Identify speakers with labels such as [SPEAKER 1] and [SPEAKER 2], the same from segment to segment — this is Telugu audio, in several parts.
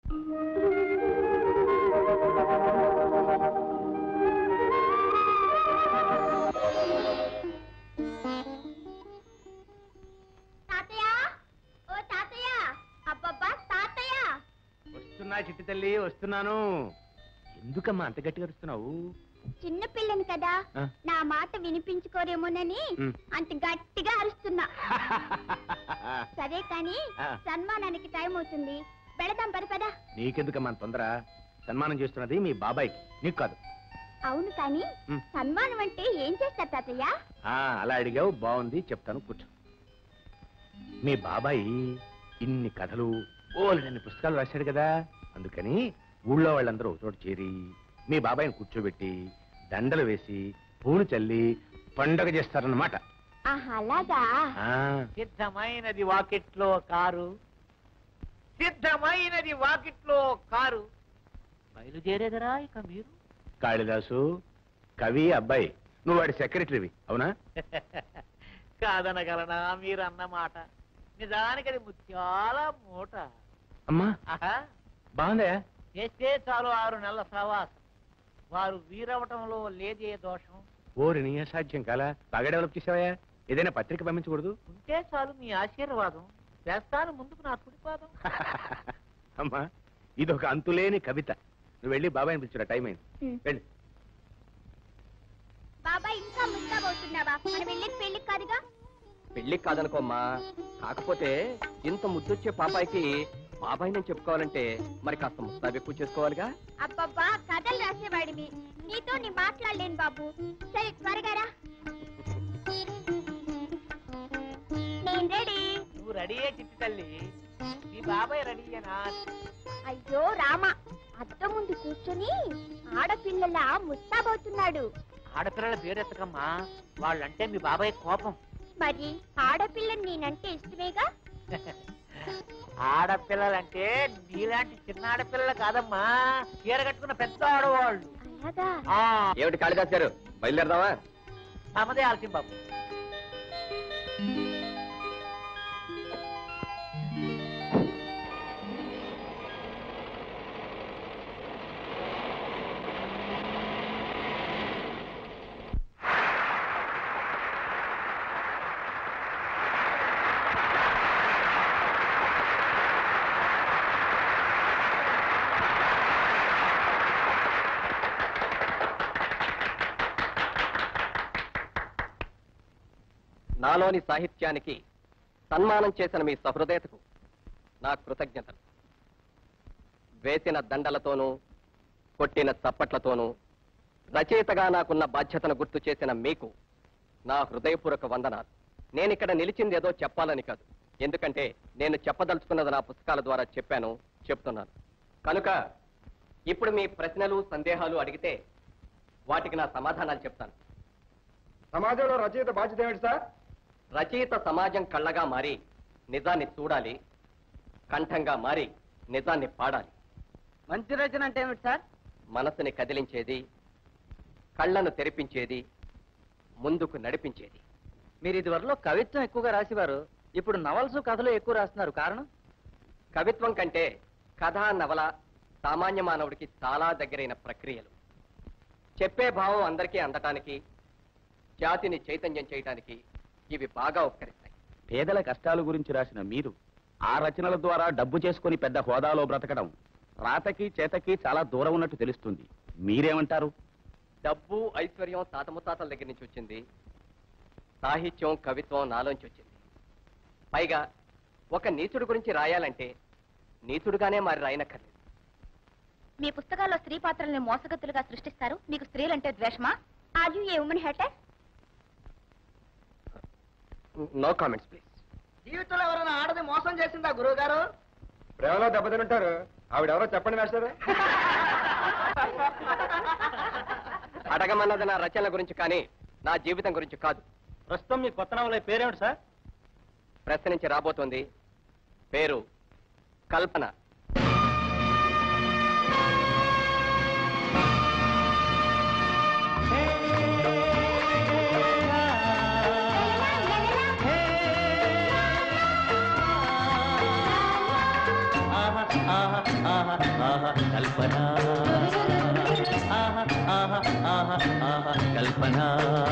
[SPEAKER 1] చిట్టి తల్లి వస్తున్నాను. ఎందుకమ్మా అంత గట్టిగా అరుస్తున్నావు?
[SPEAKER 2] చిన్న పిల్లని కదా, నా మాట వినిపించుకోరేమోనని అంత గట్టిగా అరుస్తున్నా. సరే కానీ సన్మానానికి టైం అవుతుంది, వెళదాం పదా.
[SPEAKER 1] నీకెందుకమ్మా తొందర? సన్మానం చేస్తున్నది మీ బాబాయ్కి, నీకు కాదు.
[SPEAKER 2] అవును కానీ సన్మానం అంటే ఏం చేస్తారు తాతయ్య?
[SPEAKER 1] అలా అడిగావు, బాగుంది, చెప్తాను, కూర్చో. మీ బాబాయ్ ఇన్ని కథలు ఓల్డన్ని పుస్తకాలు రాశాడు కదా, అందుకని ఊళ్ళో వాళ్ళందరూ ఒక చోట చేరి మీ బాబాయిని కూర్చోబెట్టి దండలు వేసి పూలు చల్లి పండగ చేస్తారన్నమాట.
[SPEAKER 2] అలాగా?
[SPEAKER 3] సిద్ధమైనది వాకిట్లో కారు, సిద్ధమైనది వాకిట్లో కారు, బయలుదేరేదరా ఇక మీరు?
[SPEAKER 1] కాళిదాసు కవి అబ్బాయి, నువ్వు వాడి సెక్రటరీవి అవునా?
[SPEAKER 3] కాదనగలనా మీరు అన్నమాట? నిజానికి అది ముత్యాల మూట.
[SPEAKER 1] అమ్మా బాగుందా?
[SPEAKER 3] చేస్తే చాలు 6 నెలల సవాసం. వారు వీరవటంలో లేదే దోషం.
[SPEAKER 1] ఓరిని అసాధ్యం కాలా, బాగా డెవలప్ చేసావా? ఏదైనా పత్రిక పంపించకూడదు?
[SPEAKER 3] ఉంటే చాలు మీ ఆశీర్వాదం, చేస్తాను ముందుకు నా కుడిపాదం.
[SPEAKER 1] అమ్మా ఇదొక అంతులేని కవిత. నువ్వు వెళ్ళి బాబాయ్ని పిలుచురా, టైం అయింది, వెళ్ళి.
[SPEAKER 2] బాబాయ్ ఇంకా ముస్తాబవుతున్నావా? మనం వెళ్ళేది పెళ్లికి కాదుగా?
[SPEAKER 4] పెళ్లికి కాదనుకోమ్మా, కాకపోతే ఇంత ముద్దొచ్చే పాపాయికి బాబాయ్ నేను చెప్పుకోవాలంటే మరి కాస్త ముస్తాబు ఎక్కువ చేసుకోవాలిగా.
[SPEAKER 2] అబ్బబ్బా కథలు రాసేవాడివి, నీతో నీ మాట్లాడలేను బాబు. సరే త్వరగా రా. నేను రెడీ.
[SPEAKER 3] నువ్వు రెడీయే చిట్టి తల్లి, మీ బాబాయ్ రెడీయేనా?
[SPEAKER 2] అయ్యో రామ, అద్దం ముందు కూర్చొని ఆడపిల్లలా ముస్తాబవుతున్నాడు.
[SPEAKER 3] ఆడపిల్లల పేరెత్తకమ్మా, వాళ్ళంటే మీ బాబాయ్ కోపం.
[SPEAKER 2] మరి ఆడపిల్లని నేనంటే ఇష్టమేగా?
[SPEAKER 3] ఆడపిల్లలంటే నీలాంటి చిన్న ఆడపిల్లలు కాదమ్మా, చీర కట్టుకున్న పెద్ద ఆడవాళ్ళు.
[SPEAKER 4] ఏమిటి కాళిదాస్ గారు, బయలుదేరదామా?
[SPEAKER 3] తమదే ఆలస్యం బాబు.
[SPEAKER 4] నాలోని సాహిత్యానికి సన్మానం చేసిన మీ సహృదయతకు నా కృతజ్ఞతలు. వేసిన దండలతోనూ కొట్టిన చప్పట్లతోనూ రచయితగా నాకున్న బాధ్యతను గుర్తు చేసిన మీకు నా హృదయపూర్వక వందనాలు. నేనిక్కడ నిలిచింది ఏదో చెప్పాలని కాదు, ఎందుకంటే నేను చెప్పదలుచుకున్నది నా పుస్తకాల ద్వారా చెప్పాను, చెప్తున్నాను. కనుక ఇప్పుడు మీ ప్రశ్నలు సందేహాలు అడిగితే వాటికి నా సమాధానాలు చెప్తాను.
[SPEAKER 5] సమాజంలో రచయిత బాధ్యత ఏమిటి సార్?
[SPEAKER 4] రచయిత సమాజం కళ్ళగా మారి నిజాన్ని చూడాలి, కంఠంగా మారి నిజాన్ని పాడాలి.
[SPEAKER 3] మంచి రచన అంటే ఏమిటి సార్?
[SPEAKER 4] మనసుని కదిలించేది, కళ్ళను తెరిపించేది, ముందుకు నడిపించేది.
[SPEAKER 3] మీరు ఇదివరలో కవిత్వం ఎక్కువగా రాసేవారు, ఇప్పుడు నవల్స్ కథలు ఎక్కువ రాస్తున్నారు, కారణం?
[SPEAKER 4] కవిత్వం కంటే కథ నవల సామాన్య మానవుడికి చాలా దగ్గరైన ప్రక్రియలు. చెప్పే భావం అందరికీ అందటానికి, జాతిని చైతన్యం చేయటానికి ఇవి బాగా ఉపకరిస్తాయి.
[SPEAKER 1] పేదల కష్టాల గురించి రాసిన మీరు ఆ రచనల ద్వారా డబ్బు చేసుకుని పెద్ద హోదాలో బ్రతకడం రాతకి చేతకి చాలా దూరం ఉన్నట్టు తెలుస్తుంది. మీరేమంటారు?
[SPEAKER 4] డబ్బు ఐశ్వర్యం తాత ముత్తాతల దగ్గర నుంచి వచ్చింది, సాహిత్యం కవిత్వం నాలోంచి వచ్చింది. పైగా ఒక నీచుడు గురించి రాయాలంటే నీచుడుగానే మారి రాయనక్కర్లేదు.
[SPEAKER 2] మీ పుస్తకాల్లో స్త్రీ పాత్రల్ని మోసగత్తులుగా సృష్టిస్తారు, మీకు స్త్రీలంటే ద్వేషమా? Are you a woman hater?
[SPEAKER 4] No comments please.
[SPEAKER 3] జీవితంలో ఎవరైనా ఆడది మోసం చేసిందా గురువు గారు?
[SPEAKER 5] ప్రేమలో దెబ్బతింటారు, ఆవిడెవరో చెప్పండి మాస్టర్.
[SPEAKER 4] అడగమన్నది నా రచనల గురించి కానీ నా జీవితం గురించి కాదు.
[SPEAKER 3] ప్రస్తుతం మీ కొత్త నవల పేరేమిటి సార్?
[SPEAKER 4] ప్రెస్ నుంచి రాబోతోంది, పేరు కల్పన.
[SPEAKER 3] కల్పన కల్పన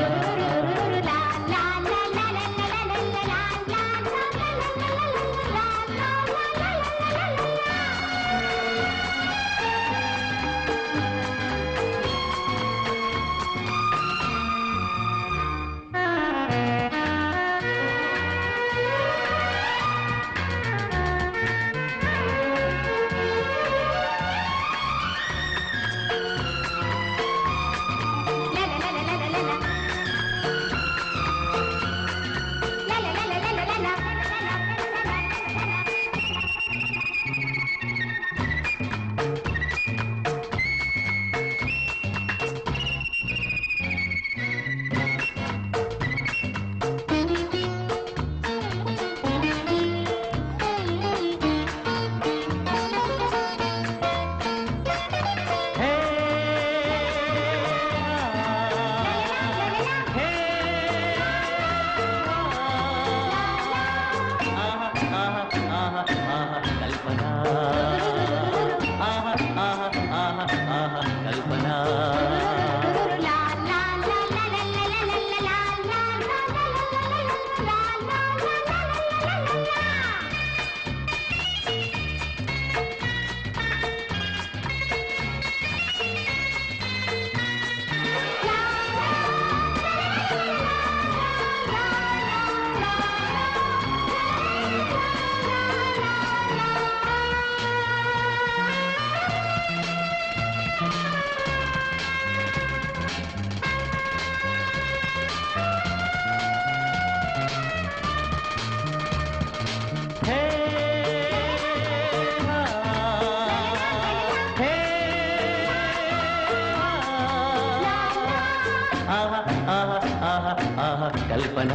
[SPEAKER 3] కల్పన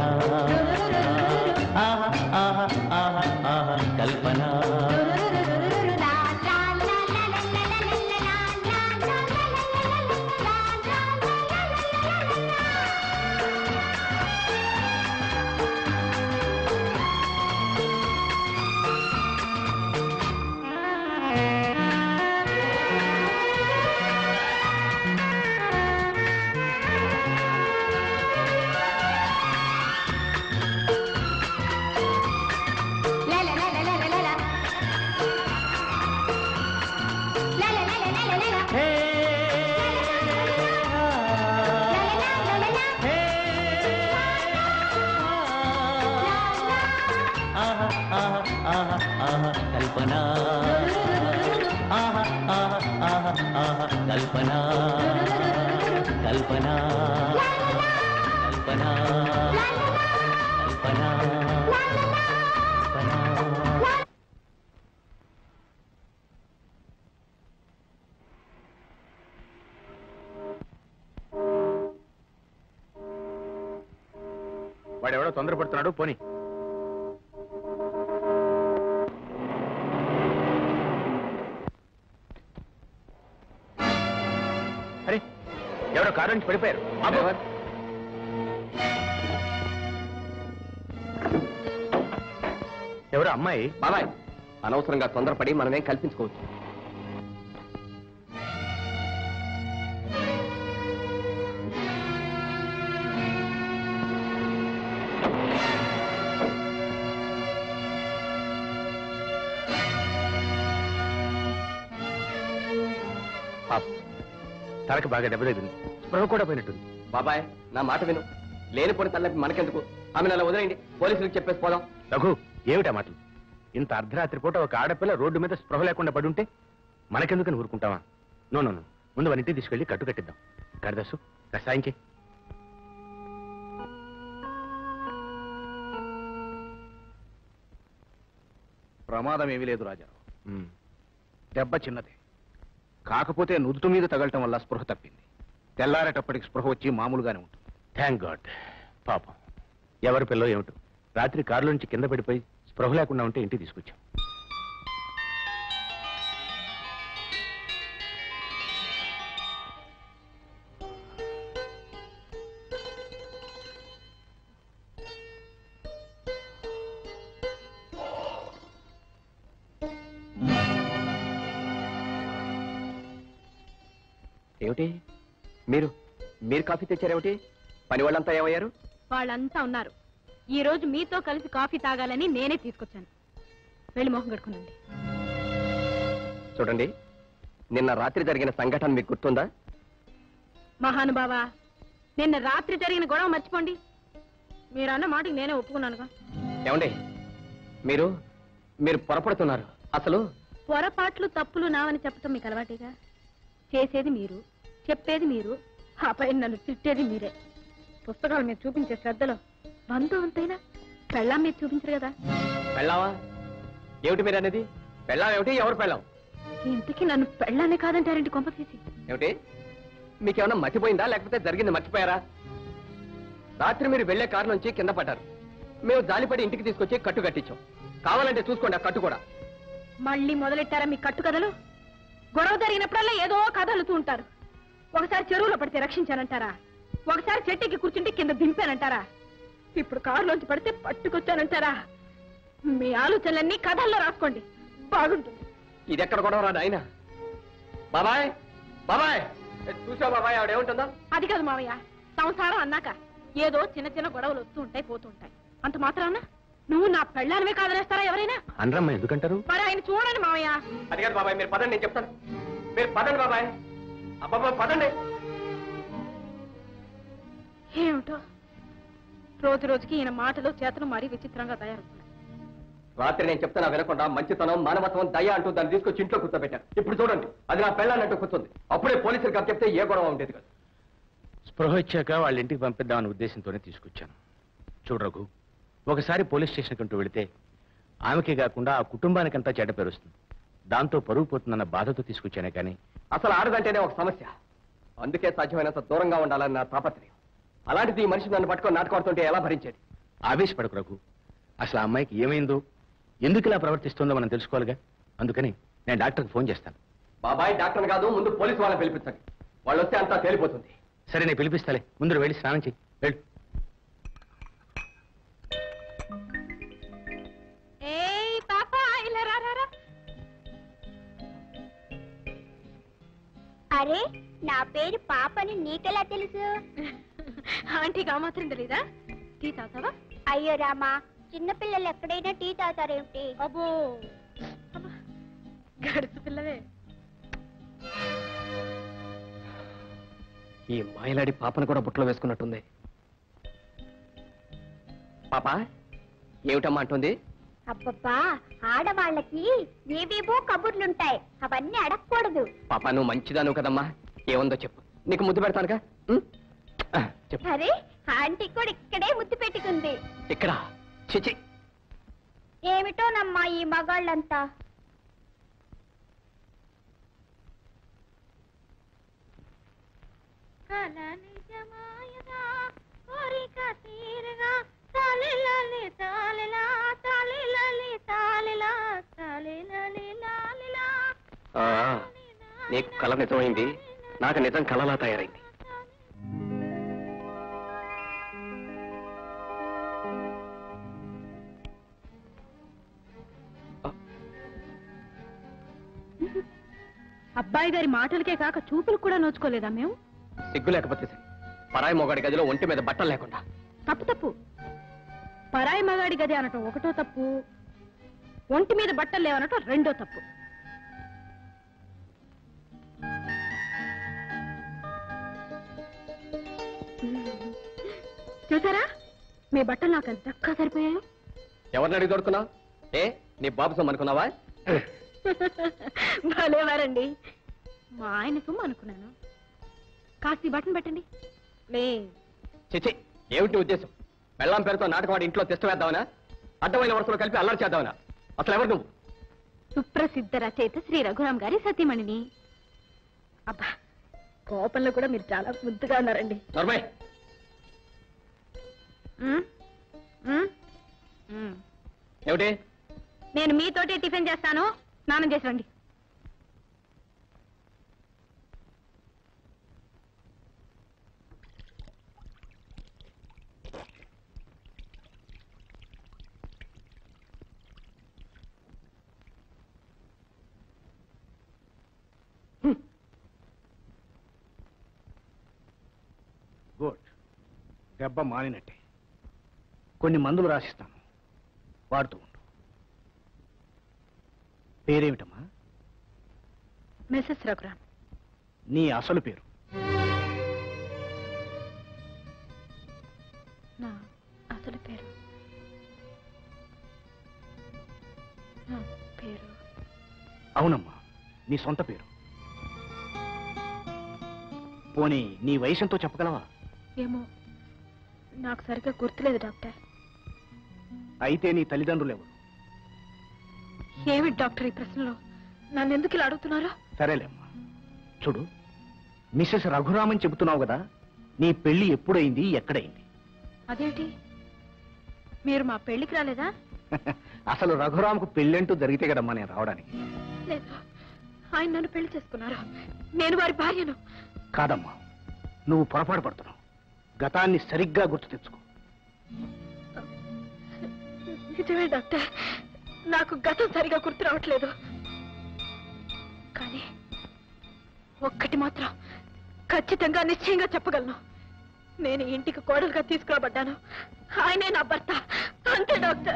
[SPEAKER 3] కల్పన కల్పన కల్పన కల్పన కల్పన కల్పన
[SPEAKER 1] వాడెవడో తొందరపడుతున్నాడు, పోనీ. అరే, ఎవరో కారు నుంచి పడిపోయారు. ఎవరో అమ్మాయి.
[SPEAKER 4] బాబాయ్, అనవసరంగా తొందరపడి మనమేం కల్పించుకోవచ్చు.
[SPEAKER 1] తనకి బాగా దెబ్బ తగిలింది, స్పృహ కూడా పోయినట్టుంది.
[SPEAKER 4] బాబాయ్, నా మాట విను. లేనిపోని తల్లకి మనకెందుకు? ఆమెను అలా వదిలేయండి, పోలీసులకు చెప్పేసి పోదాం.
[SPEAKER 1] రఘు, ఏమిటా మాటలు? ఇంత అర్ధరాత్రి పూట ఒక ఆడపిల్ల రోడ్డు మీద స్పృహ లేకుండా పడుంటే మనకెందుకని ఊరుకుంటావా? నో నో నో, ముందు మన ఇంటికి తీసుకెళ్లి కట్టు కట్టిద్దాం. కరదాసు, సాయంకి.
[SPEAKER 6] ప్రమాదం ఏమీ లేదు రాజారావు. దెబ్బ చిన్నదే, కాకపోతే నుదుటి మీద తగలటం వల్ల స్పృహ తప్పింది. తెల్లారేటప్పటికి స్పృహ వచ్చి మామూలుగానే ఉంటుంది.
[SPEAKER 1] Thank god. పాపం, ఎవరి పిల్లో ఏమిటో రాత్రి కారులో నుంచి కింద పడిపోయి స్పృహ లేకుండా ఉంటే ఇంటికి తీసుకొచ్చాం.
[SPEAKER 4] ఏమిటి మీరు మీరు కాఫీ తెచ్చారేమిటి? పని వాళ్ళంతా ఏమయ్యారు?
[SPEAKER 7] వాళ్ళంతా ఉన్నారు. ఈ రోజు మీతో కలిసి కాఫీ తాగాలని నేనే తీసుకొచ్చాను. వెళ్ళి మొహం కడుకునండి.
[SPEAKER 4] చూడండి, నిన్న రాత్రి జరిగిన సంఘటన మీకు గుర్తుందా?
[SPEAKER 7] మహానుభావా, నిన్న రాత్రి జరిగిన గొడవ మర్చిపోండి. మీరు అన్న మాటకి నేనే ఒప్పుకున్నానుగా.
[SPEAKER 4] ఏమండి, మీరు మీరు పొరపడుతున్నారు. అసలు
[SPEAKER 7] పొరపాట్లు తప్పులు నావని చెప్పటం మీకు అలవాటేగా. చేసేది మీరు, చెప్పేది మీరు, ఆ పైన నన్ను తిట్టేది మీరే. పుస్తకాల మీద చూపించే శ్రద్ధలో బంధువంతైనా పెళ్ళాం మీద చూపించరు కదా.
[SPEAKER 4] పెళ్ళావా? ఏమిటి మీరు అనేది? పెళ్ళాం ఏమిటి? ఎవరు పెళ్ళాం?
[SPEAKER 7] ఇంతకీ నన్ను పెళ్ళానే కాదంటారేంటి కొంప తీసి?
[SPEAKER 4] ఏమిటి మీకేమన్నా మర్చిపోయిందా, లేకపోతే జరిగింది మర్చిపోయారా? రాత్రి మీరు వెళ్లే కారు నుంచి కింద పడ్డారు. మేము జాలిపడి ఇంటికి తీసుకొచ్చి కట్టు కట్టించాం. కావాలంటే చూసుకోండి ఆ కట్టు కూడా.
[SPEAKER 7] మళ్ళీ మొదలెట్టారా మీ కట్టు కథలు? గొడవ జరిగినప్పుడల్లా ఏదో కథ అల్లుతూ ఉంటారు. ఒకసారి చెరువులో పడితే రక్షించానంటారా, ఒకసారి చెట్టుకి కూర్చుంటే కింద దింపానంటారా, ఇప్పుడు కారులోంచి పడితే పట్టుకొచ్చానంటారా? మీ ఆలోచనలన్నీ కథల్లో రాసుకోండి, బాగుంటుంది.
[SPEAKER 4] ఇది ఎక్కడ గొడవ రాదు ఆయన. బాబాయ్ బాబాయ్, చూసా బాబాయ్ ఆవిడేముంటుందో?
[SPEAKER 7] అది కాదు మావయ్య, సంసారం అన్నాక ఏదో చిన్న చిన్న గొడవలు వస్తూ ఉంటాయి, పోతూ ఉంటాయి. అంత మాత్రాన నువ్వు నా పెళ్ళానివే కాదనేస్తారా ఎవరైనా?
[SPEAKER 1] అనరమ్మా, ఎందుకంటారు?
[SPEAKER 7] మరి ఆయన చూడండి మావయ్య.
[SPEAKER 4] అది కాదు బాబాయ్, మీరు పదండి, నేను చెప్తాను. మీరు పదండి బాబాయ్. అబ్బాబా పదండి.
[SPEAKER 7] ఏమిటో రోజు రోజుకి ఈయన మాటలు చేతలు మరీ విచిత్రంగా తయారవుతున్నాయి.
[SPEAKER 4] రాత్రి నేను చెప్తాను వినకుండా మంచితనం, మానవత్వం, దయ అంటూ దాన్ని తీసుకొచ్చి ఇంట్లో కూర్చోబెట్టారు. ఇప్పుడు చూడండి, అది నా పెళ్ళానంటూ కూర్చుంది. అప్పుడే పోలీసులు గారు చెప్తే ఏ గొడవ ఉండేది కాదు.
[SPEAKER 1] స్పృహ ఇచ్చాక వాళ్ళ ఇంటికి పంపిద్దామనే ఉద్దేశంతోనే తీసుకొచ్చాను. చూడు రఘు, ఒకసారి పోలీస్ స్టేషన్కి అంటూ వెళితే ఆమెకే కాకుండా ఆ కుటుంబానికంతా చెడ్డ పేరుస్తుంది. దాంతో పరుగు పోతుందన్న బాధతో తీసుకొచ్చానే కానీ
[SPEAKER 4] అసలు ఆడదంటేనే ఒక సమస్య. అందుకే సాధ్యమైనంత దూరంగా ఉండాలని నా తాపత్రయం. అలాంటిది ఈ మనిషి నన్ను పట్టుకొని నాటకాడుతుంటే ఎలా భరించేది?
[SPEAKER 1] ఆవేశపడకు రఘు. అసలు ఆ అమ్మాయికి ఏమైందో, ఎందుకు ఇలా ప్రవర్తిస్తుందో మనం తెలుసుకోవాలిగా. అందుకని నేను డాక్టర్కి ఫోన్ చేస్తాను.
[SPEAKER 4] బాబాయ్ డాక్టర్ కాదు, ముందు పోలీసు వాళ్ళని పిలిపించండి. వాళ్ళు వస్తే అంతా తేలిపోతుంది.
[SPEAKER 1] సరే, నేను పిలిపిస్తాలే. ముందు వెళ్ళి స్నానం చెయ్యి. వెళ్ళు.
[SPEAKER 2] అరే, నా పేరు పాపని నీకెలా తెలుసు?
[SPEAKER 7] ఆంటీకి ఆ మాత్రం తెలీదా? టీ తాతావా?
[SPEAKER 2] అయ్యో రామా, చిన్నపిల్లలు ఎక్కడైనా టీ తాతారేమిటి?
[SPEAKER 7] అబ్బో, గడుసు పిల్లవే.
[SPEAKER 4] ఈ మాయలాడి పాపను కూడా బుట్టలో వేసుకున్నట్టుంది. పాప ఏమిటమ్మా అంటుంది?
[SPEAKER 2] అబ్బబ్బా, ఆడవాళ్ళకి ఏవేవో కబుర్లుంటాయి, అవన్నీ అడగకూడదు.
[SPEAKER 4] పాప నువ్వు మంచిదాను కదమ్మా. ఏముందో చెప్పు, నీకు ముద్దు పెడతానుగా. చెప్పు.
[SPEAKER 2] అరే, ఆంటీ కూడా ఇక్కడే ముద్దు పెట్టుకుంది.
[SPEAKER 4] ఇక్కడ చిచి.
[SPEAKER 2] ఏమిటోనమ్మా ఈ మగాళ్ళంతా.
[SPEAKER 4] నీకు కళ నిజమైంది, నాకు నిజం కళలా తయారైంది.
[SPEAKER 7] అబ్బాయి గారి మాటలకే కాక చూపులు కూడా నోచుకోలేదా మేము?
[SPEAKER 4] సిగ్గు లేకపోతే సరే, పరాయి మొగాడి గదిలో ఒంటి మీద బట్టలు లేకుండా.
[SPEAKER 7] తప్పు తప్పు. పరాయి మగాడి గది అనటం ఒకటో తప్పు, ఒంటి మీద బట్టలు లేవనటం రెండో తప్పు. చూసారా, మీ బట్టలు నాకు ఎంత చక్కగా సరిపోయాయో.
[SPEAKER 4] ఎవరిని అడిగి దొరుకున్నావు? ఏ నీ బాబు సొమ్ము అనుకున్నావా?
[SPEAKER 7] భలేవారండి, మా ఆయన సొమ్ము అనుకున్నాను. కాస్త బట్టను పెట్టండి. లే
[SPEAKER 4] చిచి, ఏమిటి ఉద్దేశం? బెల్లం పేరుతో నాటకవాడి ఇంట్లో తెస్ట వేద్దామనా? అడ్డమైన వరుసలో కలిపి అల్లరి చేద్దామనా? అసలు ఎవరు నువ్వు?
[SPEAKER 7] సుప్రసిద్ధ రచయిత శ్రీ రఘురామ్ గారి సతీమణిని. అబ్బా, కోపంలో కూడా మీరు చాలా ముద్దుగా ఉన్నారండి.
[SPEAKER 4] నర్మయ్, ఏమిటి?
[SPEAKER 7] నేను మీతోటే టిఫిన్ చేస్తాను, స్నానం చేసి రండి.
[SPEAKER 6] దెబ్బ మానినట్టే. కొన్ని మందులు రాసిస్తాను, వాడుతూ ఉండు. పేరేమిటమ్మా?
[SPEAKER 7] మిసెస్ రఘురామ్.
[SPEAKER 6] నీ అసలు పేరు?
[SPEAKER 7] నా అసలు పేరు నా పేరు
[SPEAKER 6] అవునమ్మా, నీ సొంత పేరు. పోనీ నీ వయసెంతో చెప్పగలవా?
[SPEAKER 7] ఏమో, నాకు సరిగ్గా గుర్తులేదు డాక్టర్.
[SPEAKER 6] అయితే నీ తల్లిదండ్రులు ఎవరు?
[SPEAKER 7] ఏమిటి డాక్టర్ ఈ ప్రశ్నలో నన్ను ఎందుకు ఇలా అడుగుతున్నారో?
[SPEAKER 6] సరేలేమ్మా, చూడు, మిస్సెస్ రఘురామన్ చెబుతున్నావు కదా, నీ పెళ్లి ఎప్పుడైంది, ఎక్కడైంది?
[SPEAKER 7] అదేంటి, మీరు మా పెళ్లికి రాలేదా?
[SPEAKER 6] అసలు రఘురామ్కు పెళ్ళంటూ జరిగితే కదమ్మా నేను రావడానికి.
[SPEAKER 7] లేదు, ఆయన నన్ను పెళ్లి చేసుకున్నారు, నేను వారి భార్యను.
[SPEAKER 6] కాదమ్మా, నువ్వు పొరపాటు పడుతున్నావు. గతాన్ని సరిగ్గా గుర్తు తెచ్చుకో.
[SPEAKER 7] నిజమే డాక్టర్, నాకు గతం సరిగా గుర్తు రావట్లేదు. కానీ ఒక్కటి మాత్రం ఖచ్చితంగా నిశ్చయంగా చెప్పగలను, నేను ఇంటికి కోడలుగా తీసుకురాబడ్డాను, ఆయనే నా భర్త. అంతే doctor.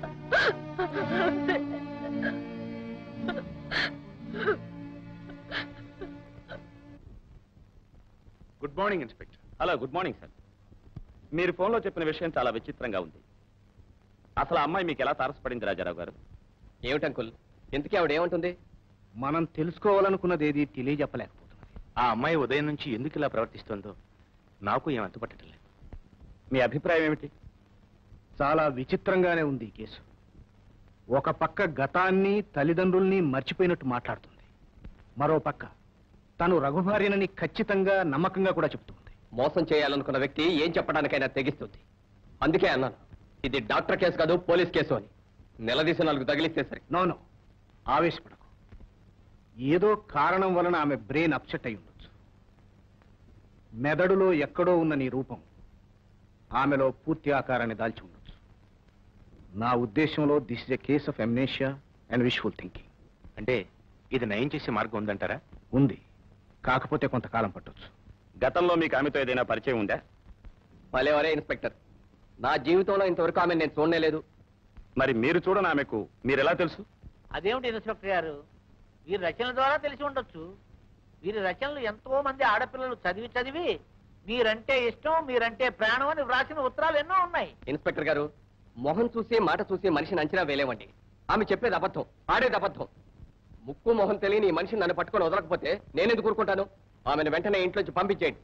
[SPEAKER 8] Good morning inspector. Hello, good morning sir. మీరు ఫోన్లో చెప్పిన విషయం చాలా విచిత్రంగా ఉంది. అసలు ఆ అమ్మాయి మీకు ఎలా తారసపడింది రాజారావు గారు?
[SPEAKER 4] ఏమిటంకుల్, ఎందుకే ఆవిడ ఏమంటుంది?
[SPEAKER 6] మనం తెలుసుకోవాలనుకున్నది ఏది తెలియజెప్పలేకపోతున్నది.
[SPEAKER 1] ఆ అమ్మాయి ఉదయం నుంచి ఎందుకు ఇలా ప్రవర్తిస్తుందో నాకు ఏం అంతుపట్టడం లేదు.
[SPEAKER 8] మీ అభిప్రాయం ఏమిటి?
[SPEAKER 6] చాలా విచిత్రంగానే ఉంది ఈ కేసు. ఒక పక్క గతాన్ని, తల్లిదండ్రుల్ని మర్చిపోయినట్టు మాట్లాడుతుంది, మరో పక్క తను రఘుభార్యనని ఖచ్చితంగా, నమ్మకంగా కూడా చెప్తుంది.
[SPEAKER 4] మోసం చేయాలనుకున్న వ్యక్తి ఏం చెప్పడానికైనా తెగిస్తుంది. అందుకే అన్నాను, ఇది డాక్టర్ కేసు కాదు, పోలీస్ కేసు అని. నిలదీసి 4 తగిలిస్తే సరే.
[SPEAKER 6] నో, ఆవేశపడకు. ఏదో కారణం వలన ఆమె బ్రెయిన్ అప్సెట్ అయి ఉండొచ్చు. మెదడులో ఎక్కడో ఉన్న నీ రూపం ఆమెలో పూర్తి ఆకారాన్ని దాల్చి ఉండొచ్చు. నా ఉద్దేశంలో this is a case of amnesia and wishful thinking.
[SPEAKER 1] అంటే ఇది నయం చేసే మార్గం ఉందంటారా?
[SPEAKER 6] ఉంది, కాకపోతే కొంతకాలం పట్టొచ్చు.
[SPEAKER 8] గతంలో మీకు ఆమెతో ఏదైనా పరిచయం ఉందా?
[SPEAKER 4] భలేవరే ఇన్స్పెక్టర్, నా జీవితంలో ఇంతవరకు ఆమె నేను చూడలేదు.
[SPEAKER 8] మరి మీరు చూడని ఆమెకు మీరెలా తెలుసు?
[SPEAKER 3] అదేమిటి ఇన్స్పెక్టర్ గారు, వీరి రచనల ద్వారా తెలిసి ఉండొచ్చు. వీరి రచనలు ఎంతో మంది ఆడపిల్లలు చదివి చదివి మీరంటే ఇష్టం, మీరంటే ప్రాణం అని వ్రాసిన ఉత్తరాలు ఎన్నో ఉన్నాయి.
[SPEAKER 4] ఇన్స్పెక్టర్ గారు, మొహం చూసి మాట చూసి మనిషిని అంచనా వేలేమండి. ఆమె చెప్పేది అబద్ధం, ఆడేది అబద్ధం. ముక్కు మొహం తెలియని ఈ మనిషిని నన్ను పట్టుకొని వదలకపోతే నేనెందుకు ఊరుకుంటాను? ఆమెను వెంటనే ఇంట్లోంచి పంపించేయండి.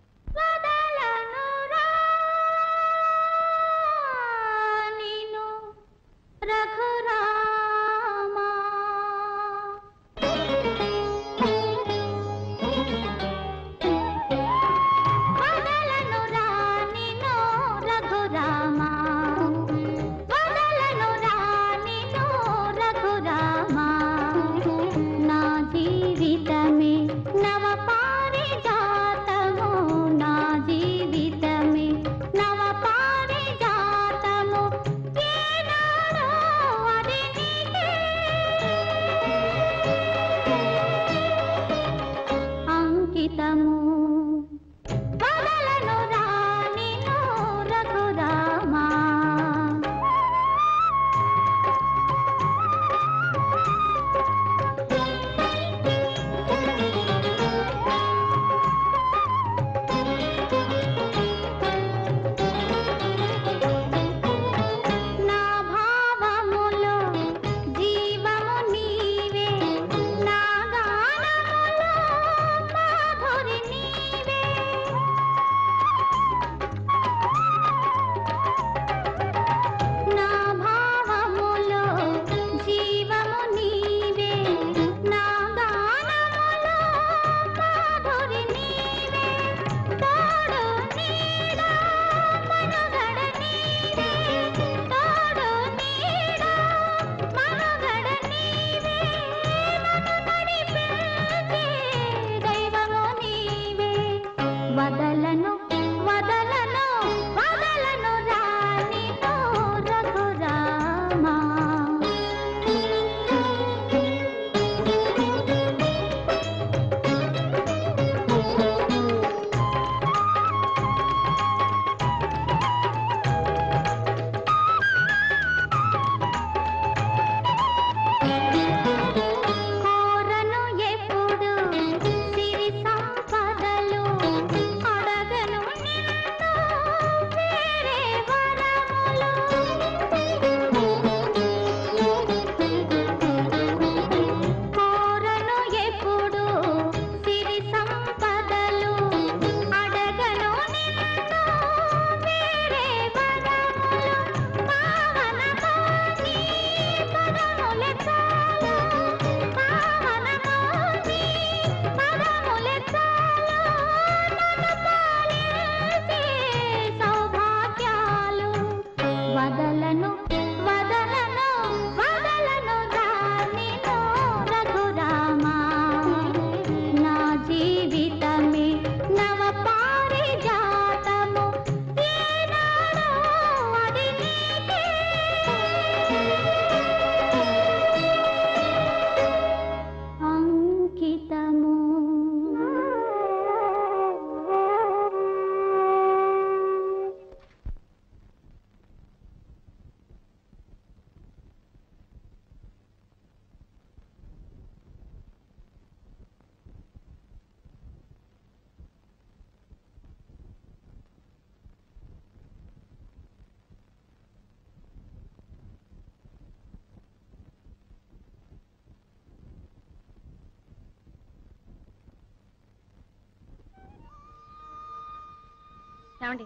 [SPEAKER 7] ఏమండి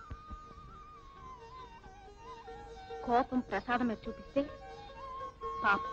[SPEAKER 7] కోపం ప్రసాదం మీద చూపిస్తే పాపం.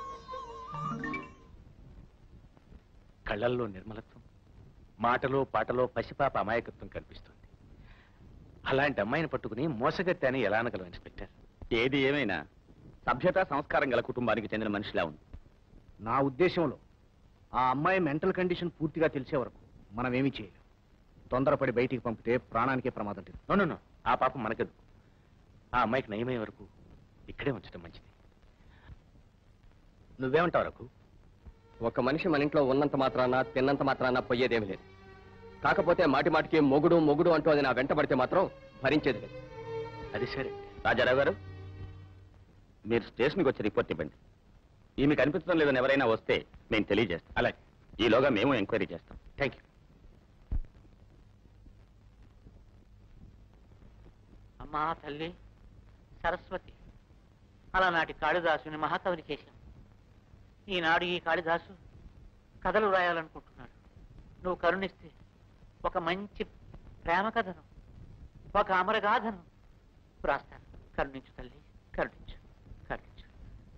[SPEAKER 1] కళ్ళల్లో నిర్మలత్వం, మాటలో పాటలో పసిపాప అమాయకత్వం కనిపిస్తుంది. అలాంటి అమ్మాయిని పట్టుకుని మోసగత్తి అని ఎలా అనగలం ఇన్స్పెక్టర్?
[SPEAKER 8] ఏది ఏమైనా సభ్యత సంస్కారం గల కుటుంబానికి చెందిన మనిషిలా ఉంది.
[SPEAKER 6] నా ఉద్దేశంలో ఆ అమ్మాయి మెంటల్ కండిషన్ పూర్తిగా తెలిసే వరకు మనం ఏమీ చేయలేం. తొందరపడి బయటికి పంపితే ప్రాణానికే ప్రమాదం ఉంటుంది.
[SPEAKER 1] నో, ఆ పాపం మనకదు. ఆ అమ్మాయికి నయమయ్యే వరకు ఇక్కడే ఉంచడం మంచిది. నువ్వేమంటావు రఘు?
[SPEAKER 4] ఒక మనిషి మన ఇంట్లో ఉన్నంత మాత్రాన తిన్నంత మాత్రాన పోయేదేమీ లేదు. కాకపోతే మాటి మాటికి మొగుడు మొగుడు అంటూ అది నా వెంట పడితే మాత్రం భరించేది లేదు.
[SPEAKER 1] అది సరే.
[SPEAKER 8] రాజారావు గారు, మీరు స్టేషన్కి వచ్చి రిపోర్ట్ ఇవ్వండి. ఈమె కనిపించడం లేదని ఎవరైనా వస్తే మేము తెలియజేస్తాం.
[SPEAKER 1] అలాగే.
[SPEAKER 8] ఈలోగా మేము ఎంక్వైరీ చేస్తాం.
[SPEAKER 1] Thank you.
[SPEAKER 3] అమ్మా తల్లి సరస్వతి, అలనాటి కాళిదాసుని మహాకవిని చేశాం. ఈనాడు ఈ కాళిదాసు కథలు రాయాలనుకుంటున్నాడు. నువ్వు కరుణిస్తే ఒక మంచి ప్రేమ కథను, ఒక అమరగాథను రాస్తాను. కరుణించు తల్లి, కరుణించు, కరుణించు.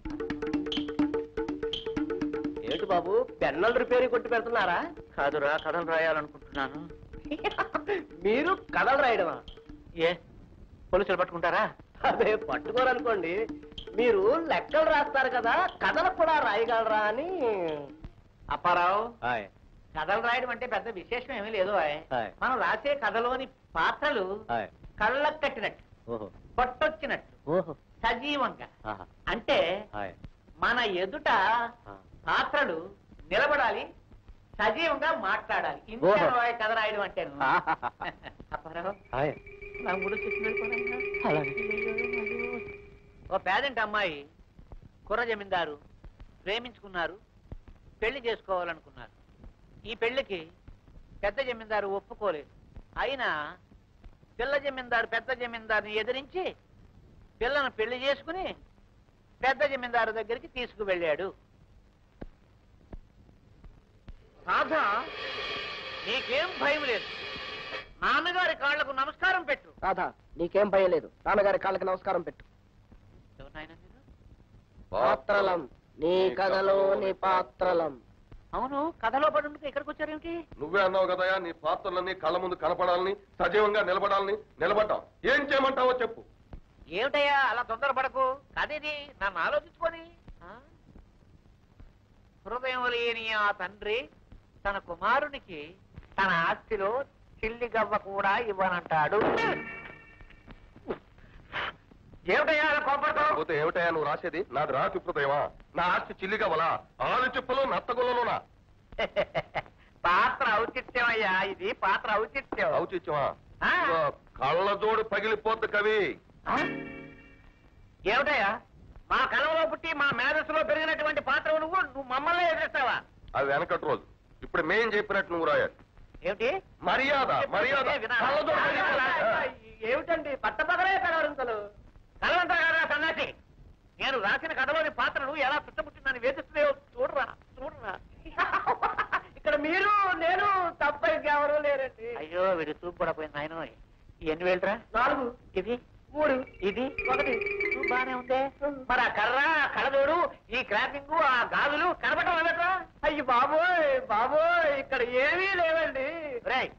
[SPEAKER 4] ఏంటి బాబు, పెన్నలు రిపేరీ కొట్టి పెడుతున్నారా?
[SPEAKER 3] కాదురా, కథలు రాయాలనుకుంటున్నాను.
[SPEAKER 4] మీరు కథలు రాయడమా?
[SPEAKER 3] ఏ పోలీసులు పట్టుకుంటారా?
[SPEAKER 4] అదే పట్టుకోరనుకోండి, మీరు లెక్కలు రాస్తారు కదా, కథలు కూడా రాయగలరా అని.
[SPEAKER 3] అప్పారావు, కథలు రాయడం అంటే పెద్ద విశేషం ఏమీ లేదు. మనం రాసే కథలోని పాత్రలు కళ్ళకు కట్టినట్టు, పట్టొచ్చినట్టు, సజీవంగా. అంటే మన ఎదుట పాత్రలు నిలబడాలి, సజీవంగా మాట్లాడాలి. ఇంత కథ రాయడం అంటే. అప్పారావు, నా ముడు ఓ పేదంటి అమ్మాయి, కుర్ర జమీందారు ప్రేమించుకున్నారు, పెళ్లి చేసుకోవాలనుకున్నారు. ఈ పెళ్లికి పెద్ద జమీందారు ఒప్పుకోలేదు. అయినా పిల్ల జమీందారు పెద్ద జమీందారుని ఎదిరించి పిల్లను పెళ్లి చేసుకుని పెద్ద జమీందారు దగ్గరికి తీసుకువెళ్ళాడు. రాధా, నీకేం భయం లేదు, నాన్నగారి కాళ్లకు నమస్కారం పెట్టు.
[SPEAKER 4] రాధా, నీకేం భయం లేదు, నాన్నగారి కాళ్ళకి నమస్కారం పెట్టు. పాత్రలం, నీ కథలోని పాత్రలం.
[SPEAKER 3] అవును, కథలో పడి ఇక్కడికి వచ్చారేమిటి?
[SPEAKER 5] నువ్వే అన్నావు కదయా, నీ పాత్రలన్నీ కళ్ళ ముందు కనపడాలని, సజీవంగా నిలబడాలని. నిలబడ్డావు, ఏం చేయమంటావో చెప్పు.
[SPEAKER 3] ఏమిటయ్యా అలా తొందరపడకు, కదేది నన్ను ఆలోచించుకొని. హృదయం లేని ఆ తండ్రి తన కుమారునికి తన ఆస్తిలో చిల్లి గవ్వ కూడా ఇవ్వనంటాడు. ఏమిటయ్యా అలా కోపడతావు?
[SPEAKER 5] పోతే ఏమిటయా నువ్వు రాసేది? నాది రాతి హృదయమా? నా ఆస్తి చిల్లిగవలా? ఆలు చెప్పులు నత్తగులలోనా?
[SPEAKER 3] పాత్ర ఔచిత్యం అయ్యా, ఇది పాత్ర ఔచిత్యం.
[SPEAKER 5] ఔచిత్యమా? కళ్ళజోడు పగిలిపోద్దు కవి.
[SPEAKER 3] ఏమిటయ్యా, మా కళలో పుట్టి మా మేధస్సులో పెరిగినటువంటి పాత్ర నువ్వు మమ్మల్ని ఎదురిస్తావా?
[SPEAKER 5] అది వెనకటి రోజు. ఇప్పుడు మేం చెప్పినట్టు నువ్వు రాయాలి.
[SPEAKER 3] ఏమిటి
[SPEAKER 5] మర్యాద? మర్యాద
[SPEAKER 3] ఏమిటండి? పట్టపగలే కలవరింతలు కలవంతగా సన్నాసి. నేను రాసిన కథలోని పాత్రను ఎలా చుట్టముట్టిందని వేధిస్తున్నాయో చూడరా, చూడరా. ఇక్కడ మీరు నేను తప్ప ఇంకెవరూ లేరండి. అయ్యో, వీడు చూపు కూడా పోయింది. ఆయన ఎన్ని వేలురా? 4. ఇది 3. ఇది 1. చూపు బానే ఉందే. మరి ఆ కర్ర, కళ్ళజోడు, ఈ క్రాపింగ్, ఆ గాజులు కనపడటం లేదట్రా? అయ్యి బాబోయ్, బాబోయ్, ఇక్కడ ఏమీ లేవండి. రాయ్,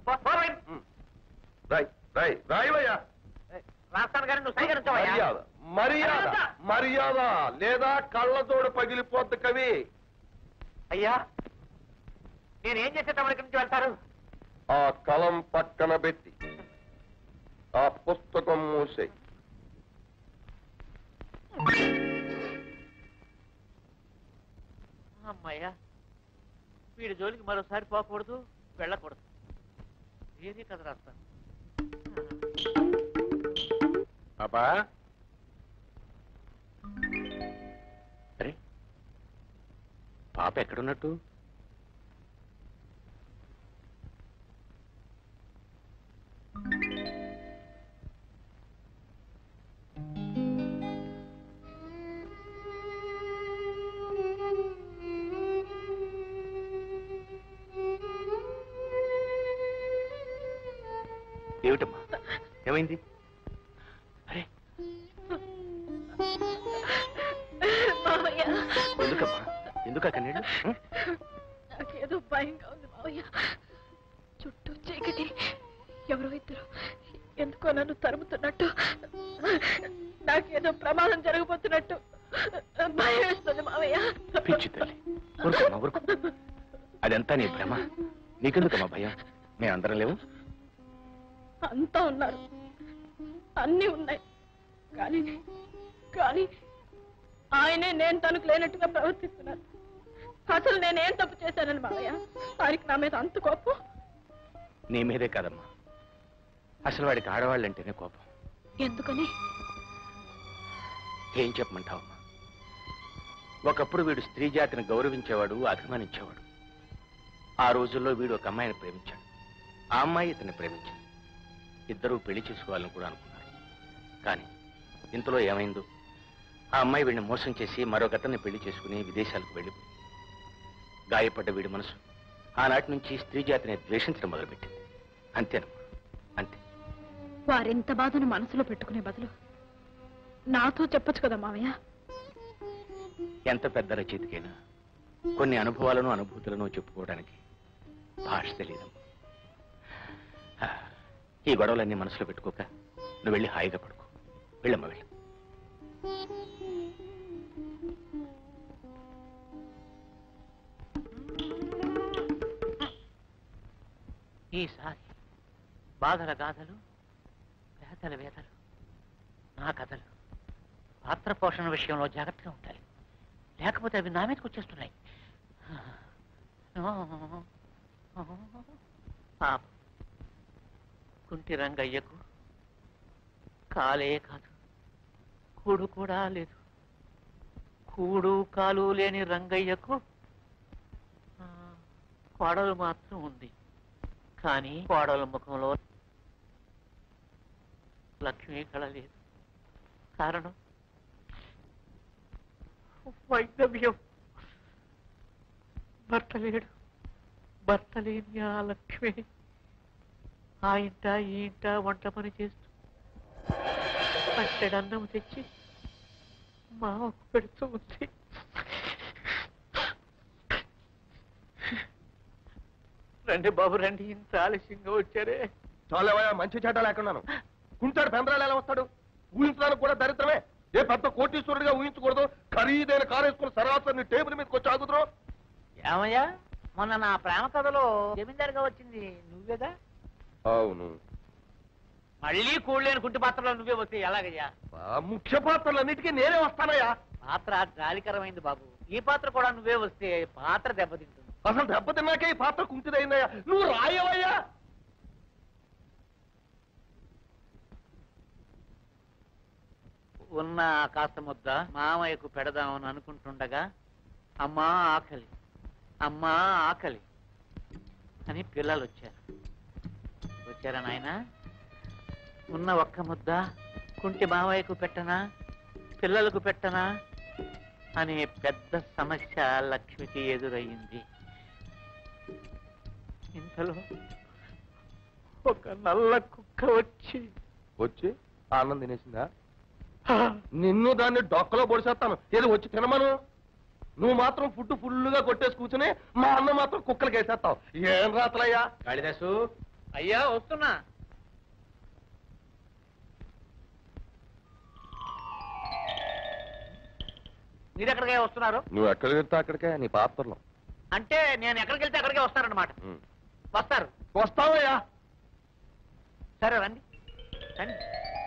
[SPEAKER 5] రాయవయ్యా.
[SPEAKER 3] రాస్తాను కానీ నువ్వు సైకరించవయ్యా.
[SPEAKER 5] మర్యాద, మర్యాద, మర్యాద లేదా కళ్ళజోడు పగిలిపోద్దు కవి.
[SPEAKER 3] అయ్యా, నేనేం చేసే తమ ఇక్కడి నుంచి వెళ్తారు?
[SPEAKER 5] ఆ కలం పక్కన పెట్టి ఆ పుస్తకం మూసే.
[SPEAKER 3] అమ్మాయ్యా, వీడి జోలికి మరోసారి పోకూడదు, వెళ్ళకూడదు. ఏది కథ రాస్తాను.
[SPEAKER 1] పాపా, అరే పాప ఎక్కడున్నట్టు? ఏమిటమ్మా? ఏమైంది? అరే
[SPEAKER 7] మావయ్య,
[SPEAKER 1] ఎందుకమ్మా? ఎందుకా కన్నీళ్ళు?
[SPEAKER 7] నాకేదో భయంగా ఉంది మావయ్య. చుట్టూ చీకటి, ఎవరో ఇద్దరు ఎందుకో నన్ను తరుముతున్నట్టు, నాకేదో ప్రమాదం జరగబోతున్నట్టు భయం వేస్తుంది మావయ్య.
[SPEAKER 1] పిచ్చి తల్లి, ఊరుకోమ్మా ఊరుకో. అదంతా నీ భ్రమ. నీకెందుకమ్మా భయం? మేమందరం లేవు?
[SPEAKER 7] అంతా ఉన్నారు, అన్నీ ఉన్నాయి. కానీ కానీ ఆయనే నేను తనకు లేనట్టుగా ప్రవర్తిస్తున్నాను. అసలు నేనేం తప్పు చేశానని మావయ్య ఆయనకి నా మీద అంత కోపం?
[SPEAKER 1] నీ మీదే కాదమ్మా, అసలు వాడికి ఆడవాళ్ళంటేనే కోపం.
[SPEAKER 7] ఎందుకని?
[SPEAKER 1] ఏం చెప్పమంటావమ్మా? ఒకప్పుడు వీడు స్త్రీ జాతిని గౌరవించేవాడు, అభిమానించేవాడు. ఆ రోజుల్లో వీడు ఒక అమ్మాయిని ప్రేమించాడు, ఆ అమ్మాయి ఇతన్ని ప్రేమించింది. ఇద్దరూ పెళ్లి చేసుకోవాలని కూడా అనుకున్నారు. కానీ ఇంతలో ఏమైందో, ఆ అమ్మాయి వీడిని మోసం చేసి మరొకతన్ని పెళ్లి చేసుకుని విదేశాలకు వెళ్ళిపోయింది. గాయపడ్డ వీడి మనసు ఆనాటి నుంచి స్త్రీ జాతిని ద్వేషించడం మొదలుపెట్టింది. అంతేనమ్మా, అంతే.
[SPEAKER 7] వారెంత బాధను మనసులో పెట్టుకునే బదులు నాతో చెప్పొచ్చు కదా మావయ్య.
[SPEAKER 1] ఎంత పెద్ద రచయితకైనా కొన్ని అనుభవాలను అనుభూతులను చెప్పుకోవడానికి భాష తెలియదమ్మా. ఈ గొడవలన్నీ మనసులో పెట్టుకోక నువ్వు వెళ్ళి హాయిగా పడుకో. వెళ్ళమ్మా, వెళ్ళి.
[SPEAKER 3] ఈసారి బాధల గాథలు, వేదల వేదలు, నా కథలు, పాత్ర పోషణ విషయంలో జాగ్రత్తగా ఉండాలి. లేకపోతే అవి నా మీదకి వచ్చేస్తున్నాయి. పాప కుంటి రంగయ్యకు కాలే కాదు, కూడు కూడా లేదు. కూడు కాలు లేని రంగయ్యకు కోడలు మాత్రం ఉంది. కానీ కోడల ముఖంలో లక్ష్మీ కళ లేదు. కారణం వైద్యం. భర్త లేడు. భర్త లేని ఆ లక్ష్మి ఆ ఇంట ఈ ఇంట వంట పని చేస్తూ పట్టెడన్నం తెచ్చి మావకు పెడుతూ ఉంది. రండి బాబు రండి, ఇంత ఆలస్యంగా వచ్చారే.
[SPEAKER 5] చాలేవయ్యా, మంచి చెడ్డ లేకున్నాను. కుంటాడు పెందరాలు ఎలా వస్తాడు? ఊహించడానికి కూడా దరిద్రమే. ఏ పెద్ద కోటీశ్వరుడిగా ఊహించకూడదు. ఖరీదైన కారు వేసుకుని సరాసరి టేబుల్ మీదకి వచ్చి ఆగుతురు.
[SPEAKER 3] ఏమయ్యా, మొన్న నా ప్రేమ కథలో జమీందారుగా వచ్చింది నువ్వేగా?
[SPEAKER 5] అవును.
[SPEAKER 3] మళ్ళీ కూడలేని కుంటి పాత్రలో నువ్వే వస్తే ఎలాగయ్యా?
[SPEAKER 5] ముఖ్య పాత్రలన్నిటికీ నేనే వస్తానయ్యా.
[SPEAKER 3] పాత్ర జాలికరమైంది బాబు. ఈ పాత్ర కూడా నువ్వే వస్తే పాత్ర దెబ్బతింటుంది.
[SPEAKER 5] అసలు దెబ్బతిన్నాకే ఈ పాత్ర కుంటిదైందయ్యా. నువ్వు రాయవయ్యా.
[SPEAKER 3] ఉన్న కాస్త ముద్ద మామయ్యకు పెడదామని అనుకుంటుండగా అమ్మా ఆకలి, అమ్మా ఆకలి అని పిల్లలు వచ్చారు. వచ్చారా నాయన? ఉన్న ఒక్క ముద్ద కుంటి మామయ్యకు పెట్టనా, పిల్లలకు పెట్టనా అనే పెద్ద సమస్య లక్ష్మికి ఎదురయ్యింది. ఇంతలో ఒక నల్ల కుక్క వచ్చి
[SPEAKER 5] ఆనందం తినేసిందా? నిన్ను దాన్ని డొక్కలో పొడిసేస్తాను. ఏది వచ్చి తినమను. నువ్వు మాత్రం ఫుడ్ ఫుల్గా కొట్టేసి కూర్చుని మా అన్న మాత్రం కుక్కలకి వేసేస్తావు. ఏం రాత్రయ్యా?
[SPEAKER 1] కాళిదాసు,
[SPEAKER 3] అయ్యా వస్తున్నా. మీరు ఎక్కడికే వస్తున్నారు?
[SPEAKER 5] నువ్వు ఎక్కడికి వెళ్తా అక్కడికే, నీ పాత్రలో.
[SPEAKER 3] అంటే నేను ఎక్కడికి వెళ్తే అక్కడికే వస్తారన్నమాట. వస్తారు.
[SPEAKER 5] వస్తావయ్యా.
[SPEAKER 3] సరే రండి రండి.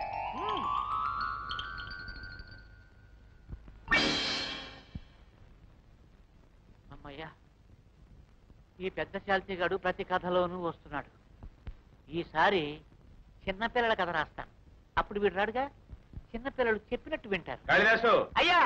[SPEAKER 3] అమ్మయ్యా, ఈ పెద్ద శాల్తీగాడు ప్రతి కథలోనూ వస్తున్నాడు. ఈసారి చిన్నపిల్లల కథ రాస్తాను. అప్పుడు వీడు రాడుగా, చిన్నపిల్లలు చెప్పినట్టు వింటారు.
[SPEAKER 1] కాళిదాసు,
[SPEAKER 3] అయ్యా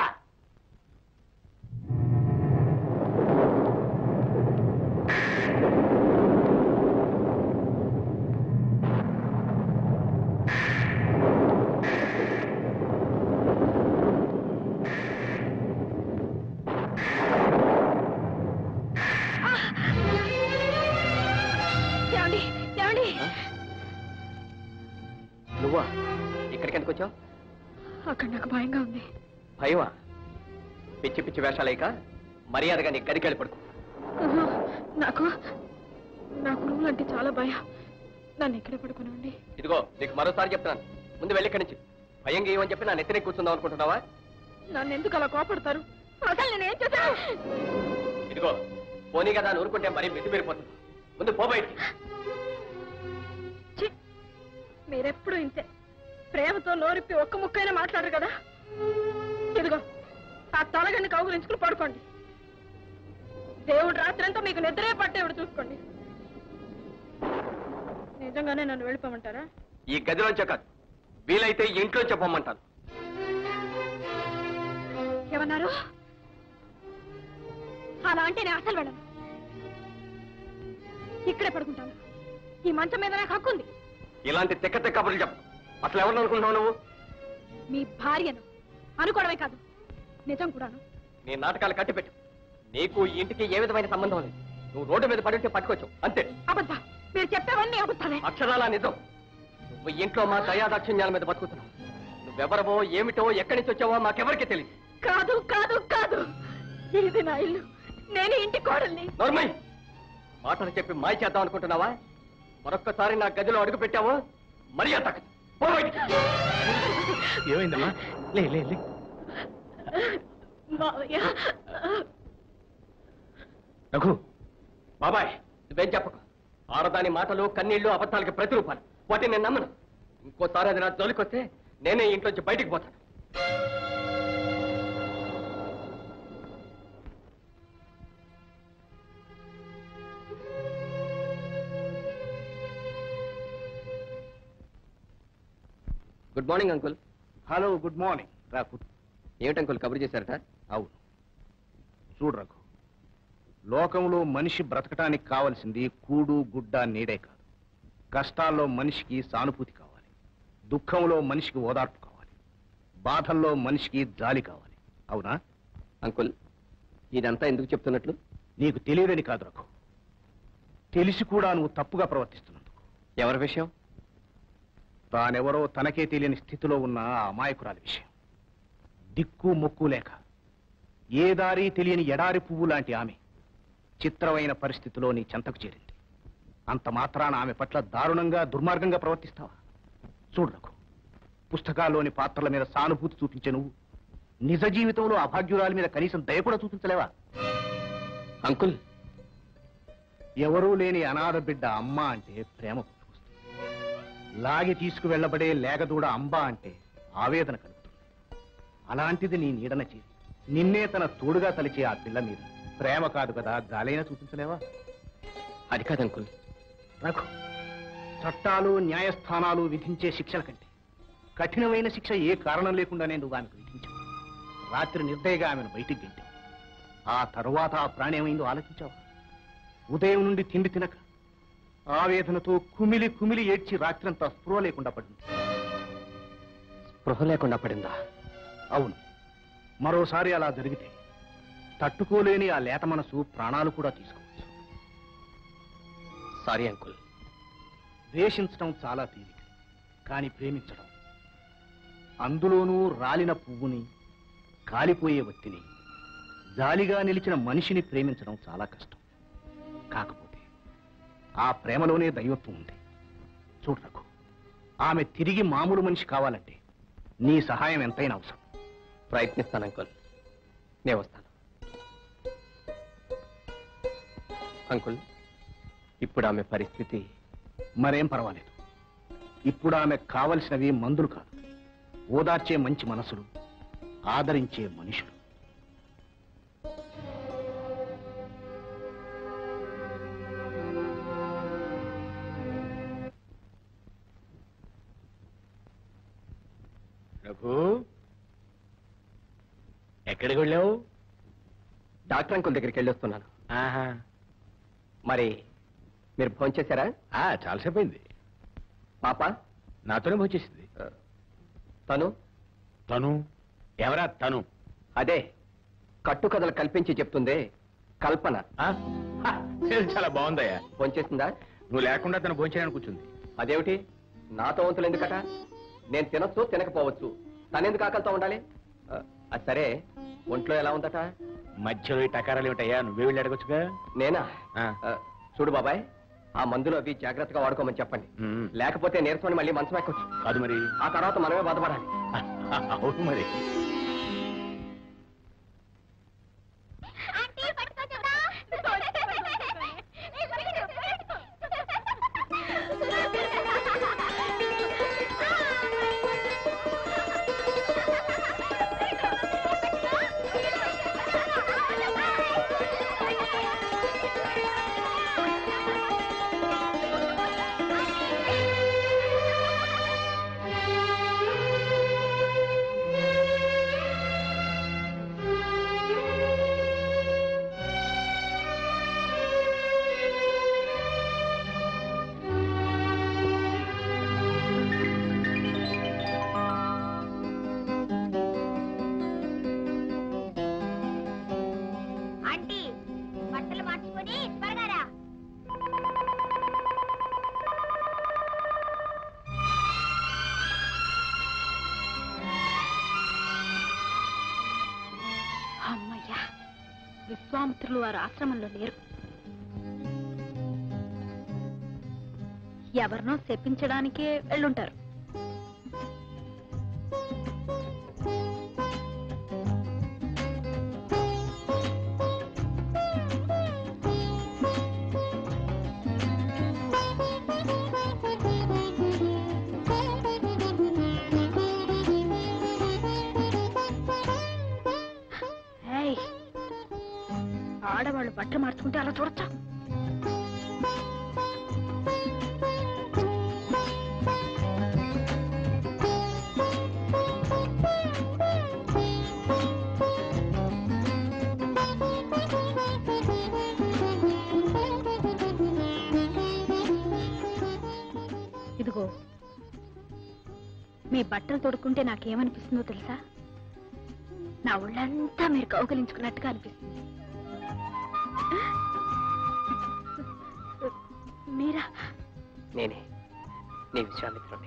[SPEAKER 4] బయటకు వచ్చావు?
[SPEAKER 7] అక్కడ నాకు భయంగా ఉంది.
[SPEAKER 4] భయమా? పిచ్చి పిచ్చి వేషాలేక మర్యాదగా నీ గదికి వెళ్ళి పడుకో.
[SPEAKER 7] నాకు నువ్వులంటే చాలా భయం. నన్ను ఎక్కడ పడుకున్నాండి?
[SPEAKER 4] ఇదిగో నీకు మరోసారి చెప్తున్నాను, ముందు వెళ్ళి ఇక్కడి నుంచి. భయం గేయమని చెప్పి నా నెత్తినే కూర్చుందాం అనుకుంటున్నావా?
[SPEAKER 7] నన్ను ఎందుకు అలా కోపడతారు? అసలు నేనేం చేశాను?
[SPEAKER 4] ఇదిగో పోనీ కదా అని ఊరుకుంటే మరీ మితిమీరిపోతుంది. ముందు పో బయటికి.
[SPEAKER 7] మీరెప్పుడు ఇంతే, ప్రేమతో నోరిప్పి ఒక్క ముక్కైనా మాట్లాడరు కదా. ఇదిగో ఆ తలగన్ని కౌగులించుకుని పడుకోండి. దేవుడు రాత్రంతా మీకు నిద్రే పట్టేవిడు చూసుకోండి. నిజంగానే నన్ను వెళ్ళిపోమంటారా?
[SPEAKER 4] ఈ గదిలోంచే కాదు, వీలైతే ఇంట్లో చెప్పమంటాను.
[SPEAKER 7] ఏమన్నారు? అలా అంటే నేను అసలు వెళ్ళను. ఇక్కడే పడుకుంటాను. ఈ మంచం మీద నాకు హక్కు ఉంది.
[SPEAKER 4] ఇలాంటి తెక్క తెక్క కబుర్లు చెప్పు. అసలు ఎవరిని అనుకుంటున్నావు నువ్వు?
[SPEAKER 7] మీ భార్యను అనుకోవడమే కాదు, నిజం కూడాను.
[SPEAKER 4] నీ నాటకాలు కట్టిపెట్టు. నీకు ఈ ఇంటికి ఏ విధమైన సంబంధం లేదు. నువ్వు రోడ్డు మీద పడితే పట్టుకోవచ్చు అంతే.
[SPEAKER 7] అబద్ధం. మీరు చెప్పేవన్నీ అబద్ధాలే.
[SPEAKER 4] అక్షరాలా నిజం. నువ్వు ఇంట్లో మా దయాదాక్షిణ్యాల మీద బతుకుతున్నావు. నువ్వెవరవో ఏమిటో ఎక్కడి నుంచి వచ్చావో మాకెవరికి తెలియదు.
[SPEAKER 7] కాదు కాదు కాదు, ఇది నా ఇల్లు. నేను ఇంటి కోడల్ని.
[SPEAKER 4] నోర్మై, మాటలు చెప్పి మాయ చేద్దాం అనుకుంటున్నావా? మరొక్కసారి నా గదిలో అడుగు పెట్టావో మర్యాద తగ్గదు. పో బయటికి.
[SPEAKER 1] ఏమైందమ్మా? లే లే లే.
[SPEAKER 7] మావయ్య.
[SPEAKER 1] రఘు,
[SPEAKER 4] బాబాయ్ నువ్వేం చెప్పకు. ఆడదాని మాటలు కన్నీళ్లు అబద్ధాలకి ప్రతిరూపాలు. వాటిని నేను నమ్మను. ఇంకోసారి అది నా జోలికొస్తే నేనే ఇంట్లోంచి బయటికి పోతాను. Good morning uncle.
[SPEAKER 6] Hello, good morning. రాకు.
[SPEAKER 4] ఏమిటి అంకుల్ కబురు చేశారట?
[SPEAKER 6] అవును, చూడు రఘు, లోకంలో మనిషి బ్రతకటానికి కావలసింది కూడు గుడ్డ నీడే కాదు. కష్టాల్లో మనిషికి సానుభూతి కావాలి, దుఃఖంలో మనిషికి ఓదార్పు కావాలి, బాధల్లో మనిషికి జాలి కావాలి. అవునా?
[SPEAKER 4] అంకుల్ ఇదంతా ఎందుకు చెప్తున్నట్లు?
[SPEAKER 6] నీకు తెలియదని కాదు రఘు, తెలిసి కూడా నువ్వు తప్పుగా ప్రవర్తిస్తున్నందుకు.
[SPEAKER 4] ఎవరి విషయం?
[SPEAKER 6] తానెవరో తనకే తెలియని స్థితిలో ఉన్న ఆ అమాయకురాలి విషయం. దిక్కు మొక్కు లేక ఏ దారి తెలియని ఎడారి పువ్వు లాంటి ఆమె చిత్రమైన పరిస్థితిలో నీ చెంతకు చేరింది. అంత మాత్రాన ఆమె పట్ల దారుణంగా దుర్మార్గంగా ప్రవర్తిస్తావా? చూడు రఘు, పుస్తకాల్లోని పాత్రల మీద సానుభూతి చూపించే నువ్వు నిజ జీవితంలో అభాగ్యురాలి మీద కనీసం దయ కూడా చూపించలేవా?
[SPEAKER 4] అంకుల్,
[SPEAKER 6] ఎవరూ లేని అనాథ బిడ్డ అమ్మ అంటే ప్రేమ పుట్టుకొస్తుంది. లాగి తీసుకువెళ్లబడే లేగదూడ అంబ అంటే ఆవేదన కలుగుతుంది. అలాంటిది నీ నీడన చేరి నిన్నే తన తోడుగా తలిచే ఆ పిల్ల మీద ప్రేమ కాదు కదా జాలైనా చూపించలేవా?
[SPEAKER 4] అది కాదు అంకుల్.
[SPEAKER 6] రఘు, చట్టాలు న్యాయస్థానాలు విధించే శిక్షల కంటే కఠినమైన శిక్ష ఏ కారణం లేకుండానే నువ్వు ఆమెకు విధించావు. రాత్రి నిర్దయగా ఆమెను బయటికి గెంటావు. ఆ తరువాత ఆ ప్రాణి ఏమైందో ఆలోచించావా? ఉదయం నుండి తిండి తినక ఆవేదనతో కుమిలి కుమిలి ఏడ్చి రాత్రంతా స్పృహ లేకుండా పడింది.
[SPEAKER 4] స్పృహ లేకుండా పడిందా?
[SPEAKER 6] అవును. మరోసారి అలా జరిగితే తట్టుకోలేని ఆ లేత మనసు ప్రాణాలు కూడా తీసుకోవచ్చు.
[SPEAKER 4] Sorry uncle.
[SPEAKER 6] ద్వేషించడం చాలా తేలిక, కానీ ప్రేమించడం, అందులోనూ రాలిన పువ్వుని, కాలిపోయే వత్తిని, జాలిగా నిలిచిన మనిషిని ప్రేమించడం చాలా కష్టం. కాకపోతే ఆ ప్రేమలోనే దైవత్వం ఉంది. చూడు రఘు, ఆమె తిరిగి మామూలు మనిషి కావాలంటే నీ సహాయం ఎంతైనా అవసరం.
[SPEAKER 4] ప్రయత్నిస్తాను అంకుల్. నేను వస్తాను. అంకుల్, ఇప్పుడు ఆమె పరిస్థితి?
[SPEAKER 6] మరేం పర్వాలేదు. ఇప్పుడు ఆమె కావలసినవి మందులు కాదు, ఓదార్చే మంచి మనసులు, ఆదరించే మనుషులు.
[SPEAKER 1] రఘు, ఎక్కడికి వెళ్ళావు?
[SPEAKER 4] డాక్టర్ అంకుల్ దగ్గరికి వెళ్ళొస్తున్నాను.
[SPEAKER 1] ఆహా,
[SPEAKER 4] మరి మీరు ఫోన్ చేశారా?
[SPEAKER 1] చాలాసేపు అయింది.
[SPEAKER 4] పాప
[SPEAKER 1] నాతోనే వచ్చేసింది.
[SPEAKER 4] తను
[SPEAKER 1] తను ఎవరా? తను
[SPEAKER 4] అదే కట్టుకథలు కల్పించి చెప్తుందే కల్పన.
[SPEAKER 1] పేరు చాలా బాగుందయ్యా.
[SPEAKER 4] ఫోన్ చేసిందా?
[SPEAKER 1] నువ్వు లేకుండా తను భోంచేయడానికి కూర్చుంది.
[SPEAKER 4] అదేమిటి నాతో వంతులు ఎందుకట? నేను తినొచ్చు తినకపోవచ్చు, తనెందుకు ఆకలితో ఉండాలి? అది సరే, ఒంట్లో ఎలా ఉందట?
[SPEAKER 1] మధ్యలో ఈ టకారాలు ఏమిటయ్యా, నువ్వే వెళ్ళి అడగొచ్చుగా.
[SPEAKER 4] నేనా?
[SPEAKER 1] ఆ.
[SPEAKER 4] చూడు బాబాయ్, ఆ మందులు అవి జాగ్రత్తగా వాడుకోమని చెప్పండి. లేకపోతే నీరసం మళ్ళీ మంచం ఎక్కొచ్చు.
[SPEAKER 1] కాదు మరి,
[SPEAKER 4] ఆ తర్వాత మనమే బాధపడాలి.
[SPEAKER 1] అవును మరి.
[SPEAKER 7] విశ్వామిత్రులు వారి ఆశ్రమంలో లేరు. ఎవరినో శపించడానికే వెళ్ళుంటారు. ఆడవాళ్ళు బట్టలు మార్చుకుంటే అలా చూడచ్చా? ఇదిగో, మీ బట్టలు తొడుక్కుంటే నాకేమనిపిస్తుందో తెలుసా? నా ఒళ్ళంతా మీరు కౌగలించుకున్నట్టుగా అనిపిస్తుంది. మీరా?
[SPEAKER 4] నేనే, నీ విశ్వామిత్రుని.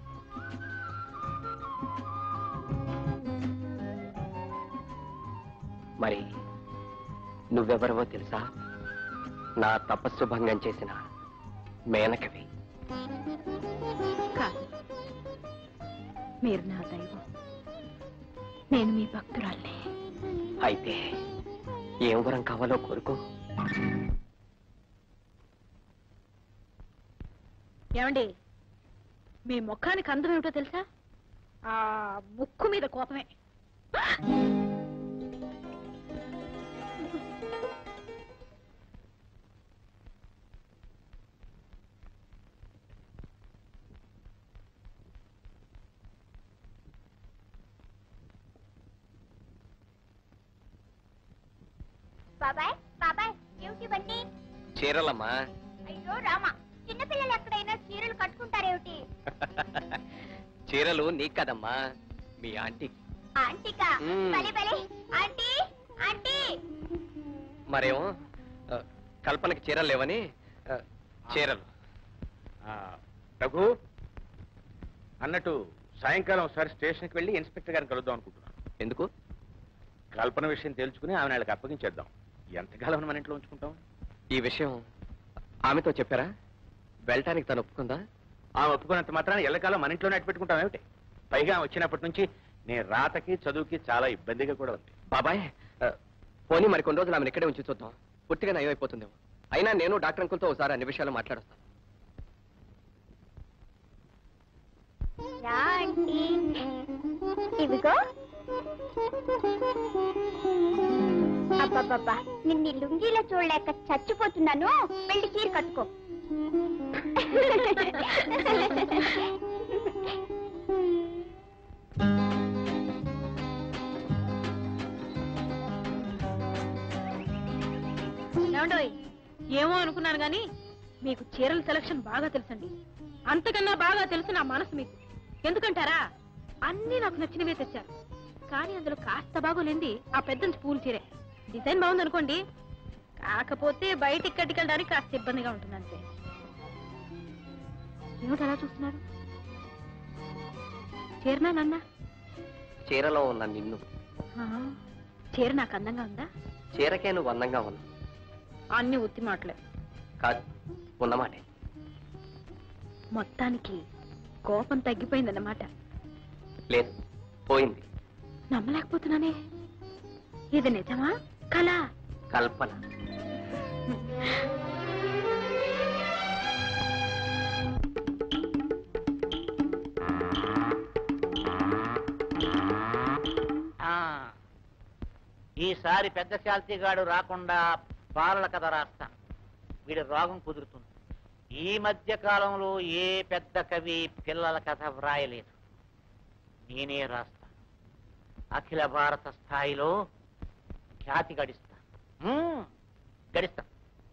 [SPEAKER 4] మరి నువ్వెవరవో తెలుసా? నా తపస్సు భంగం చేసిన మేనకవి.
[SPEAKER 7] కాదు, మీరు నా దైవం, నేను మీ భక్తురాల్ని.
[SPEAKER 4] అయితే ఏం వరం కావాలో కోరుకో.
[SPEAKER 7] ఏమండి, మీ ముఖానికి అందం ఏమిటో తెలుసా? ఆ ముక్కు మీద కోపమే.
[SPEAKER 2] బాబాయ్ బాబాయ్, ఏమిటివన్నీ?
[SPEAKER 4] చీరలమ్మా.
[SPEAKER 2] అయ్యో రామా, చిన్నపిల్లలు ఎక్కడైనా చీరలు కట్టుకుంటారేమిటి?
[SPEAKER 4] చీరలు నీకు కదమ్మా, మీ ఆంటీ.
[SPEAKER 2] ఆంటీకా? భలే భలే. Aunty aunty.
[SPEAKER 4] మరేమో కల్పనకి చీరలు లేవని చీరలు.
[SPEAKER 1] రఘు అన్నట్టు సాయంకాలం ఒకసారి స్టేషన్కి వెళ్ళి ఇన్స్పెక్టర్ గారిని కలుద్దాం అనుకుంటున్నాను.
[SPEAKER 4] ఎందుకు?
[SPEAKER 1] కల్పన విషయం తెలుసుకుని ఆమె వాళ్ళకి అప్పగించేద్దాం. ఎంతకాలం మన ఇంట్లో ఉంచుకుంటాం?
[SPEAKER 4] ఈ విషయం ఆమెతో చెప్పారా? వెళ్ళటానికి తను ఒప్పుకుందా?
[SPEAKER 1] ఆమె ఒప్పుకున్నంత మాత్రాన్ని ఎల్లకాలం మన ఇంట్లోనే అట్టు పెట్టుకుంటాం ఏమిటి? పైగా వచ్చినప్పటి నుంచి నేను రాతకి చదువుకి చాలా ఇబ్బందిగా కూడా ఉంది.
[SPEAKER 4] బాబాయ్, పోనీ మరి కొన్ని రోజులు ఆమెను ఇక్కడే ఉంచి చూద్దాం. పూర్తిగా నయం అయిపోతుందేమో. అయినా నేను డాక్టర్ అంకుల్తో ఒకసారి అన్ని విషయాలు మాట్లాడొస్తాను.
[SPEAKER 2] ఇవిగో. అబ్బబ్బబ్బా, నిన్ను లుంగీలో చూడలేక చచ్చిపోతున్నాను. వెళ్ళి చీర కట్టుకో.
[SPEAKER 7] ఏమండోయ్, ఏమో అనుకున్నాను గాని మీకు చీరల సెలక్షన్ బాగా తెలుసండి. అంతకన్నా బాగా తెలుసు నా మనసు మీకు. ఎందుకంటారా? అన్నీ నాకు నచ్చినవే తెచ్చారు. కానీ అందులో కాస్త బాగోలేంది ఆ పెద్ద పూలు చీరే. డిజైన్ బాగుంది అనుకోండి, కాకపోతే బయటికి కట్టుకెళ్ళడానికి కాస్త ఇబ్బందిగా ఉంటుంది అంతే. ఏమిటి అలా చూస్తున్నారు? చీరనానన్నా?
[SPEAKER 4] చీరలో ఉన్న నిన్ను.
[SPEAKER 7] చీర నాకు అందంగా ఉందా?
[SPEAKER 4] చీరకే నువ్వు అందంగా ఉన్నావు.
[SPEAKER 7] అన్ని ఉత్తి మాటలే.
[SPEAKER 4] కాదు, ఉన్నమాటే.
[SPEAKER 7] మొత్తానికి కోపం తగ్గిపోయిందన్నమాట.
[SPEAKER 4] లేదు, పోయింది.
[SPEAKER 7] నమ్మలేకపోతున్నానే. ఇది నిజమా కళ?
[SPEAKER 4] కల్పన.
[SPEAKER 3] ఈసారి పెద్ద శాల్తీగాడు రాకుండా బాలల కథ రాస్తాను. వీడి రోగం కుదురుతుంది. ఈ మధ్య కాలంలో ఏ పెద్ద కవి పిల్లల కథ వ్రాయలేదు. నేనే రాస్తా. అఖిల భారత స్థాయిలో ఖ్యాతి గడిస్తా. గడిస్తా.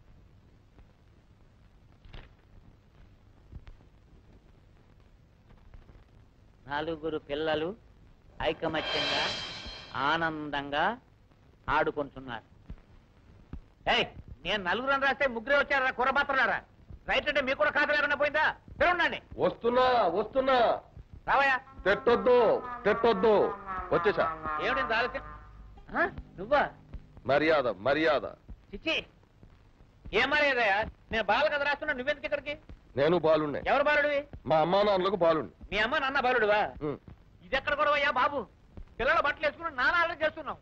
[SPEAKER 3] నలుగురు పిల్లలు ఐకమత్యంగా ఆనందంగా ఆడుకుంటున్నారు. నేను నలుగురు రాస్తే ముగ్గురే వచ్చారా? కుర్రబాత్రలారా? రైట్ అంటే మీకు కూడా ఖాతా లేకుండా పోయిందా? ఉండండి.
[SPEAKER 5] వస్తున్నా
[SPEAKER 3] రావయ్యా.
[SPEAKER 5] తెట్టొద్దు వచ్చేసా.
[SPEAKER 3] ఏమిటి ఆలోచన? నువ్వా?
[SPEAKER 5] మర్యాద.
[SPEAKER 3] చిచ్చి, ఏం మర్యాదయా? నేను బాల కథ రాస్తున్నా, నువ్వెందుకు ఇక్కడికి?
[SPEAKER 5] నేను బాలుడినే.
[SPEAKER 3] ఎవరు బాలుడివి?
[SPEAKER 5] మా అమ్మా నాన్నలకు బాలుడిని.
[SPEAKER 3] మీ అమ్మ నాన్న బాలుడివా? ఇది ఎక్కడ గొడవయ్యా బాబు? పిల్లల బట్టలు వేసుకుని నాన్న ఆర్డర్ చేస్తున్నావు.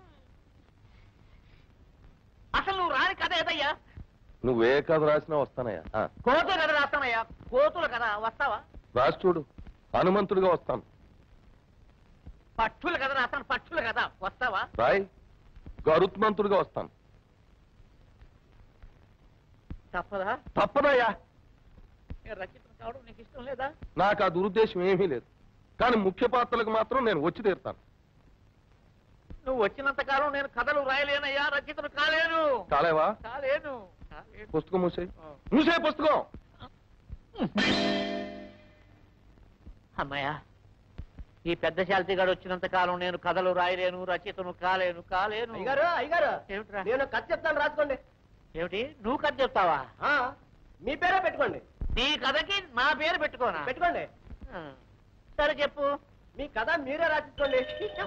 [SPEAKER 3] అసలు నువ్వు రాని కథ ఏదయ్యా?
[SPEAKER 5] నువ్వే కథ రాసినా వస్తానయ్యా.
[SPEAKER 3] కోతుల కథ రాస్తానయ్యా. కోతుల కథ వస్తావా?
[SPEAKER 5] రాసి చూడు, హనుమంతుడిగా వస్తాను.
[SPEAKER 3] పక్షుల కథ రాస్తాను. పక్షుల కథ వస్తావా?
[SPEAKER 5] రాయ్, గరుత్మంతుడిగా వస్తాను.
[SPEAKER 3] తప్పదా?
[SPEAKER 5] తప్పదయ్యా.
[SPEAKER 3] రచయితను కావడం నీకు ఇష్టం లేదా?
[SPEAKER 5] నాకు ఆ దురుద్దేశం ఏమీ లేదు. కానీ ముఖ్య పాత్రలకు మాత్రం నేను వచ్చి తీరుతాను.
[SPEAKER 3] నువ్వు వచ్చినంత కాలం నేను కథలు రాయలేనయ్యా, రచయితను కాలేను.
[SPEAKER 5] కాలేవా?
[SPEAKER 3] కాలేను.
[SPEAKER 5] పుస్తకం మూసే పుస్తకం.
[SPEAKER 3] అమ్మాయ్యా, ఈ పెద్ద శాల్తీగాడు వచ్చినంత కాలం నేను కథలు రాయలేను, రచయితను కాలేను.
[SPEAKER 9] అయ్యగారు
[SPEAKER 3] ఏమిట్రా?
[SPEAKER 9] నేను కథ చెప్తాను, రాసుకోండి.
[SPEAKER 3] ఏమిటి? నువ్వు కథ చెప్తావా?
[SPEAKER 9] మీ పేరే పెట్టుకోండి.
[SPEAKER 3] నీ కథకి నా పేరు పెట్టుకోనా?
[SPEAKER 9] పెట్టుకోండి.
[SPEAKER 3] సరే చెప్పు.
[SPEAKER 9] మీ కథ మీరే రాసుకోండి.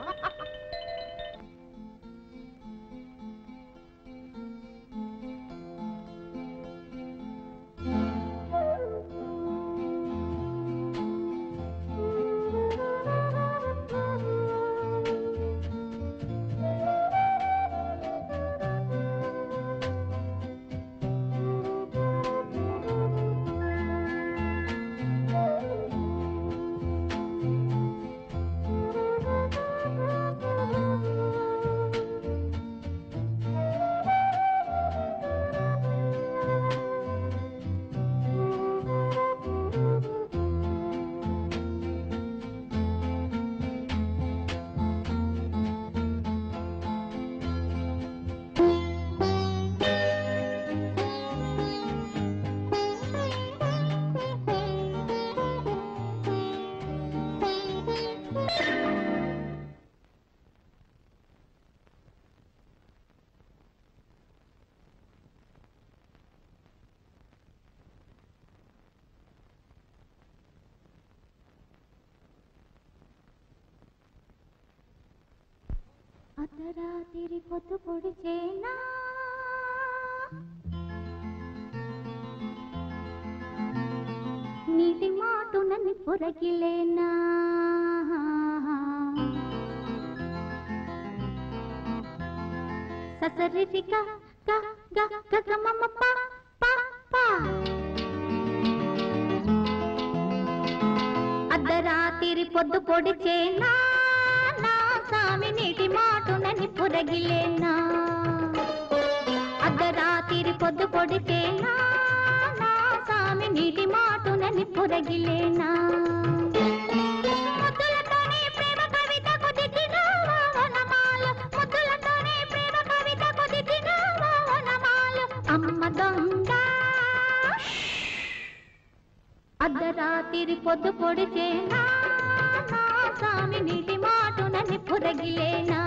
[SPEAKER 2] అర్ధరాత్రి పొద్దు పొడిచేనా నీటి మాటునని పొరగిలేనా ససరిక గ గ గ గ మమ ప ప ప అర్ధరాత్రి పొద్దు పొడిచేనా నా సామి నీటి మాటునని పొరగిలేనా అర్ధరాత్రి పొద్దు పొడిచేనా నా సామి నీటి మాటునని పొరగిలేనా ముద్దులతోనే ప్రేమ కవిత కుదిచినావా వనమాల ముద్దులతోనే ప్రేమ కవిత కుదిచినావా వనమాల అమ్మ దొంగ అర్ధరాత్రి పొద్దు పొడిచేనా నా సామి నీటి మాటునని పొరగిలేనా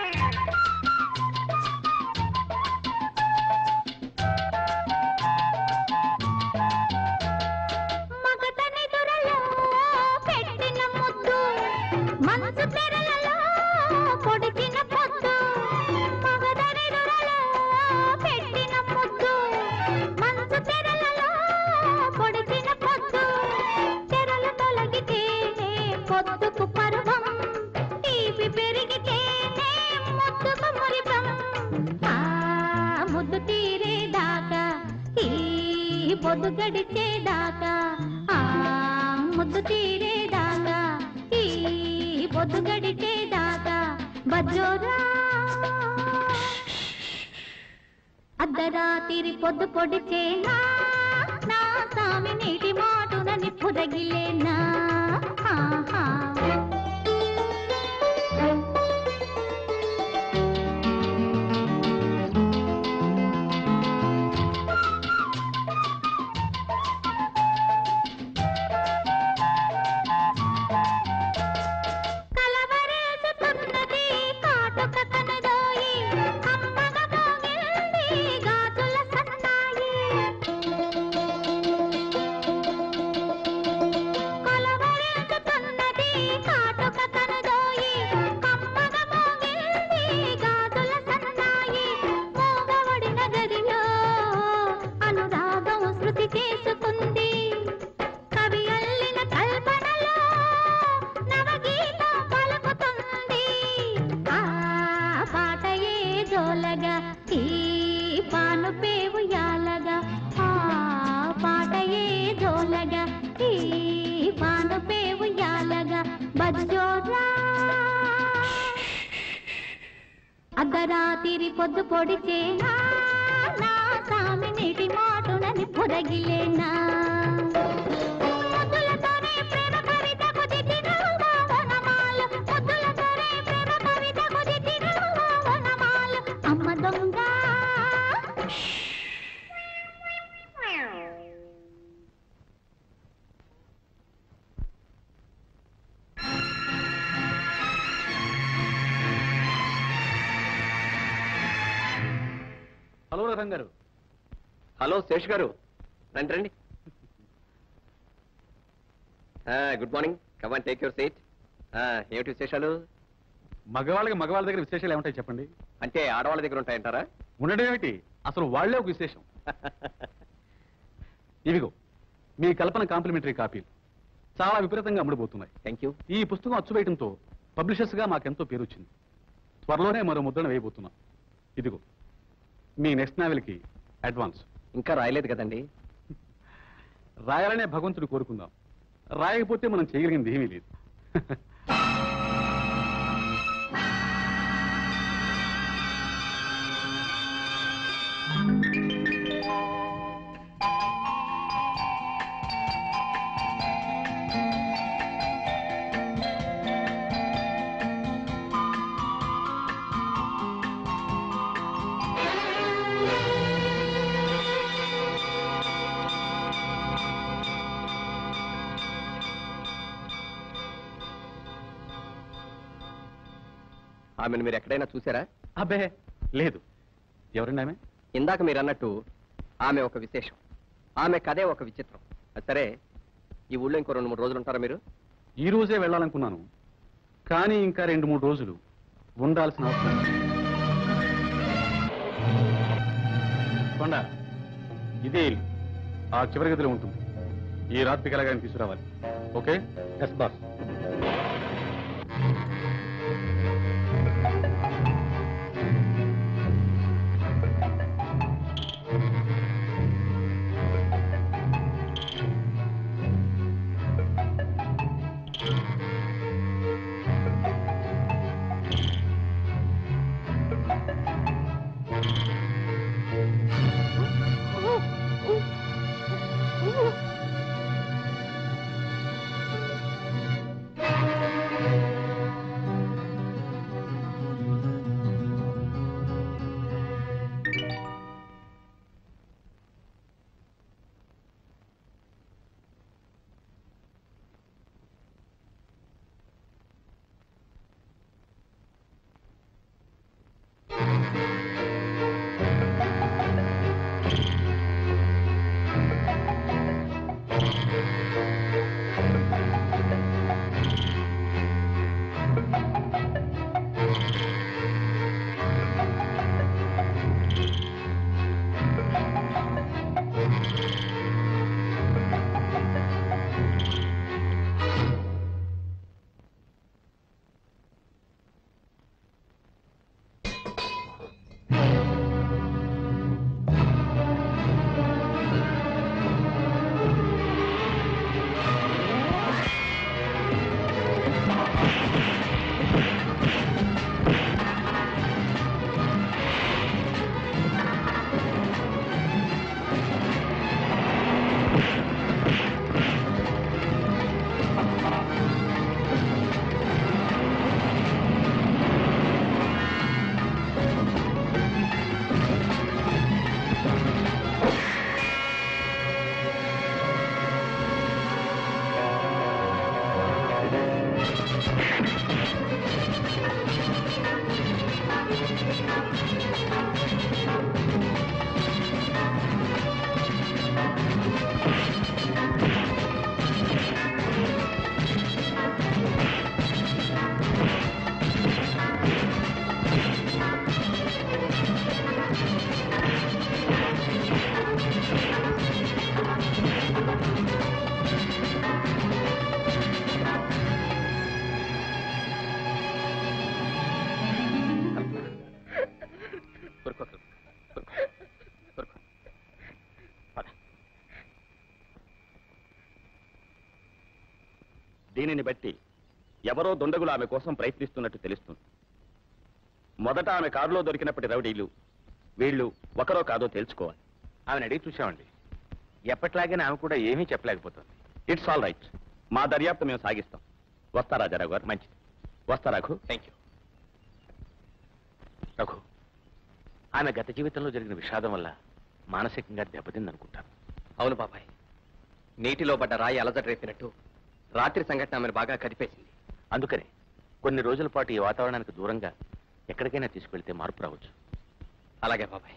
[SPEAKER 10] పొద్దు గడిచేదాకా ముద్దు తీరేదాకా ఈ పొద్దు గడిచేదాకా బజ్జోరా అర్ధరాత్రి పొద్దు పొడిచేనా నా సామి నీటి మాటున నిప్పు తగిలేనా అర్ధరాత్రి పొద్దు పొడిచేనా నా సామి నీటి మాటున నిప్పు తగిలేనా ముద్దులతోనే ప్రేమ కవిత కుదితినవా వనమాల ముద్దులతోనే ప్రేమ కవిత కుదితినవా వనమాల అమ్మ దొంగ
[SPEAKER 8] హలో రథం గారు.
[SPEAKER 4] హలో శేష్ గారు, రండి రండి. Good morning, come on take your seat. ఏమిటి విశేషాలు?
[SPEAKER 8] మగవాళ్ళ దగ్గర విశేషాలు ఏముంటాయి చెప్పండి.
[SPEAKER 4] అంటే ఆడవాళ్ళ దగ్గర ఉంటాయంటారా?
[SPEAKER 8] ఉండడం ఏమిటి, అసలు వాళ్లే ఒక విశేషం. ఇవిగో మీ కల్పన కాంప్లిమెంటరీ కాపీలు చాలా విపరీతంగా అమ్ముడుపోతున్నాయి.
[SPEAKER 4] Thank you.
[SPEAKER 8] ఈ పుస్తకం అచ్చువేయడంతో పబ్లిషర్స్ గా మాకెంతో పేరు వచ్చింది. త్వరలోనే మరో ముద్రణ వేయబోతున్నాం. ఇదిగో మీ నెక్స్ట్ నావెల్కి అడ్వాన్స్.
[SPEAKER 4] ఇంకా రాయలేదు కదండి.
[SPEAKER 8] రాయాలనే భగవంతుడు కోరుకుందాం, రాయకపోతే మనం చేయగలిగింది ఏమీ లేదు.
[SPEAKER 4] ఆమెను మీరు ఎక్కడైనా చూసారా?
[SPEAKER 8] అబ్బే లేదు. ఎవరండి ఆమె?
[SPEAKER 4] ఇందాక మీరు అన్నట్టు ఆమె ఒక విశేషం, ఆమె కథే ఒక విచిత్రం. సరే, ఈ ఊళ్ళో ఇంకో 2-3 రోజులు ఉంటారా మీరు?
[SPEAKER 8] ఈ రోజే వెళ్ళాలనుకున్నాను, కానీ ఇంకా 2-3 రోజులు ఉండాల్సిన అవసరం. కొండ ఇదే ఇల్లు, ఆ చివరి గదిలో ఉంటుంది. ఈ రాత్రికి ఎలాగైనా తీసుకురావాలి. ఓకే? Yes boss. దీనిని బట్టి ఎవరో దుండగులు ఆమె కోసం ప్రయత్నిస్తున్నట్టు తెలుస్తుంది. మొదట ఆమె కారులో దొరికినప్పటి రౌడీలు వీళ్ళు ఒకరో కాదో తెలుసుకోవాలి.
[SPEAKER 1] ఆమెను అడిగి చూసామండి. ఎప్పట్లాగే ఆమె కూడా ఏమీ చెప్పలేకపోతుంది.
[SPEAKER 8] It's all right. మా దర్యాప్తు మేము సాగిస్తాం. వస్తా రాజారావు గారు.
[SPEAKER 1] మంచిది.
[SPEAKER 8] వస్తా రఘు.
[SPEAKER 4] Thank you.
[SPEAKER 1] రఘు, ఆమె గత జీవితంలో జరిగిన విషాదం వల్ల మానసికంగా దెబ్బతిందనుకుంటాను.
[SPEAKER 4] అవును బాబాయ్, నీటిలో పడ్డ రాయి అలజడి రేపినట్టు రాత్రి సంఘటన ఆమెను బాగా కదిపేసింది.
[SPEAKER 1] అందుకనే కొన్ని రోజుల పాటు ఈ వాతావరణానికి దూరంగా ఎక్కడికైనా తీసుకెళ్తే మార్పు రావచ్చు.
[SPEAKER 4] అలాగే బాబాయ్.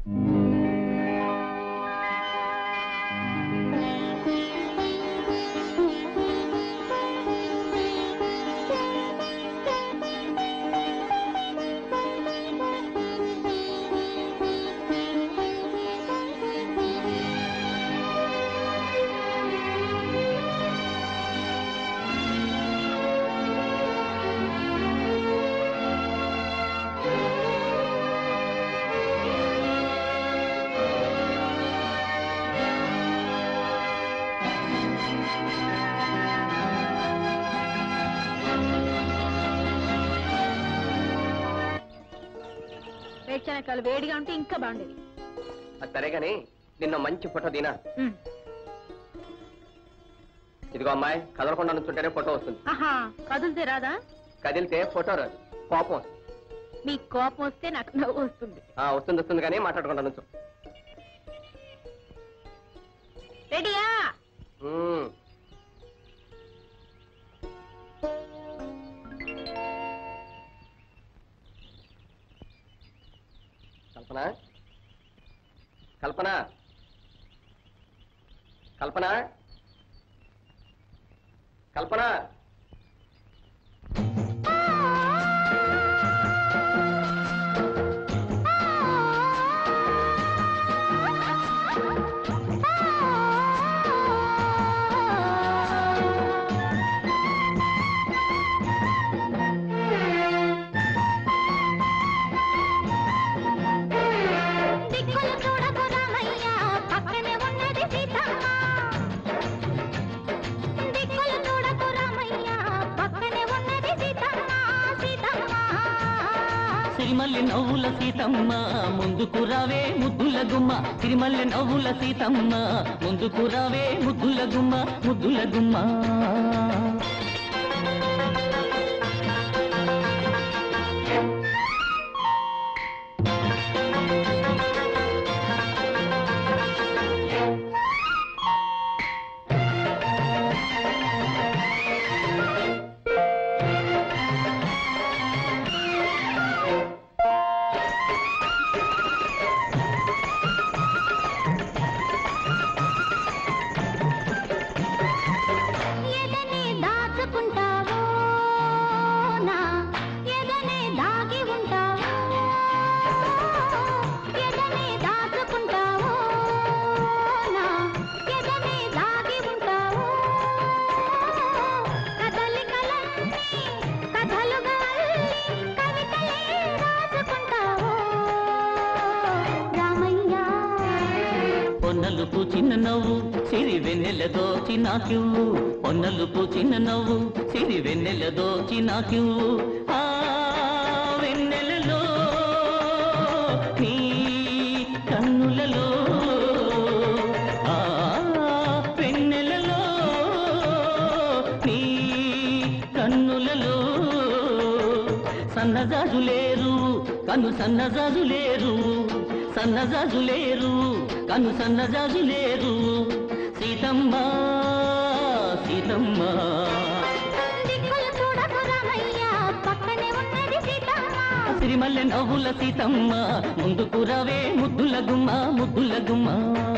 [SPEAKER 7] వేడిచానకాలు వేడిగా ఉంటే ఇంకా బాగుండేది.
[SPEAKER 4] అది సరే గాని నిన్న మంచి ఫోటో దీనా. ఇదిగో అమ్మాయి, కదలకుండా నుంచుంటేనే ఫోటో వస్తుంది.
[SPEAKER 7] ఆహా, కదిలితే రాదా?
[SPEAKER 4] కదిలితే ఫోటో రాదు, కోపం వస్తుంది.
[SPEAKER 7] మీ కోపం వస్తే నాకు నవ్వు వస్తుంది.
[SPEAKER 4] వస్తుంది వస్తుంది కానీ మాట్లాడకుండా నుంచు.
[SPEAKER 7] రెడీయా?
[SPEAKER 4] కల్పన, కల్పన, కల్పన, కల్పన.
[SPEAKER 11] సిరిమల్లె నవ్వుల సీతమ్మ ముందుకు రావే ముద్దుల గుమ్మ, సిరిమల్లె నవ్వుల సీతమ్మ ముందుకు రావే ముద్దుల గుమ్మ, ముద్దుల గుమ్మ. పొన్నలుపు చిన్న నవ్వు సిరి వెన్నెల దోచి నాకివ్వు, పొన్నలుపు చిన్న నవ్వు సిరి వెన్నెల దోచి నాకివ్వు. ఆ వెన్నెలలో నీ కన్నులలో, ఆ వెన్నెలలో నీ కన్నులలో సన్నజాజులేరు కను సన్నజాజులేరు, సన్నజాజులేరు కను సన్నజాజులేరు. సీతమ్మ సీతమ్మ సిరిమల్లె నవ్వుల సీతమ్మ ముందుకు రావే ముద్దుల గుమ్మ ముద్దుల గుమ్మ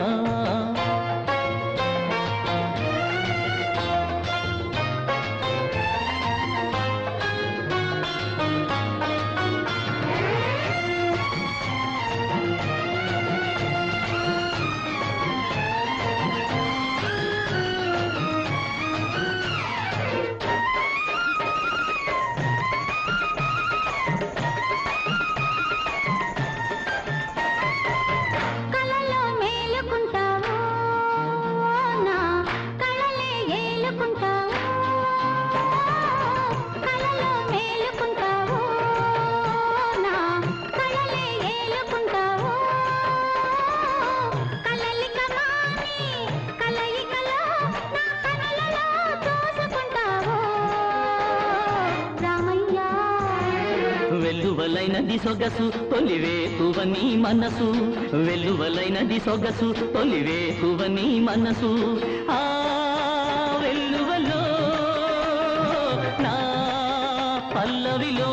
[SPEAKER 11] వెల్లువలైనది సొగసు తొలివేకువని మనసు వెల్లువలైనది సొగసు తొలివేకువని మనసు ఆ వెల్లువలో నా పల్లవిలో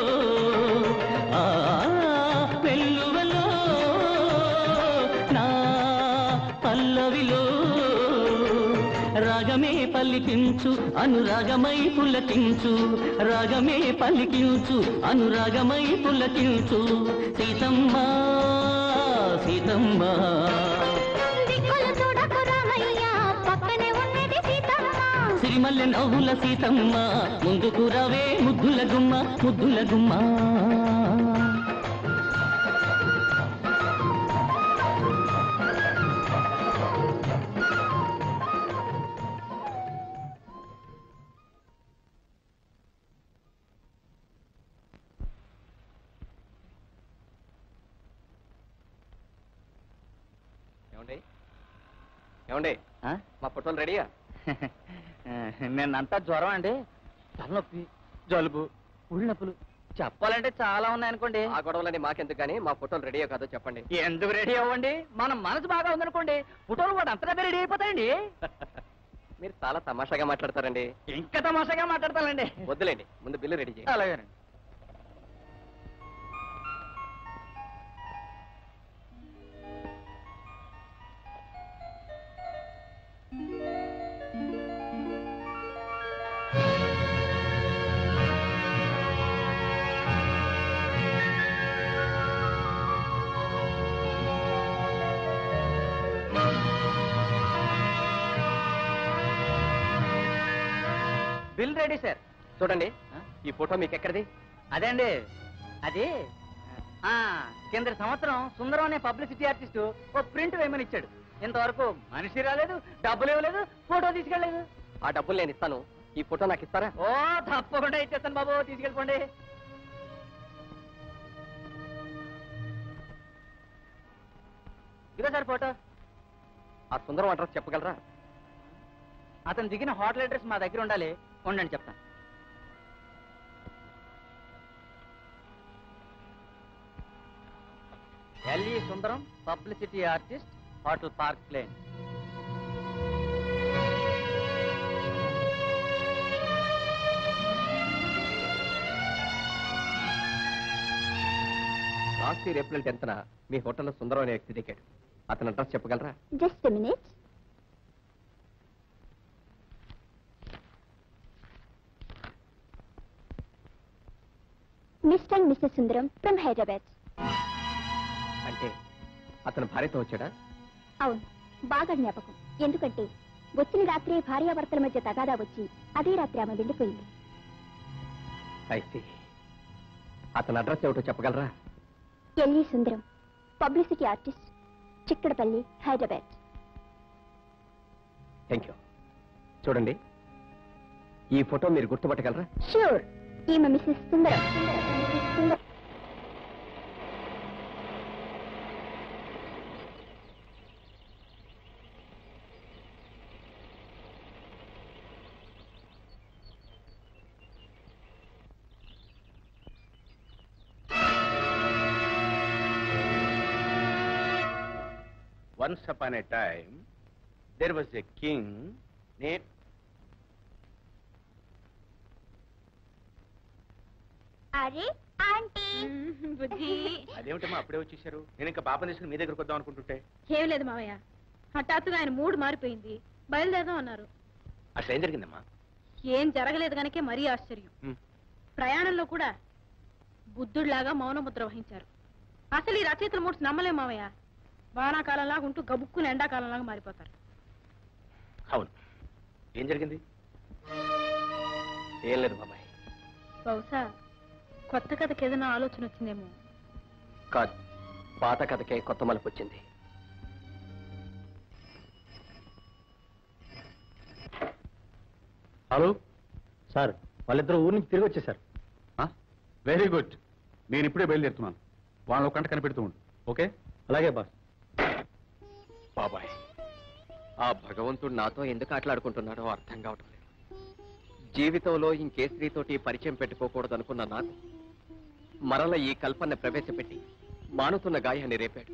[SPEAKER 11] ఆ వెల్లువలో నా పల్లవిలో రాగమే పలికించు అనురాగమై పులకించు రాగమే పలికించు అనురాగమై పులకించు సీతమ్మ సీతమ్మ సిరిమల్లె నవ్వుల సీతమ్మ ముందుకు రావే ముద్దుల గుమ్మ ముద్దుల గుమ్మ
[SPEAKER 4] ఏమండి మా ఫోటోలు రెడీయా?
[SPEAKER 3] నిన్నంతా జ్వరం అండి, తలనొప్పి, జలుబు, ఉళ్ళనొప్పులు చెప్పాలంటే చాలా ఉన్నాయనుకోండి.
[SPEAKER 4] ఆ గొడవలని మాకెందుకు కానీ మా ఫోటోలు రెడీయో కాదో చెప్పండి.
[SPEAKER 3] ఎందుకు రెడీ అవ్వండి, మన మనసు బాగా ఉందనుకోండి ఫోటోలు కూడా అంతగా రెడీ అయిపోతాయండి.
[SPEAKER 4] మీరు చాలా తమాషాగా మాట్లాడతారండి.
[SPEAKER 3] ఇంకా తమాషాగా మాట్లాడతానండి.
[SPEAKER 4] వద్దులేండి, ముందు బిల్లు రెడీ చేయండి.
[SPEAKER 3] అలాగేనండి. Bill ready sir.
[SPEAKER 4] చూడండి, ఈ ఫోటో మీకు ఎక్కడిది?
[SPEAKER 3] అదే అండి, అది కింద సంవత్సరం సుందరం అనే పబ్లిసిటీ ఆర్టిస్టు ఓ ప్రింట్ వేయమని ఇచ్చాడు. ఇంతవరకు మనిషి రాలేదు, డబ్బులు ఇవ్వలేదు, ఫోటో తీసుకెళ్ళలేదు.
[SPEAKER 4] ఆ డబ్బులు నేను ఇస్తాను, ఈ ఫోటో నాకు ఇస్తారా?
[SPEAKER 3] ఓ తప్పకుండా ఇచ్చేస్తాను బాబు, తీసుకెళ్ళిపోండి. ఇదో సార్ ఫోటో.
[SPEAKER 4] ఆ సుందరం అడ్రస్ చెప్పగలరా?
[SPEAKER 3] అతను దిగిన హోటల్ అడ్రస్ మా దగ్గర ఉండాలి, ఉండండి చెప్తాను. L E Sundaram, publicity artist, hotel park plane.
[SPEAKER 4] Last year April 10న మీ హోటల్లో సుందరం అనే వ్యక్తి దిగాడు. అతని అడ్రస్ చెప్పగలరా?
[SPEAKER 2] Just minute. Mister and missus Sundaram from Hyderabad.
[SPEAKER 4] అంటే అతను భార్యతో వచ్చాడా?
[SPEAKER 2] అవును, బాగా జ్ఞాపకం. ఎందుకంటే వచ్చిన రాత్రి భార్యాభర్తల మధ్య తగాదా వచ్చి అదే రాత్రి ఆమె వెళ్ళిపోయింది.
[SPEAKER 4] అయితే అతని అడ్రస్ ఏమిటో చెప్పగలరా?
[SPEAKER 2] L E Sundaram, publicity artist, Chikkadpally, Hyderabad.
[SPEAKER 4] Thank you. చూడండి, ఈ ఫోటో మీరు గుర్తుపట్టగలరా?
[SPEAKER 2] ష్యూర్, ఈమె missus Sundaram.
[SPEAKER 1] Once upon a time, there was a king named...
[SPEAKER 2] అరే ఆంటీ
[SPEAKER 7] బుజ్జి
[SPEAKER 1] అదేమిటమ్మా అప్పుడే వచ్చేసారు? నేను ఇంకా పాపని తీసుకుని మీ దగ్గరకు వద్దాం అనుకుంటుంటే.
[SPEAKER 7] ఏం లేదు మావయ్య, హఠాత్తుగా ఆయన మూడు మారిపోయింది, బయలుదేరదాం అన్నారు.
[SPEAKER 1] అసలు ఏం జరిగిందమ్మా?
[SPEAKER 7] ఏం జరగలేదు గనకే మరీ ఆశ్చర్యం. ప్రయాణంలో కూడా బుద్ధుడిలాగా మౌనముద్ర వహించారు. అసలు ఈ రచయితల మూడ్స్ నమ్మలేం మావయ్య. వానాకాలంలాగా ఉంటూ గబుక్కుని ఎండాకాలంలాగా మారిపోతారు.
[SPEAKER 1] అవును, ఏం జరిగింది?
[SPEAKER 4] ఏం లేదు బాబాయ్.
[SPEAKER 7] బహుశా కొత్త కథకి ఏదైనా ఆలోచన వచ్చిందేమో.
[SPEAKER 4] కాదు, పాత కథకే కొత్త మలుపు వచ్చింది.
[SPEAKER 6] హలో సార్, వాళ్ళిద్దరు ఊరి నుంచి తిరిగి వచ్చేసారు. Very good. నేను ఇప్పుడే బయలుదేరుతున్నాను. వాళ్ళ ఒక గంట కనిపెడుతూ ఉండు. ఓకే? అలాగే బాస్.
[SPEAKER 4] బాబాయ్, ఆ భగవంతుడు నాతో ఎందుకు ఆటలాడుకుంటున్నాడో అర్థం కావటం లేదు. జీవితంలో ఇంకే స్త్రీతోటి పరిచయం పెట్టుకోకూడదు అనుకున్న నాకు మరల ఈ కల్పన ప్రవేశపెట్టి మానుతున్న గాయాన్ని రేపాడు.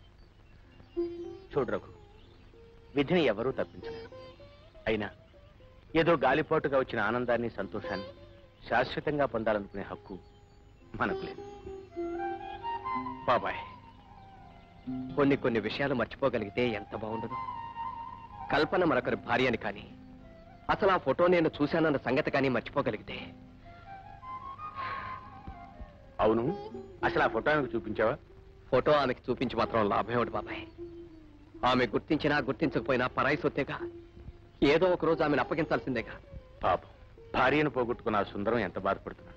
[SPEAKER 1] చూడు రఘు, విధిని ఎవరూ తప్పించలేరు. అయినా ఏదో గాలిపోటుగా వచ్చిన ఆనందాన్ని, సంతోషాన్ని శాశ్వతంగా పొందాలనుకునే హక్కు మనకు లేదు.
[SPEAKER 4] బాబాయ్, కొన్ని విషయాలు మర్చిపోగలిగితే ఎంత బాగుండదు. కల్పన మరొకరి భార్య అని కానీ, అసలు ఆ ఫోటో నేను చూశానన్న సంగతి కానీ మర్చిపోగలిగితే.
[SPEAKER 1] అవును, అసలు ఆ ఫోటో ఆమెకు చూపించావా?
[SPEAKER 4] ఫోటో ఆమెకు చూపించి మాత్రం లాభం ఏమిటి బాబాయ్? ఆమె గుర్తించినా గుర్తించకపోయినా పరాయి సొత్తేగా. ఏదో ఒక రోజు ఆమెను అప్పగించాల్సిందేగా.
[SPEAKER 1] పాపం, భార్యను పోగొట్టుకున్న ఆ సుందరం ఎంత బాధపడుతున్నాడు.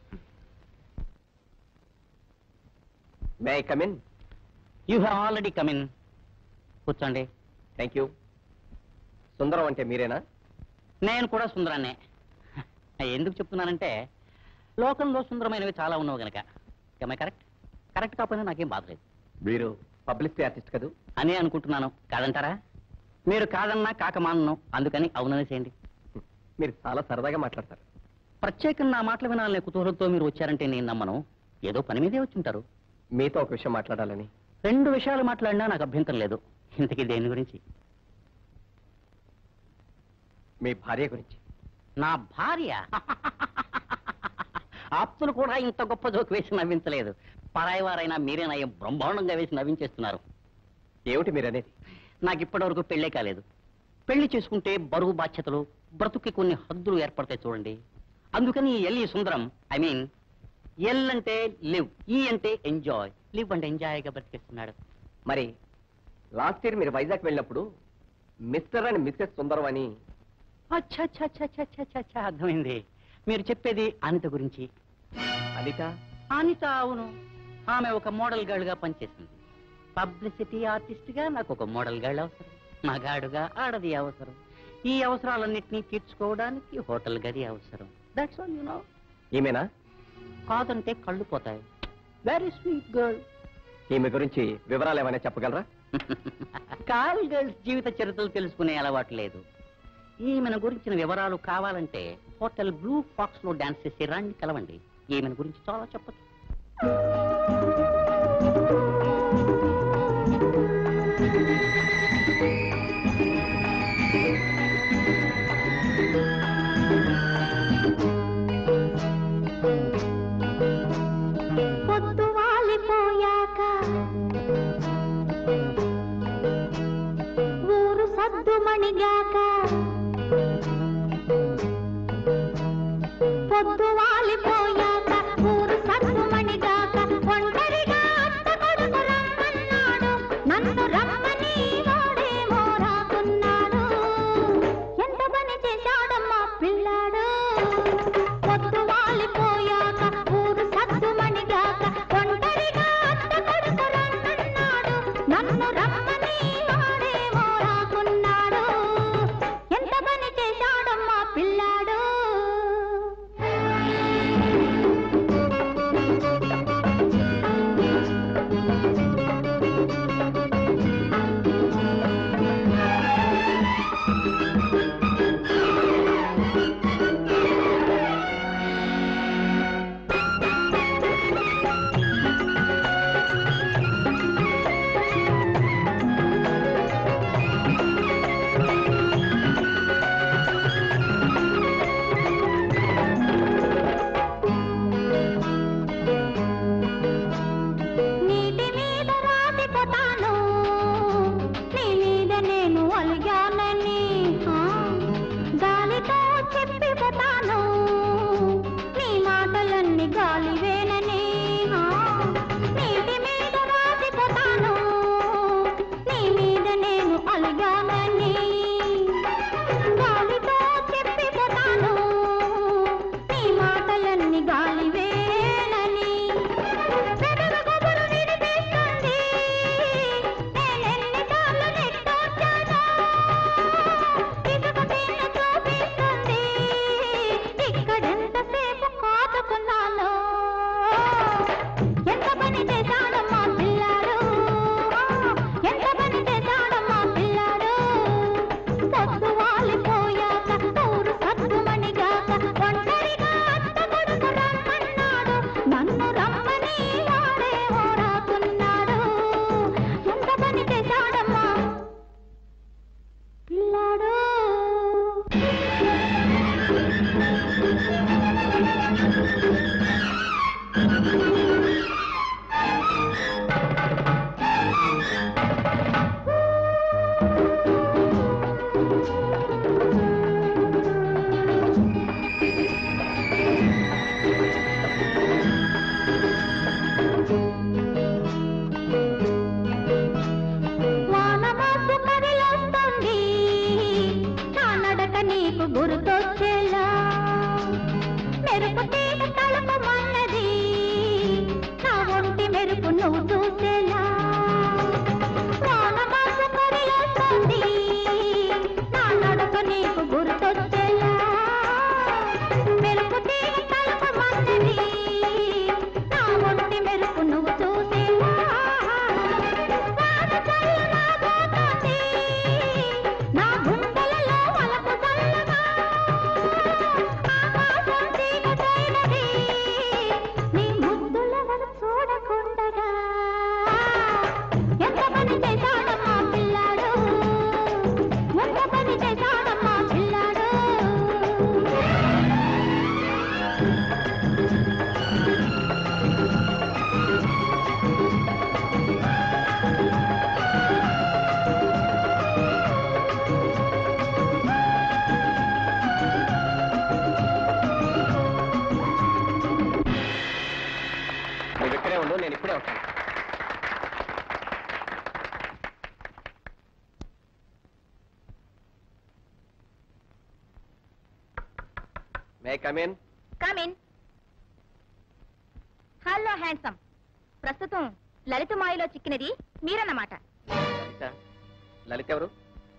[SPEAKER 4] May I come in?
[SPEAKER 11] You have already come in. కూర్చోండి.
[SPEAKER 4] Thank you. సుందరం అంటే మీరేనా?
[SPEAKER 11] నేను కూడా సుందరాన్నే. ఎందుకు చెప్తున్నానంటే లోకంలో సుందరమైనవి చాలా ఉన్నావు గనక. కరెక్ట్? కరెక్ట్ కాకపోయినా నాకేం బాధలేదు.
[SPEAKER 4] మీరు పబ్లిసిటీ ఆర్టిస్ట్ కదూ?
[SPEAKER 11] అనే అనుకుంటున్నాను. కాదంటారా? మీరు కాదన్నా కాకమానను, అందుకని అవుననే చేయండి.
[SPEAKER 4] మీరు చాలా సరదాగా మాట్లాడతారు.
[SPEAKER 11] ప్రత్యేకంగా నా మాటలు వినాలనే కుతూహలంతో మీరు వచ్చారంటే నేను నమ్మను. ఏదో పని మీదే వచ్చి ఉంటారు.
[SPEAKER 4] మీతో ఒక విషయం మాట్లాడాలని.
[SPEAKER 11] 2 విషయాలు మాట్లాడినా నాకు అభ్యంతరం లేదు. ఇంతకీ దేని గురించి?
[SPEAKER 4] మీ భార్య గురించి.
[SPEAKER 11] నా భార్య? ఆప్తులు కూడా ఇంత గొప్ప జోకు వేసి నవ్వించలేదు. పరాయి వారైనా మీరే నయం బ్రహ్మాండంగా వేసి నవ్వించేస్తున్నారు.
[SPEAKER 4] ఏమిటి మీరనేది?
[SPEAKER 11] నాకు ఇప్పటి వరకు పెళ్ళే కాలేదు. పెళ్లి చేసుకుంటే బరువు బాధ్యతలు, బ్రతుక్కి కొన్ని హద్దులు ఏర్పడతాయి చూడండి. అందుకని L E Sundaram, I mean L అంటే లివ్, ఈ అంటే ఎంజాయ్, లివ్ అంటే ఎంజాయ్గా బ్రతికేస్తున్నాడు.
[SPEAKER 4] మరి లాస్ట్ ఇయర్ మీరు వైజాగ్ వెళ్ళినప్పుడు మిస్టర్ అండ్ మిస్సెస్ సుందరం అని.
[SPEAKER 11] అచ్చా, అర్థమైంది. మీరు చెప్పేది అనిత గురించి.
[SPEAKER 4] అనిత?
[SPEAKER 11] అనిత, అవును. ఆమె ఒక మోడల్ గర్ల్ గా పనిచేసింది. పబ్లిసిటీ ఆర్టిస్ట్ గా నాకు ఒక మోడల్ గర్ల్ అవసరం, మగాడుగా ఆడది అవసరం. ఈ అవసరాలన్నింటినీ తీర్చుకోవడానికి హోటల్ గది అవసరం. That's all you know.
[SPEAKER 4] ఈమెనా?
[SPEAKER 11] కాదంటే కళ్ళు పోతాయి. Very sweet girl.
[SPEAKER 4] ఈమె గురించి వివరాలు ఏమైనా చెప్పగలరా?
[SPEAKER 11] కాల్ గర్ల్స్ జీవిత చరిత్రలు తెలుసుకునే అలవాటు లేదు. ఈమెను గురించిన వివరాలు కావాలంటే హోటల్ బ్లూ ఫాక్స్ లో డాన్స్ చేసి రండి, కలవండి. ఈమెను గురించి చాలా చెప్పచ్చు.
[SPEAKER 10] పొద్దు వాలిపోయాక ఊరు సద్దుమణిగాక, పొద్దు వాలిపోయాక ఊరు సద్దుమణిగాక, ఒంటరిగా అత్త కొడుకు రమ్మన్నాడు, నన్ను రమ్మని వాడేమో రాకున్నాడు. ఎంత పని చేశాడమ్మా పిల్లాడు. పొద్దు వాలిపోయాక ఊరు సద్దుమణిగాక, ఒంటరిగా అత్త కొడుకు రమ్మన్నాడు, నన్ను రమ్మని వాడేమో రాకున్నాడు. నువ్వు చూసేలా ప్రాణమాస పరిగెత్తుంది నా నడక నీకు గుర్తొచ్చేలా మెరుపు తీగ తలుపు మందిని నా ఒంటి మెరుపు నువ్వు చూసేలా వాన చల్లు నా పోతుంది నా గుండెలలో వలపు చల్లగా ఆకాశం చీకటైనది నీ ముద్దులను చూడకుండగా ఎంత పని చేశాడమ్మా పిల్లాడు ఎంత పని చేశాడమ్మా పిల్లాడు
[SPEAKER 4] నువ్వు ఇక్కడే ఉండు, నేను ఇప్పుడే వస్తాను. May come in.
[SPEAKER 2] Come in. Hello handsome. ప్రస్తుతం లలిత మాయలో చిక్కినది మీరన్నమాట.
[SPEAKER 4] లలిత? లలిత ఎవరు?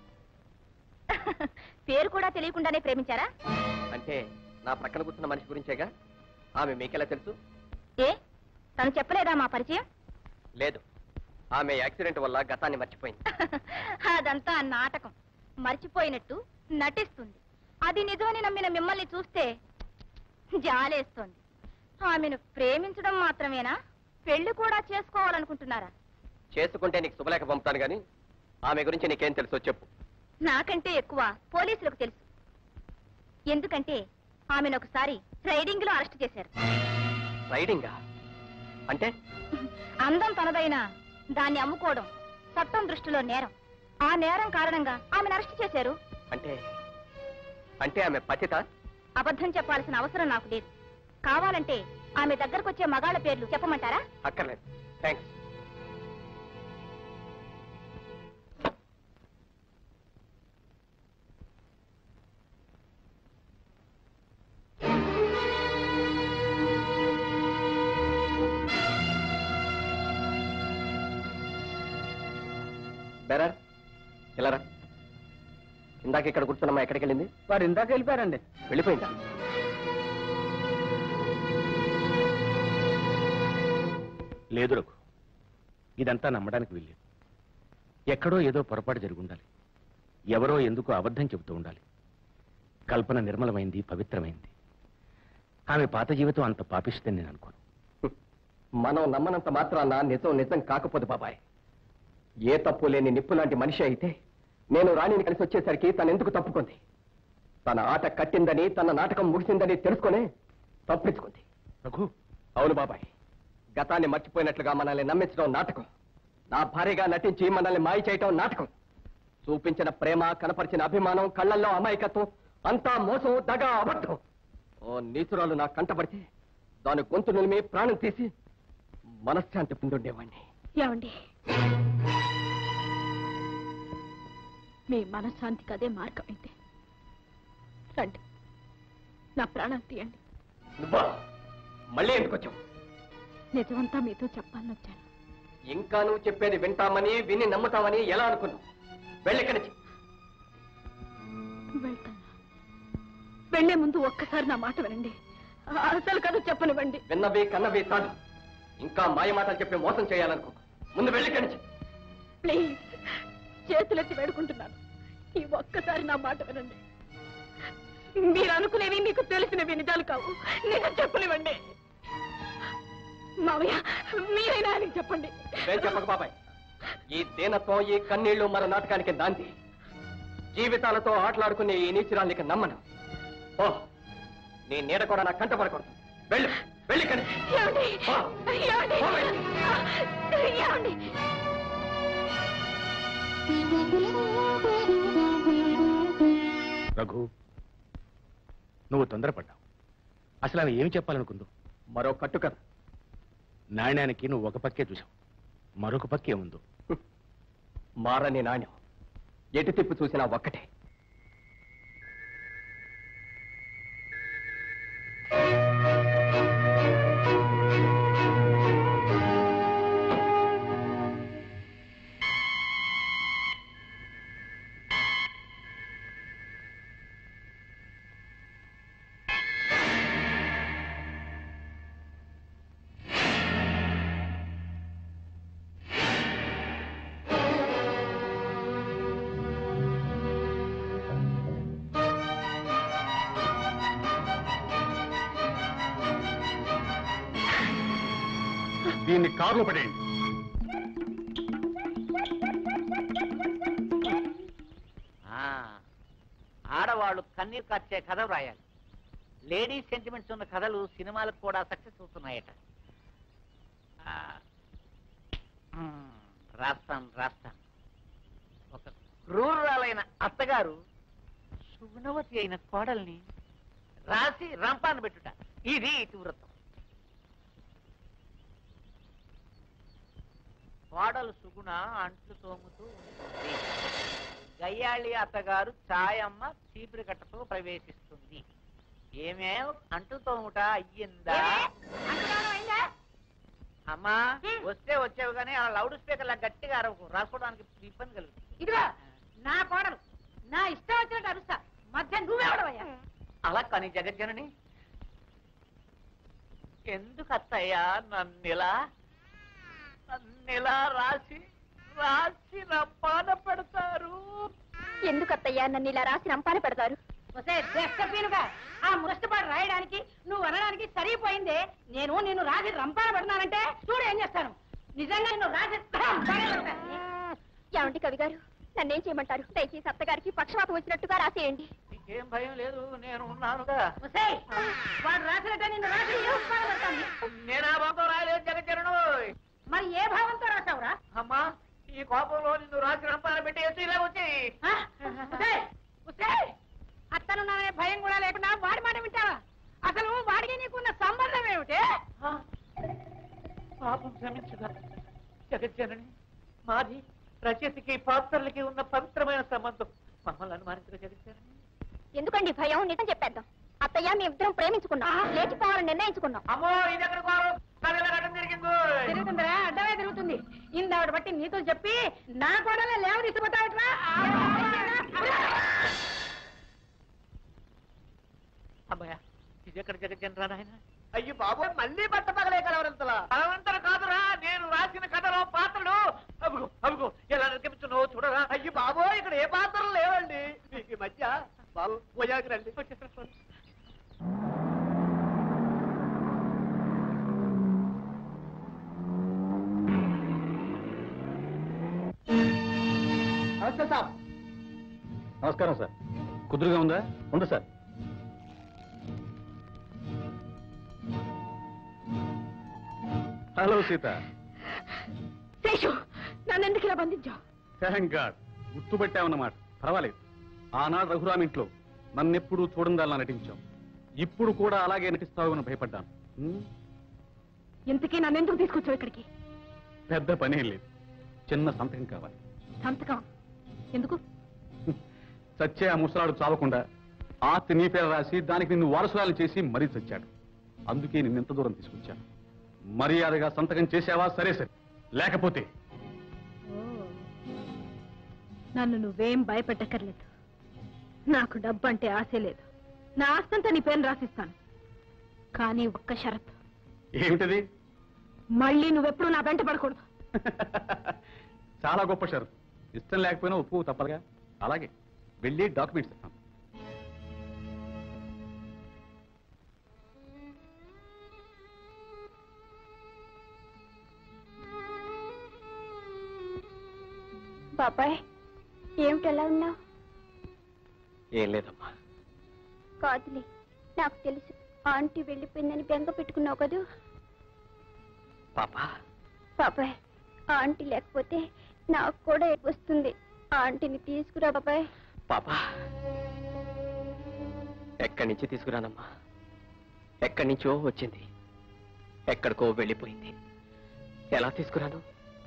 [SPEAKER 2] పేరు కూడా తెలియకుండానే ప్రేమించారా?
[SPEAKER 4] అంటే నా ప్రక్కన కూర్చున్న మనిషి గురించేగా. ఆమె మీకెలా తెలుసు?
[SPEAKER 2] ఏ తను చెప్పలేదా మా పరిచయం?
[SPEAKER 4] లేదు, ఆమె యాక్సిడెంట్ వల్ల గతాన్ని మర్చిపోయింది.
[SPEAKER 2] అదంతా నాటకం. మర్చిపోయినట్టు నటిస్తుంది. అది నిజమని నమ్మిన మిమ్మల్ని చూస్తే జాలేస్తోంది. ఆమెను ప్రేమించడం మాత్రమేనా, పెళ్లి కూడా చేసుకోవాలనుకుంటున్నారా?
[SPEAKER 4] చేసుకుంటే నీకు శుభలేఖ పంపుతాను గాని ఆమె గురించి నీకేం తెలుసో చెప్పు.
[SPEAKER 2] నాకంటే ఎక్కువ పోలీసులకు తెలుసు. ఎందుకంటే ఆమెను ఒకసారి రైడింగ్ లో అరెస్ట్ చేశారు.
[SPEAKER 4] రైడింగా? అంటే?
[SPEAKER 2] అందం తనదైనా దాన్ని అమ్ముకోవడం చట్టం దృష్టిలో నేరం. ఆ నేరం కారణంగా ఆమెను అరెస్ట్ చేశారు.
[SPEAKER 4] అంటే అంటే ఆమె పతిత?
[SPEAKER 2] అబద్ధం చెప్పాల్సిన అవసరం నాకు లేదు. కావాలంటే ఆమె దగ్గరకు వచ్చే మగాళ్ళ పేర్లు చెప్పమంటారా?
[SPEAKER 4] అక్కర్లేదు, థ్యాంక్స్. బెరర్ ఇలా రా. ఇందాక ఇక్కడ కూర్చున్నమ్మా ఎక్కడికి వెళ్ళింది?
[SPEAKER 6] వారు ఇందాక వెళ్ళిపోయారండి.
[SPEAKER 4] వెళ్ళిపోయిందా?
[SPEAKER 1] లేదు రఘు, ఇదంతా నమ్మడానికి వీల్లేదు. ఎక్కడో ఏదో పొరపాటు జరిగి ఉండాలి. ఎవరో ఎందుకో అబద్ధం చెబుతూ ఉండాలి. కల్పన నిర్మలమైంది, పవిత్రమైంది. ఆమె పాత జీవితం అంత పాపిస్తుందని నేను అనుకోను.
[SPEAKER 4] మనం నమ్మనంత మాత్రాన నిజం నిజం కాకపోదు బాబాయ్. ఏ తప్పు లేని నిప్పు లాంటి మనిషి అయితే నేను రాణిని కలిసి వచ్చేసరికి తను ఎందుకు తప్పుకుంది? తన ఆట కట్టిందని, తన నాటకం ముగిసిందని తెలుసుకునే తప్పించుకుంది.
[SPEAKER 1] రఘు,
[SPEAKER 4] అవును బాబాయ్, గతాన్ని మర్చిపోయినట్లుగా మనల్ని నమ్మించడం నాటకం. నా భార్యగా నటించి మనల్ని మాయ చేయటం నాటకం. చూపించిన ప్రేమ, కనపరిచిన అభిమానం, కళ్ళల్లో అమాయకత్వం అంతా మోసం, దగ, అబద్ధం. ఓ నీచురాలు నా కంటపడితే దాని గొంతు నిలిమి ప్రాణం తీసి మనశ్శాంతి పొందుండేవాణ్ణి.
[SPEAKER 7] ఏమండి, మీ మనశ్శాంతికి అదే మార్గమైంది. రండి, నా ప్రాణం తీయండి.
[SPEAKER 4] నువ్వా? మళ్ళీ ఎందుకు వచ్చావు?
[SPEAKER 7] నిజమంతా మీతో చెప్పాలని వచ్చాను.
[SPEAKER 4] ఇంకా నువ్వు చెప్పేది వింటామని, విని నమ్ముతామని ఎలా అనుకున్నావు? వెళ్ళిక్కడి నుంచి.
[SPEAKER 7] వెళ్తాను. వెళ్లే ముందు ఒక్కసారి నా మాట వినండి. అసలు కదా చెప్పనివ్వండి.
[SPEAKER 4] విన్నవి కన్నవి కాదు. ఇంకా మాయ మాటలు చెప్పి మోసం చేయాలనుకో. ముందు వెళ్ళిక్కడి నుంచి.
[SPEAKER 7] ప్లీజ్, చేతులెత్తి వేడుకుంటున్నాను. ఈ ఒక్కసారి నా మాట వినండి. మీరు అనుకునేవి, మీకు తెలిసినవి నిజాలు కావు. నిజం చెప్పనివ్వండి. మావయ్య, మీరైనా ఆయనకి చెప్పండి.
[SPEAKER 4] నేను చెప్పక బాబాయ్, ఈ దీనత్వం, ఈ కన్నీళ్లు మన నాటకానికి దాంది. జీవితాలతో ఆటలాడుకునే ఈ నీచురాల్నికి నమ్మను. ఓ, నీ నీడ కూడా నా కంట పడకూడదు. వెళ్ళు, వెళ్ళి
[SPEAKER 1] రఘు, నువ్వు తొందరపడ్డావు. అసలు ఆమె ఏమి చెప్పాలనుకుందో?
[SPEAKER 4] మరో కట్టు కదా.
[SPEAKER 1] నాణ్యానికి నువ్వు ఒక పక్కే చూసావు, మరొక పక్కే ఉందో.
[SPEAKER 4] మారని నాణ్యం ఎటు తిప్పు చూసినా ఒక్కటే.
[SPEAKER 6] దీన్ని కారులో పడేయండి.
[SPEAKER 3] ఆడవాళ్ళు కన్నీరు కార్చే కథ రాయాలి. లేడీస్ సెంటిమెంట్స్ ఉన్న కథలు సినిమాలకు కూడా సక్సెస్ అవుతున్నాయట. రాస్తాను. ఒక క్రూరాలైన అత్తగారు సుగుణవతి అయిన కోడల్ని రాసి రంపాన్ని పెట్టుట. ఇది ఇతివృత్తం. కోడలు సుగుణ అంట్లు తోముతూ ఉంటుంది. గయ్యాళి అత్తగారు ఛాయమ్మ చీపురు కట్టతో ప్రవేశిస్తుంది. ఏమే అంట్లు తోముట అయ్యిందా? అమ్మా వస్తే వచ్చావు కానీ అలా లౌడ్ స్పీకర్ లా గట్టిగా అరవకు, రాసుకోవడానికి ఇబ్బంది కలుగుతుంది.
[SPEAKER 7] ఇదిగో నా కోడలు నా ఇష్టం వచ్చినట్టు అరుస్తా, మధ్య నువ్వెవడవయ్యా?
[SPEAKER 3] అలా కానీ జగజ్జనని ఎందుకు అత్తయ్యా నన్నిలా రాసి రంపాన పెడతారు?
[SPEAKER 2] ఎందుకు అత్తయ్యా నన్ను ఇలా రాసి రంపాన పెడతారు?
[SPEAKER 7] ఆ మురష్టపాడు రాయడానికి నువ్వు అనడానికి సరిపోయిందే. నేను నిన్ను రాసి రంపాన పెడతానంటే చూడు ఏం చేస్తాను. నిజంగా నిన్ను రాసి
[SPEAKER 2] ఏమండి కవి గారు, నన్నేం చేయమంటారు? దయచేసి అత్తగారికి పక్షవాతం వచ్చినట్టుగా రాసేయండి.
[SPEAKER 3] నీకేం భయం లేదు, నేను ఉన్నానుగా.
[SPEAKER 7] వాడు రాసినట్టే నిన్ను రాసి
[SPEAKER 3] నేను ఆ భావంతో రాయలేదు జగజ్జనుడు.
[SPEAKER 7] మరి ఏ భావంతో రాసావురా?
[SPEAKER 3] అమ్మా ఈ కోపంలో నిన్ను రాసి రంపాన పెట్టేసి ఇలా వచ్చి
[SPEAKER 7] అత్తను నానే భయం కూడా లేకుండా వాడి మాట వింటావా? అసలు వాడికి నీకున్న సంబంధం ఏమిటి?
[SPEAKER 3] పాపం క్షమించగా జగజ్జనని. మాది రచయితకి పాత్రలకి ఉన్న పవిత్రమైన సంబంధం. మమ్మల్ని అనుమానించగా జగజ్జనని.
[SPEAKER 2] ఎందుకండి భయం? నిజం చెప్పేద్దాం. అత్తయ్య మేమిద్దరం ప్రేమించుకున్నాం, లేచిపోవాలని నిర్ణయించుకున్నాం.
[SPEAKER 3] అమ్మో ఇది ఎక్కడ
[SPEAKER 7] తిరుగుతుందిరా, అడ్డమే తిరుగుతుంది. ఇందావిడ బట్టి నీతో చెప్పి నా కూడా లేవు తీసుకుపోతావట్రా.
[SPEAKER 3] అమ్మాయ ఇది ఎక్కడ జగజ్జనరా నాయన?
[SPEAKER 9] అయ్యి బాబు మళ్ళీ బట్ట పగలే కలవరంతలా.
[SPEAKER 3] బలవంతులు కాదురా, నేను రాసిన కథలో పాత్రలు అవిగో ఎలా నిర్గమిస్తున్నావో చూడరా.
[SPEAKER 9] అయ్యి బాబో ఇక్కడ ఏ పాత్రలు లేవండి. మీకు ఈ మధ్య బాబు పోయాకి రండి. నమస్తే సార్.
[SPEAKER 6] నమస్కారం సార్. కుదురుగా ఉందా? ఉంది సార్. హలో సీత.
[SPEAKER 7] శేషు, నన్నెందుకు ఇలా బంధించావు?
[SPEAKER 6] Thank God, గుర్తుపట్టామన్నమాట. పర్వాలేదు. ఆనాడు రఘురామ్ ఇంట్లో నన్నెప్పుడు చూడందాలా నటించావు. ఇప్పుడు కూడా అలాగే నటిస్తావని భయపడ్డాను.
[SPEAKER 7] ఇంతకీ నన్నెందుకు తీసుకొచ్చావు ఇక్కడికి?
[SPEAKER 6] పెద్ద పనేం లేదు, చిన్న సంతకం కావాలి.
[SPEAKER 7] సంతకం ఎందుకు?
[SPEAKER 6] చచ్చే ఆ ముసలాడు చావకుండా ఆస్తి నీ పేరు రాసి దానికి నిన్ను వారసురాలు చేసి మరీ చచ్చాడు. అందుకే నిన్నెంత దూరం తీసుకొచ్చాను. మర్యాదగా సంతకం చేసావా? సరే సరే, లేకపోతే
[SPEAKER 7] నన్ను నువ్వేం భయపెట్టక్కర్లేదు. నాకు డబ్బంటే ఆశే లేదు. నా ఆస్తంతా నీ పేరు రాసిస్తాను. కానీ ఒక్క షరతు.
[SPEAKER 6] ఏమిటది?
[SPEAKER 7] మళ్ళీ నువ్వెప్పుడు నా వెంట పడకూడదు.
[SPEAKER 6] చాలా గొప్ప షరతు. ఇష్టం లేకపోయినా ఒప్పు తప్పదుగా. అలాగే వెళ్ళి డాక్యుమెంట్స్ ఇస్తాను.
[SPEAKER 2] బాబాయ్ ఏమిటి ఎలా ఉన్నావు?
[SPEAKER 4] ఏం లేదమ్మా.
[SPEAKER 2] కాదులే, నాకు తెలుసు. ఆంటీ వెళ్ళిపోయిందని బెంగ పెట్టుకున్నావు కదూ.
[SPEAKER 4] పాపా
[SPEAKER 2] బాబాయ్ ఆంటీ లేకపోతే నాకు కూడా వస్తుంది. ఆంటీని తీసుకురా బాబాయ్.
[SPEAKER 4] పాపా ఎక్కడి నుంచి తీసుకురానమ్మా? ఎక్కడి నుంచో వచ్చింది, ఎక్కడికో వెళ్ళిపోయింది. ఎలా తీసుకురాను?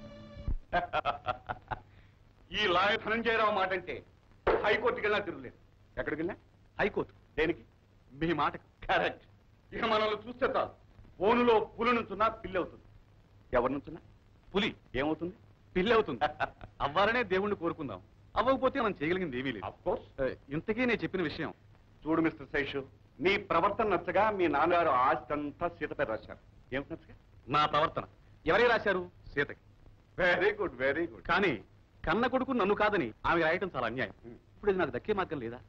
[SPEAKER 6] ఈ లాయర్ ధనంజయరావు మాట అంటే హైకోర్టుకి వెళ్ళినా తిరుగులేదు. ఎక్కడికి వెళ్ళినా హైకోర్టు. దేనికి? మీ మాట కరెక్ట్. ఇక మనల్ని చూస్తే చాలు. ఫోనులో పులి నుంచున్నా పిల్లి అవుతుంది. ఎవరి నుంచున్నా పులి ఏమవుతుంది? పిల్లి అవుతుంది. అవ్వాలనే దేవుణ్ణి కోరుకుందాం. అవ్వకపోతే మనం చేయగలిగింది ఏమీ లేదు. అఫ్కోర్స్. ఇంతకీ నేను చెప్పిన విషయం చూడు మిస్టర్ శేషు, నీ ప్రవర్తన నచ్చగా మీ నాన్నగారు ఆస్తి అంతా సీతపై రాశారు. ఏమిటి నచ్చగా? నా ప్రవర్తన. ఎవరే రాశారు? సీతకి. Very good, very good. కానీ కన్న కొడుకు నన్ను కాదని ఆమె రాయటం చాలా అన్యాయం. ఇప్పుడు ఇది నాకు దక్కే మార్గం లేదా?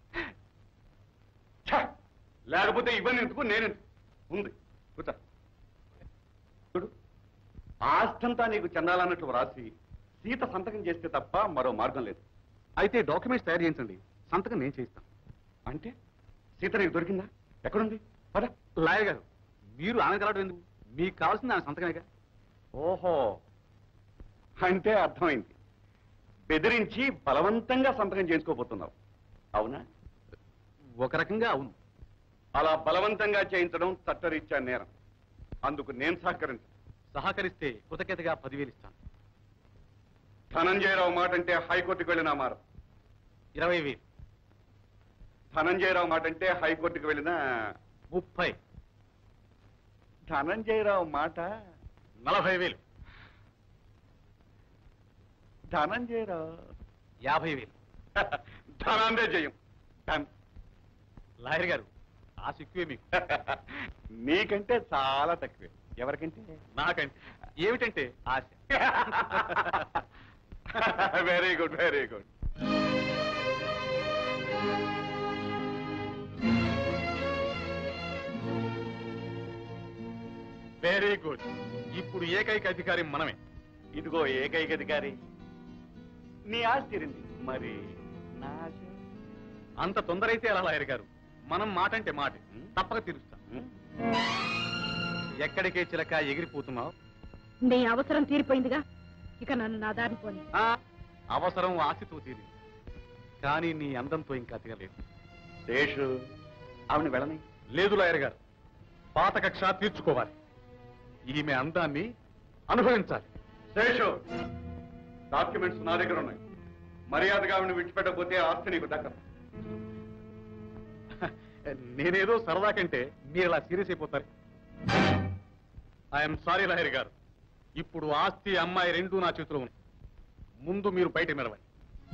[SPEAKER 6] లేకపోతే ఇవన్నీ ఎందుకు, నేనెందుకు? ఉంది కూర్చో. చూడు,
[SPEAKER 12] ఆస్తంతా నీకు చెందాలన్నట్లు వ్రాసి సీత సంతకం చేస్తే తప్ప మరో మార్గం లేదు.
[SPEAKER 13] అయితే డాక్యుమెంట్స్ తయారు చేయించండి, సంతకం నేను చేయిస్తాను.
[SPEAKER 12] అంటే సీత నీకు దొరికిందా? ఎక్కడుంది? పద.
[SPEAKER 13] లాయర్ గారు, మీరు ఆమె కలవడం ఎందుకు? మీకు కావాల్సింది ఆమె సంతకమేగా.
[SPEAKER 12] ఓహో, అంటే అర్థమైంది. బెదిరించి బలవంతంగా సంతకం చేసుకోబోతున్నావు, అవునా?
[SPEAKER 13] ఒక రకంగా అవును.
[SPEAKER 12] అలా బలవంతంగా చేయించడం చట్టరీత్యా నేరం. అందుకు నేను
[SPEAKER 13] సహకరిస్తే కృతజ్ఞతగా 10,000 ఇస్తాను.
[SPEAKER 12] ధనంజయరావు మాట అంటే హైకోర్టుకు వెళ్ళినా మారం.
[SPEAKER 13] 20,000.
[SPEAKER 12] ధనంజయరావు మాట అంటే హైకోర్టుకు వెళ్ళినా
[SPEAKER 13] 30.
[SPEAKER 12] ధనంజయరావు మాట
[SPEAKER 13] 40,000.
[SPEAKER 12] ధనంజయరావు
[SPEAKER 13] 50,000.
[SPEAKER 12] ధనంజయం.
[SPEAKER 13] లాయర్ గారు, ఆ సిక్కువే మీకు.
[SPEAKER 12] నీకంటే చాలా తక్కువే. ఎవరికంటే?
[SPEAKER 13] నాకంటే. ఏమిటంటే ఆశ.
[SPEAKER 12] Very good, very good.
[SPEAKER 13] Very good. ఇప్పుడు ఏకైక అధికారి మనమే.
[SPEAKER 12] ఇదిగో ఏకైక అధికారి. నీ ఆశ తీరింది, మరి నా ఆశ?
[SPEAKER 13] అంత తొందర అయితే ఎలా లాయర్ గారు? మనం మాట అంటే మాట, తప్పక తీరుస్తాం. ఎక్కడికే చిలక ఎగిరిపోతున్నావు?
[SPEAKER 7] నీ అవసరం తీరిపోయిందిగా, ఇక నన్ను నా దారి పోని.
[SPEAKER 13] అవసరం ఆశతో తీరింది, కానీ నీ అందంతో ఇంకా తీరలేదు.
[SPEAKER 12] శేషు, ఆవిడ వెళ్ళని?
[SPEAKER 13] లేదు లాయర్ గారు, పాత కక్ష తీర్చుకోవాలి. ఈమె అందాన్ని అనుభవించాలి.
[SPEAKER 12] శేషు, డాక్యుమెంట్స్ నా దగ్గర ఉన్నాయి. మర్యాదగా ఆవిడని విడిచిపెట్టకపోతే ఆస్తి నీకు దక్కదు.
[SPEAKER 13] నేనేదో సరదా కంటే మీరు ఇలా సీరియస్ అయిపోతారు. ఐఎమ్ సారీ లాయర్ గారు, ఇప్పుడు ఆస్తి అమ్మాయి రెండూ నా చేతిలో ఉన్నాయి. ముందు మీరు బయట నిలవండి.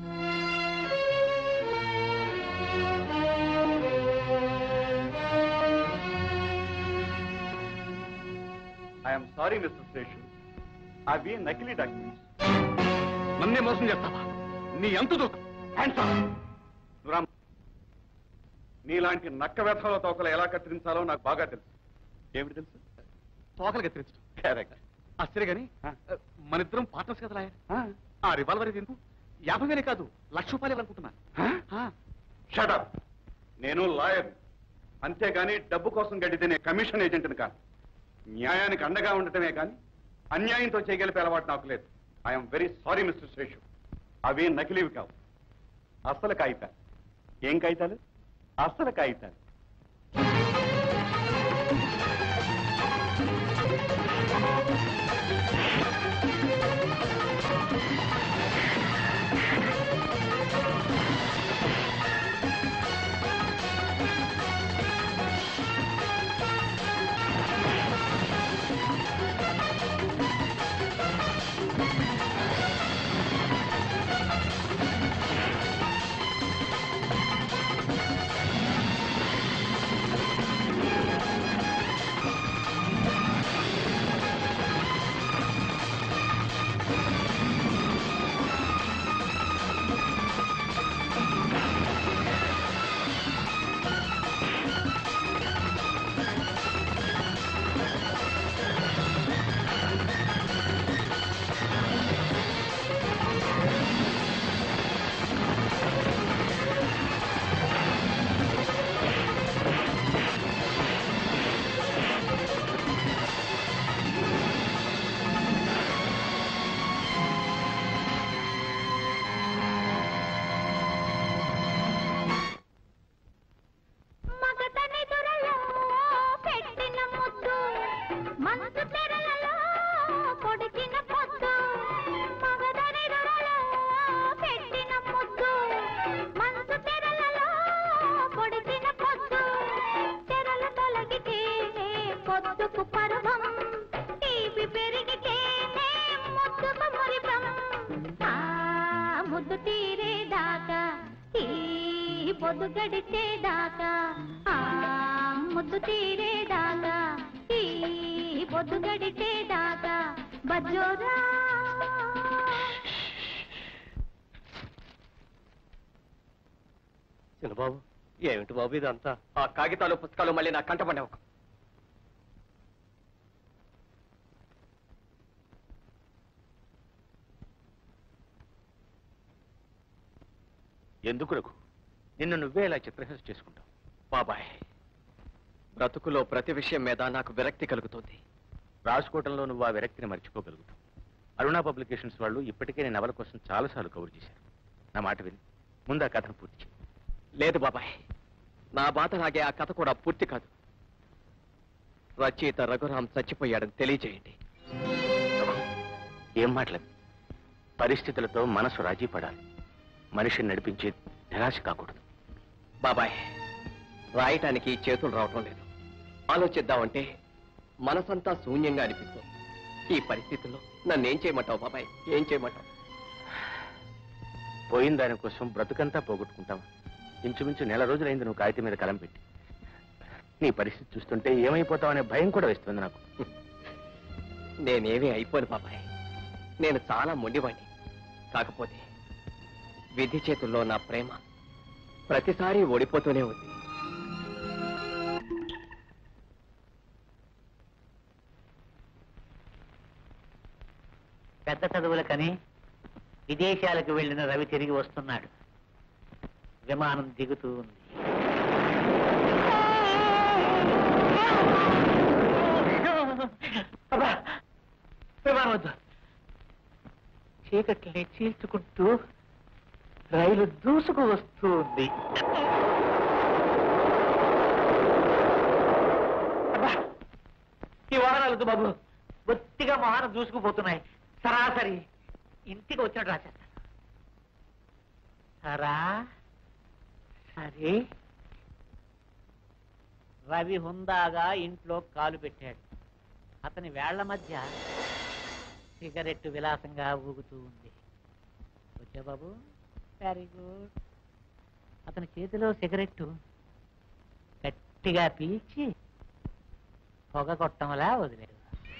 [SPEAKER 12] ఐఎమ్ సారీ మిస్టర్ శేషు, అవి నకిలీ డాక్యుమెంట్స్.
[SPEAKER 13] నన్నే మోసం చేస్తావా? నీ ఎంత దూరం?
[SPEAKER 12] నీలాంటి నక్క వ్యథల తోకలు ఎలా కత్తిరించాలో నాకు బాగా తెలుసు. ఏమిటి తెలుసు?
[SPEAKER 13] తోకలు కత్తిరించడం.
[SPEAKER 12] కరెక్ట్.
[SPEAKER 13] సరే గాని మన ఇద్దరం పార్ట్నర్స్ కదా లాయర్. ఆ రివాల్వర్ ఎందుకు? 50,000 కాదు, ₹1,00,000 ఇవ్వాలనుకుంటున్నాను.
[SPEAKER 12] షటప్. నేను లాయర్, అంతేగాని డబ్బు కోసం గడ్డి తినే కమిషన్ ఏజెంట్ని కాదు. న్యాయానికి అండగా ఉండటమే కానీ అన్యాయంతో చేయగలిపే అలవాటు నాకు లేదు. I'm very sorry mister Seshu, అవి నకిలీవి కావు, అసలు కాగితాలు. ఏం కాగితాలు? అసలు కాగితాలు.
[SPEAKER 10] పొద్దు గడిచేదాకా ముద్దు తీరేదాకా ఈ పొద్దు గడిచేదాకా బజ్జోరా.
[SPEAKER 4] చిన్నబాబు, ఏమిటి బాబు ఇదంతా? ఆ కాగితాలు పుస్తకాలు మళ్ళీ నా కంటపడ్డావు.
[SPEAKER 1] ఎందుకు రఘు? నిన్ను నువ్వే ఇలా చిత్రహింస చేసుకుంటావు.
[SPEAKER 4] బాబాయ్, బ్రతుకులో ప్రతి విషయం మీద నాకు విరక్తి కలుగుతుంది.
[SPEAKER 1] రాసుకోవటంలో నువ్వు ఆ విరక్తిని మర్చిపోగలుగుతావు. అరుణా పబ్లికేషన్స్ వాళ్ళు ఇప్పటికే నేను నవల కోసం చాలాసార్లు కవర్ చేశారు. నా మాట విని ముందు ఆ కథను పూర్తి చేయి.
[SPEAKER 4] లేదు బాబాయ్, నా బాధలాగే ఆ కథ కూడా పూర్తి కాదు. రచయిత రఘురామ్ చచ్చిపోయాడని తెలియజేయండి.
[SPEAKER 1] ఏం మాటలేదు. పరిస్థితులతో మనసు రాజీ పడాలి. మనిషిని నడిపించే నిరాశ కాకూడదు.
[SPEAKER 4] బాబాయ్, రాయటానికి చేతులు రావటం లేదు. ఆలోచిద్దామంటే మనసంతా శూన్యంగా అనిపిస్తుంది. ఈ పరిస్థితుల్లో నన్నేం చేయమంటావు బాబాయ్? ఏం చేయమంటావు?
[SPEAKER 1] పోయిన దానికోసం బ్రతుకంతా పోగొట్టుకుంటావా? ఇంచుమించు నెల రోజులైంది నువ్వు కాగితం మీద కలం పెట్టి. నీ పరిస్థితి చూస్తుంటే ఏమైపోతావనే భయం కూడా వేస్తుంది నాకు.
[SPEAKER 4] నేనేమీ అయిపోను బాబాయ్. నేను చాలా మొండివాణ్ణి. కాకపోతే విధి చేతుల్లో నా ప్రేమ ప్రతిసారి ఓడిపోతూనే ఉంది.
[SPEAKER 11] పెద్ద చదువులకని విదేశాలకు వెళ్లిన రవి తిరిగి వస్తున్నాడు. విమానం దిగుతూ ఉంది. విమానం వద్దు. చీకట్లని చీల్చుకుంటూ రైలు దూసుకు వస్తూ ఉంది. ఈ వాహనాలు బాబు బొత్తిగా వాహనం దూసుకుపోతున్నాయి. సరాసరి ఇంటికి వచ్చినట్టు రాసేస్తాను. సరా సరే. రవి హుందాగా ఇంట్లో కాలు పెట్టాడు. అతని వేళ్ల మధ్య సిగరెట్టు విలాసంగా ఊగుతూ ఉంది. వచ్చా బాబు? Very good. అతని చేతిలో సిగరెట్టు గట్టిగా పీల్చి పొగ కొట్టంలా వదిలేదు.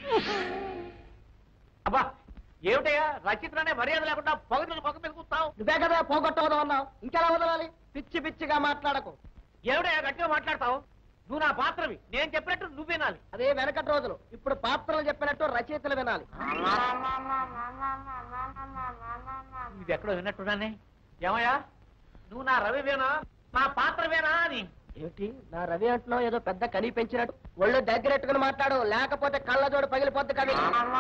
[SPEAKER 3] అబ్బా, ఏమిటయ్యా రచిత్రనే మర్యాద లేకుండా పొగ మీద కూర్తావు?
[SPEAKER 9] నువ్వే కదా పోగొట్టవదు అన్నావు, ఇంకెలా వదలాలి? పిచ్చి పిచ్చిగా మాట్లాడకు.
[SPEAKER 3] ఏమిటయ్యా గట్టిగా మాట్లాడతావు? నువ్వు నా పాత్రవి, నేను చెప్పినట్టు నువ్వు వినాలి.
[SPEAKER 9] అదే వెనకటి రోజులు. ఇప్పుడు పాత్రలు చెప్పినట్టు రచయితలు వినాలి.
[SPEAKER 11] ఇది ఎక్కడో విన్నట్టున్నానే.
[SPEAKER 3] ఏమయ్యా, నువ్వు నా రవివేనా, నా పాత్రవేనా అని?
[SPEAKER 9] ఏమిటి నా రవి అంటున్నావు? ఏదో పెద్ద కని పెంచినట్టు ఒళ్ళు దగ్గరెట్టుకుని మాట్లాడు, లేకపోతే కళ్ళజోడు పగిలిపోద్ది కవి.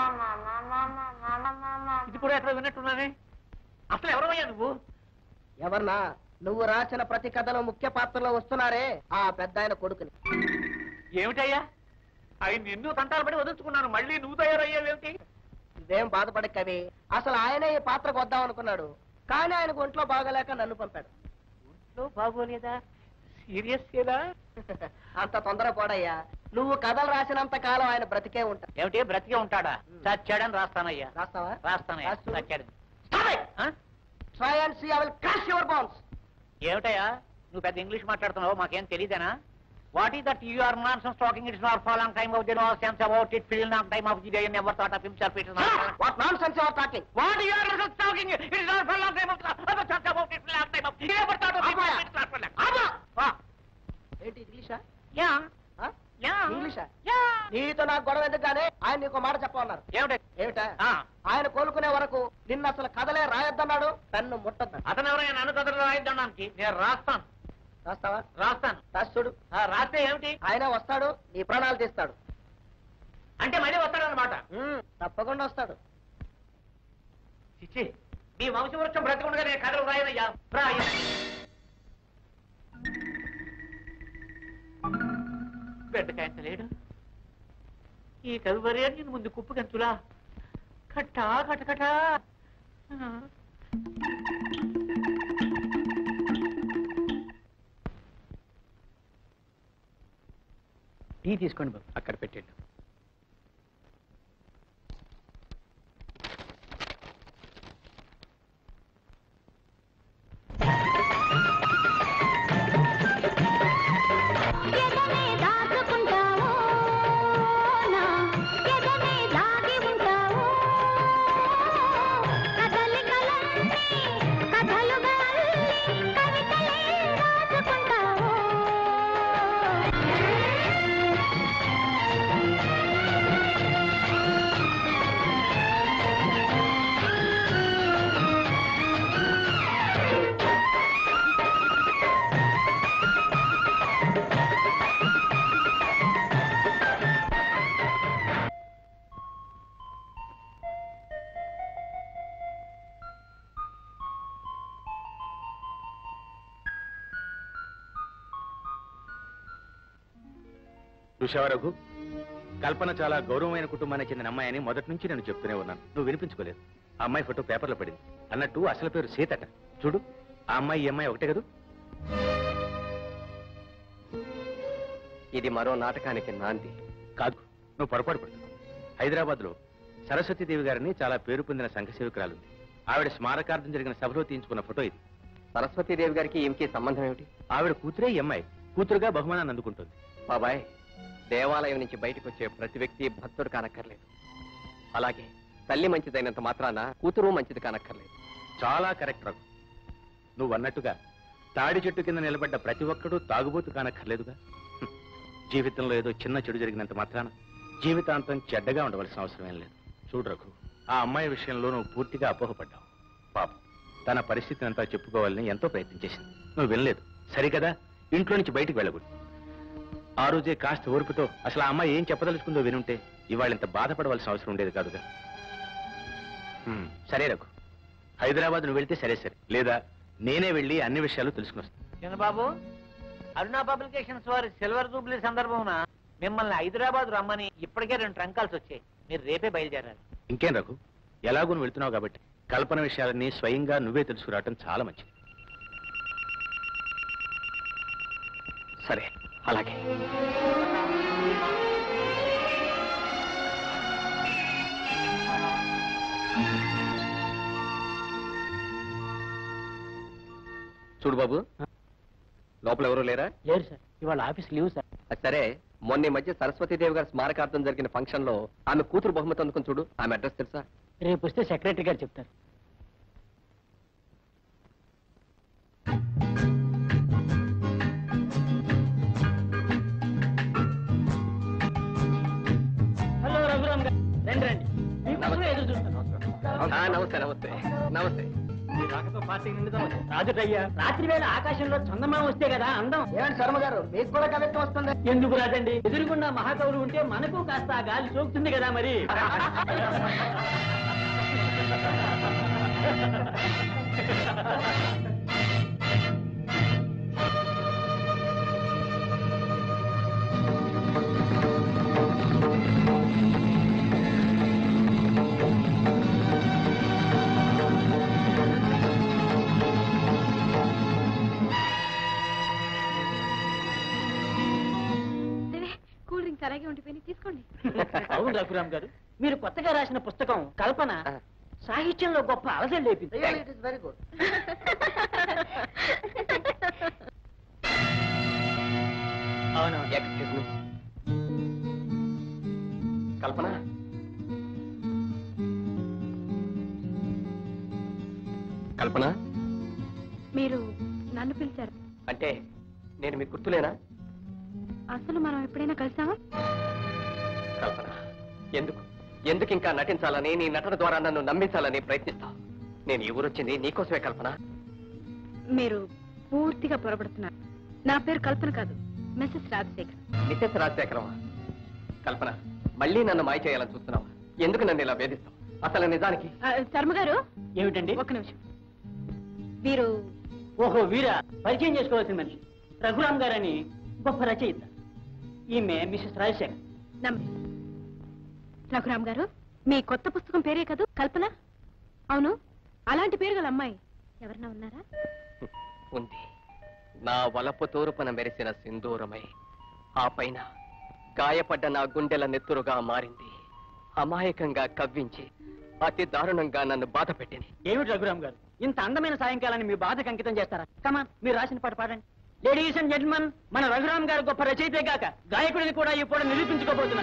[SPEAKER 11] ఇది కూడా ఎక్కడో విన్నట్టున్నానే.
[SPEAKER 3] అసలు ఎవరవయ్యా నువ్వు?
[SPEAKER 9] ఎవరన్నా? నువ్వు రాసిన ప్రతి కథలో ముఖ్య పాత్రలో వస్తున్నారే ఆ పెద్ద ఆయన కొడుకుని.
[SPEAKER 3] ఏమిటయ్యా, ఆయన నిన్ను తంటాలు పడి వదులుచుకున్నాను, మళ్ళీ నువ్వు తయారయ్యావేమిటి?
[SPEAKER 9] ఇదేం బాధపడే కవి, అసలు ఆయనే ఈ పాత్రకు వద్దాం అనుకున్నాడు, కానీ ఆయనకు ఒంట్లో బాగలేక నన్ను పంపాడు.
[SPEAKER 11] ఒంట్లో బాగోలేదా? సీరియస్ ఏదా?
[SPEAKER 9] అంత తొందర పోడయ్యా. నువ్వు కథలు రాసినంత కాలం ఆయన బ్రతికే ఉంటాడు.
[SPEAKER 11] ఏమిటి బ్రతికే ఉంటాడా? చచ్చాడని రాస్తానయ్యా.
[SPEAKER 9] రాస్తావా?
[SPEAKER 11] రాస్తానయ్యా. చచ్చాడని.
[SPEAKER 9] Try and see, I will crush your bones.
[SPEAKER 11] ఏమిటయ్యా నువ్వు పెద్ద ఇంగ్లీష్ మాట్లాడుతున్నావు? మాకేం తెలియదేనా? What is that you are nonsense talking? It's not for long time of the no sense about it. Feel not time of the day never thought of himself. It is not.
[SPEAKER 9] What nonsense you are talking?
[SPEAKER 11] What you are talking? It is not for long time of sense about it. Long time of the never thought of himself. It is not for long.
[SPEAKER 9] అబ్బా! ఏంటి ఇంగ్లీషా?
[SPEAKER 11] Yeah
[SPEAKER 9] yeah ఇంగ్లీషా? నీతో నాకు గొడవ ఎందుకు గానీ ఆయన నీకు మాట చెప్పమన్నారు. ఏమిటా? ఆయన కోలుకునే వరకు నిన్న అసలు కథలే రాయొద్దన్నాడు, పెన్ను ముట్టద్దు.
[SPEAKER 11] అతను ఎవరైనా నన్ను కథలు రాయొద్దడానికి? నేను రాస్తాను.
[SPEAKER 9] రాస్తావా?
[SPEAKER 11] రాస్తాను.
[SPEAKER 9] రాస్తుడు.
[SPEAKER 11] రాస్తే ఏమిటి?
[SPEAKER 9] ఆయన వస్తాడు, నీ ప్రాణాలు తీస్తాడు.
[SPEAKER 11] అంటే మళ్ళీ వస్తాడనమాట?
[SPEAKER 9] తప్పకుండా వస్తాడు.
[SPEAKER 11] చిచ్చి, మీ వంశవృక్షం బ్రతకుండగా నేను కథలు రాయనయ్యా. బిడ్డకాయంత లేడు ఈ కవివరే. నేను ముందు కుప్పు గంతులా కట్టా కటకటా.
[SPEAKER 6] టీ తీసుకోండి బాబు.
[SPEAKER 4] అక్కడ పెట్టండి.
[SPEAKER 1] చూశావా రఘు, కల్పన చాలా గౌరవమైన కుటుంబానికి చెందిన అమ్మాయి అని మొదటి నుంచి నేను చెప్తూనే ఉన్నాను. నువ్వు వినిపించుకోలేదు. ఆ అమ్మాయి ఫోటో పేపర్లో పడింది. అన్నట్టు అసలు పేరు సీతట. చూడు, ఆ అమ్మాయి ఈ అమ్మాయి ఒకటే కదూ?
[SPEAKER 4] ఇది మరో నాటకానికి నాంది
[SPEAKER 1] కాదు, నువ్వు పొరపాటు పడుతున్నావు. హైదరాబాద్ లో సరస్వతీదేవి గారిని చాలా పేరు పొందిన సంఘ సేవకురాలుంది. ఆవిడ స్మారకార్థం జరిగిన సభలో తీయించుకున్న ఫోటో ఇది.
[SPEAKER 4] సరస్వతీదేవి గారికి ఈమెకి సంబంధం ఏమిటి?
[SPEAKER 1] ఆవిడ కూతురే ఈ అమ్మాయి. కూతురుగా బహుమానాన్ని అందుకుంటుంది.
[SPEAKER 4] బాబాయ్, దేవాలయం నుంచి బయటకు వచ్చే ప్రతి వ్యక్తి భక్తుడు కానక్కర్లేదు. అలాగే తల్లి మంచిదైనంత మాత్రాన కూతురు మంచిది కానక్కర్లేదు.
[SPEAKER 1] చాలా కరెక్ట్ రఘు. నువ్వు అన్నట్టుగా తాడి చెట్టు కింద నిలబడ్డ ప్రతి ఒక్కడూ తాగుబోతు కానక్కర్లేదుగా. జీవితంలో ఏదో చిన్న చెడు జరిగినంత మాత్రాన జీవితాంతం చెడ్డగా ఉండవలసిన అవసరం ఏం లేదు. చూడు రఘు, ఆ అమ్మాయి విషయంలో నువ్వు పూర్తిగా అపోహపడ్డావు. పాపం, తన పరిస్థితిని అంతా చెప్పుకోవాలని ఎంతో ప్రయత్నం చేసింది. నువ్వు వినలేదు. సరికదా, ఇంట్లో నుంచి బయటికి వెళ్ళకూడదు. ఆ రోజే కాస్త ఓర్పుతో అసలు ఆ అమ్మాయి ఏం చెప్పదలుచుకుందో వినుంటే ఇవాళ ఇంత బాధపడవలసిన అవసరం ఉండేది కాదుగా. సరే రఘు, హైదరాబాద్ నువ్వు వెళ్తే సరే సరే, లేదా నేనే వెళ్ళి అన్ని విషయాలు తెలుసుకుని వస్తాను.
[SPEAKER 3] చిన్నబాబు, అరుణా పబ్లికేషన్స్ వారి సిల్వర్ జూబ్లీ సందర్భమున మిమ్మల్ని హైదరాబాద్ రమ్మని ఇప్పటికే 2 ట్రంకాల్స్ వచ్చాయి. మీరు రేపే బయలుదేరాలి.
[SPEAKER 1] ఇంకేం రఘు, ఎలాగూ నువ్వు వెళ్తున్నావు కాబట్టి కల్పన విషయాలన్నీ స్వయంగా నువ్వే తెలుసుకురావటం చాలా మంచిది.
[SPEAKER 4] సరే, అలాగే. చూడు బాబు, లోపల ఎవరూ లేరా?
[SPEAKER 3] లేరు సార్, ఇవాళ ఆఫీస్ లీవ్ సార్.
[SPEAKER 4] సరే, మొన్న ఈ మధ్య సరస్వతీదేవి గారి స్మారకార్థం జరిగిన ఫంక్షన్ లో ఆమె కూతురు బహుమతి అందుకుని చూడు. ఆమె అడ్రస్ తెలుసా?
[SPEAKER 3] రేపు వస్తే సెక్రటరీ గారు చెప్తారు. హలో రఘురామ్ గారు, రండి రండి. మీకోసమే ఎదురు చూస్తాను.
[SPEAKER 4] నమస్తే నమస్తే నమస్తే.
[SPEAKER 3] రాకతో పార్టీ రాజుటయ్యా, రాత్రి వేళ ఆకాశంలో చందమామ వస్తే కదా అందం.
[SPEAKER 9] ఏమండి శర్మ గారు, మీకు కూడా కవిత్వం వస్తుంది?
[SPEAKER 3] ఎందుకు రాదండి, ఎదురుగున్న మహాకవులు ఉంటే మనకు కాస్త ఆ గాలి సోకుతుంది కదా మరి.
[SPEAKER 7] అలాగే ఉండిపోయి తీసుకోండి.
[SPEAKER 3] అవును రఘురామ్ గారు, మీరు కొత్తగా రాసిన పుస్తకం కల్పన సాహిత్యంలో గొప్ప అలజడి లేపింది.
[SPEAKER 9] Very good.
[SPEAKER 3] అవును.
[SPEAKER 4] Excuse me. కల్పన, కల్పన,
[SPEAKER 7] మీరు నన్ను పిలిచారు
[SPEAKER 4] అంటే నేను మీకు గుర్తులేనా?
[SPEAKER 7] అసలు మనం ఎప్పుడైనా కలిసామా?
[SPEAKER 4] కల్పన, ఎందుకు ఎందుకు ఇంకా నటించాలని, నీ నటన ద్వారా నన్ను నమ్మించాలని ప్రయత్నిస్తావు? నేను ఈ ఊరొచ్చింది నీకోసమే కల్పన.
[SPEAKER 7] మీరు పూర్తిగా పొరపడుతున్నారు. నా పేరు కల్పన కాదు, మిసెస్ రాజశేఖర్.
[SPEAKER 4] మిసెస్ రాజశేఖరమా? కల్పన, మళ్ళీ నన్ను మాయ చేయాలని చూస్తున్నావా? ఎందుకు నన్ను ఇలా వేధిస్తావు? అసలు నిజానికి
[SPEAKER 7] శర్మ గారు.
[SPEAKER 3] ఏమిటండి?
[SPEAKER 7] ఒక్క నిమిషం. వీరు
[SPEAKER 3] ఓహో, వీరా పరిచయం చేసుకోవాల్సిన మనిషి. రఘురామ్ గారని గొప్ప రచయిత. ఈమె మిసెస్ రాజశేఖర్.
[SPEAKER 7] నమస్తే. రఘురామ్ గారు, మీ కొత్త పుస్తకం పేరే కదూ కల్పన? అవును, అలాంటి పేరు గల అమ్మాయి ఎవరన్నా ఉన్నారా?
[SPEAKER 4] ఉంది. నా వలపు తూరుపన మెరిసిన సింధూరమై ఆ పైన గాయపడ్డ నా గుండెల నెత్తురుగా మారింది. అమాయకంగా కవ్వించి అతి దారుణంగా నన్ను బాధ పెట్టింది.
[SPEAKER 3] ఏమిటి రఘురామ్ గారు, ఇంత అందమైన సాయంకాలాన్ని మీ బాధకు అంకితం చేస్తారా? కమా, మీరు రాసిన పాట పాడండి. లేడీస్ అండ్ జెంట్మెన్, మన రఘురామ్ గారు గొప్ప రచయితే గాక గాయకుడిని కూడా ఈ పూట నిరూపించుకోబోతున్నా.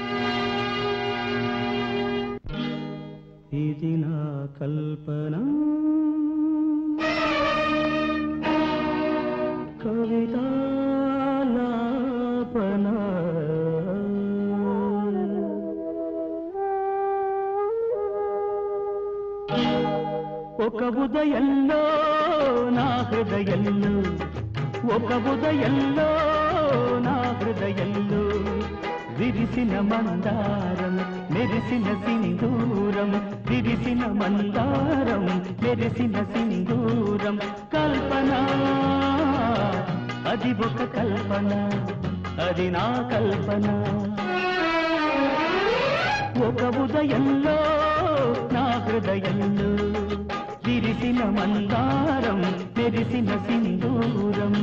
[SPEAKER 14] ఇది నా కల్పన, కవితాలాపన, ఒక ఉదయంలో నా హృదయంలో, ఒక ఉదయంలో నా హృదయంలో విరిసిన మందారం, మెరిసిన సింధూరం, విరిసిన మందారం, మెరిసిన సింధూరం. కల్పన, అది ఒక కల్పన, అది నా కల్పన. ఒక ఉదయంలో నా హృదయంలో విరిసిన మందారం మెరిసిన సింధూరం.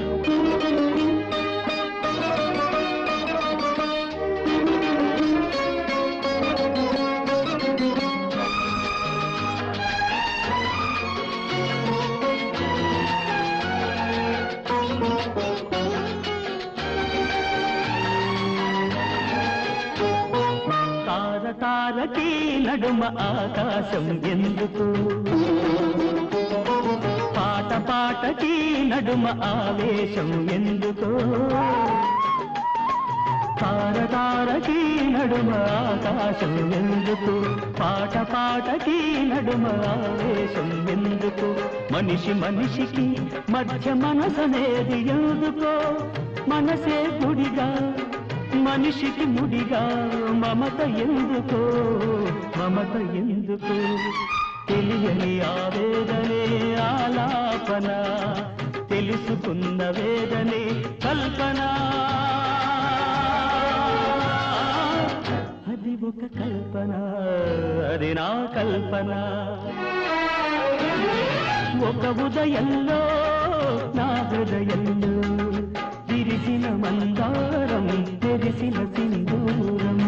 [SPEAKER 14] తారకి నడుమ ఆకాశం ఎందుకు, పాట పాటకి నడుమ ఆవేశం ఎందుకు, తారకి నడుమ ఆకాశం ఎందుకు, పాట పాటకి నడుమ ఆవేశం ఎందుకు, మనిషి మనిషికి మధ్య మనసనేది ఎందుకో, మనసే గుడిగా మనిషికి ముడిగా మమత ఎందుకో, మమత ఎందుకు, తెలియని ఆవేదనే ఆలాపన, తెలుసుకున్న వేదనే కల్పన. అది ఒక కల్పన, అది నా కల్పన. ఒక ఉదయంలో నా హృదయంలో విరిసిన మందారం తెరిసిన సింధూరం.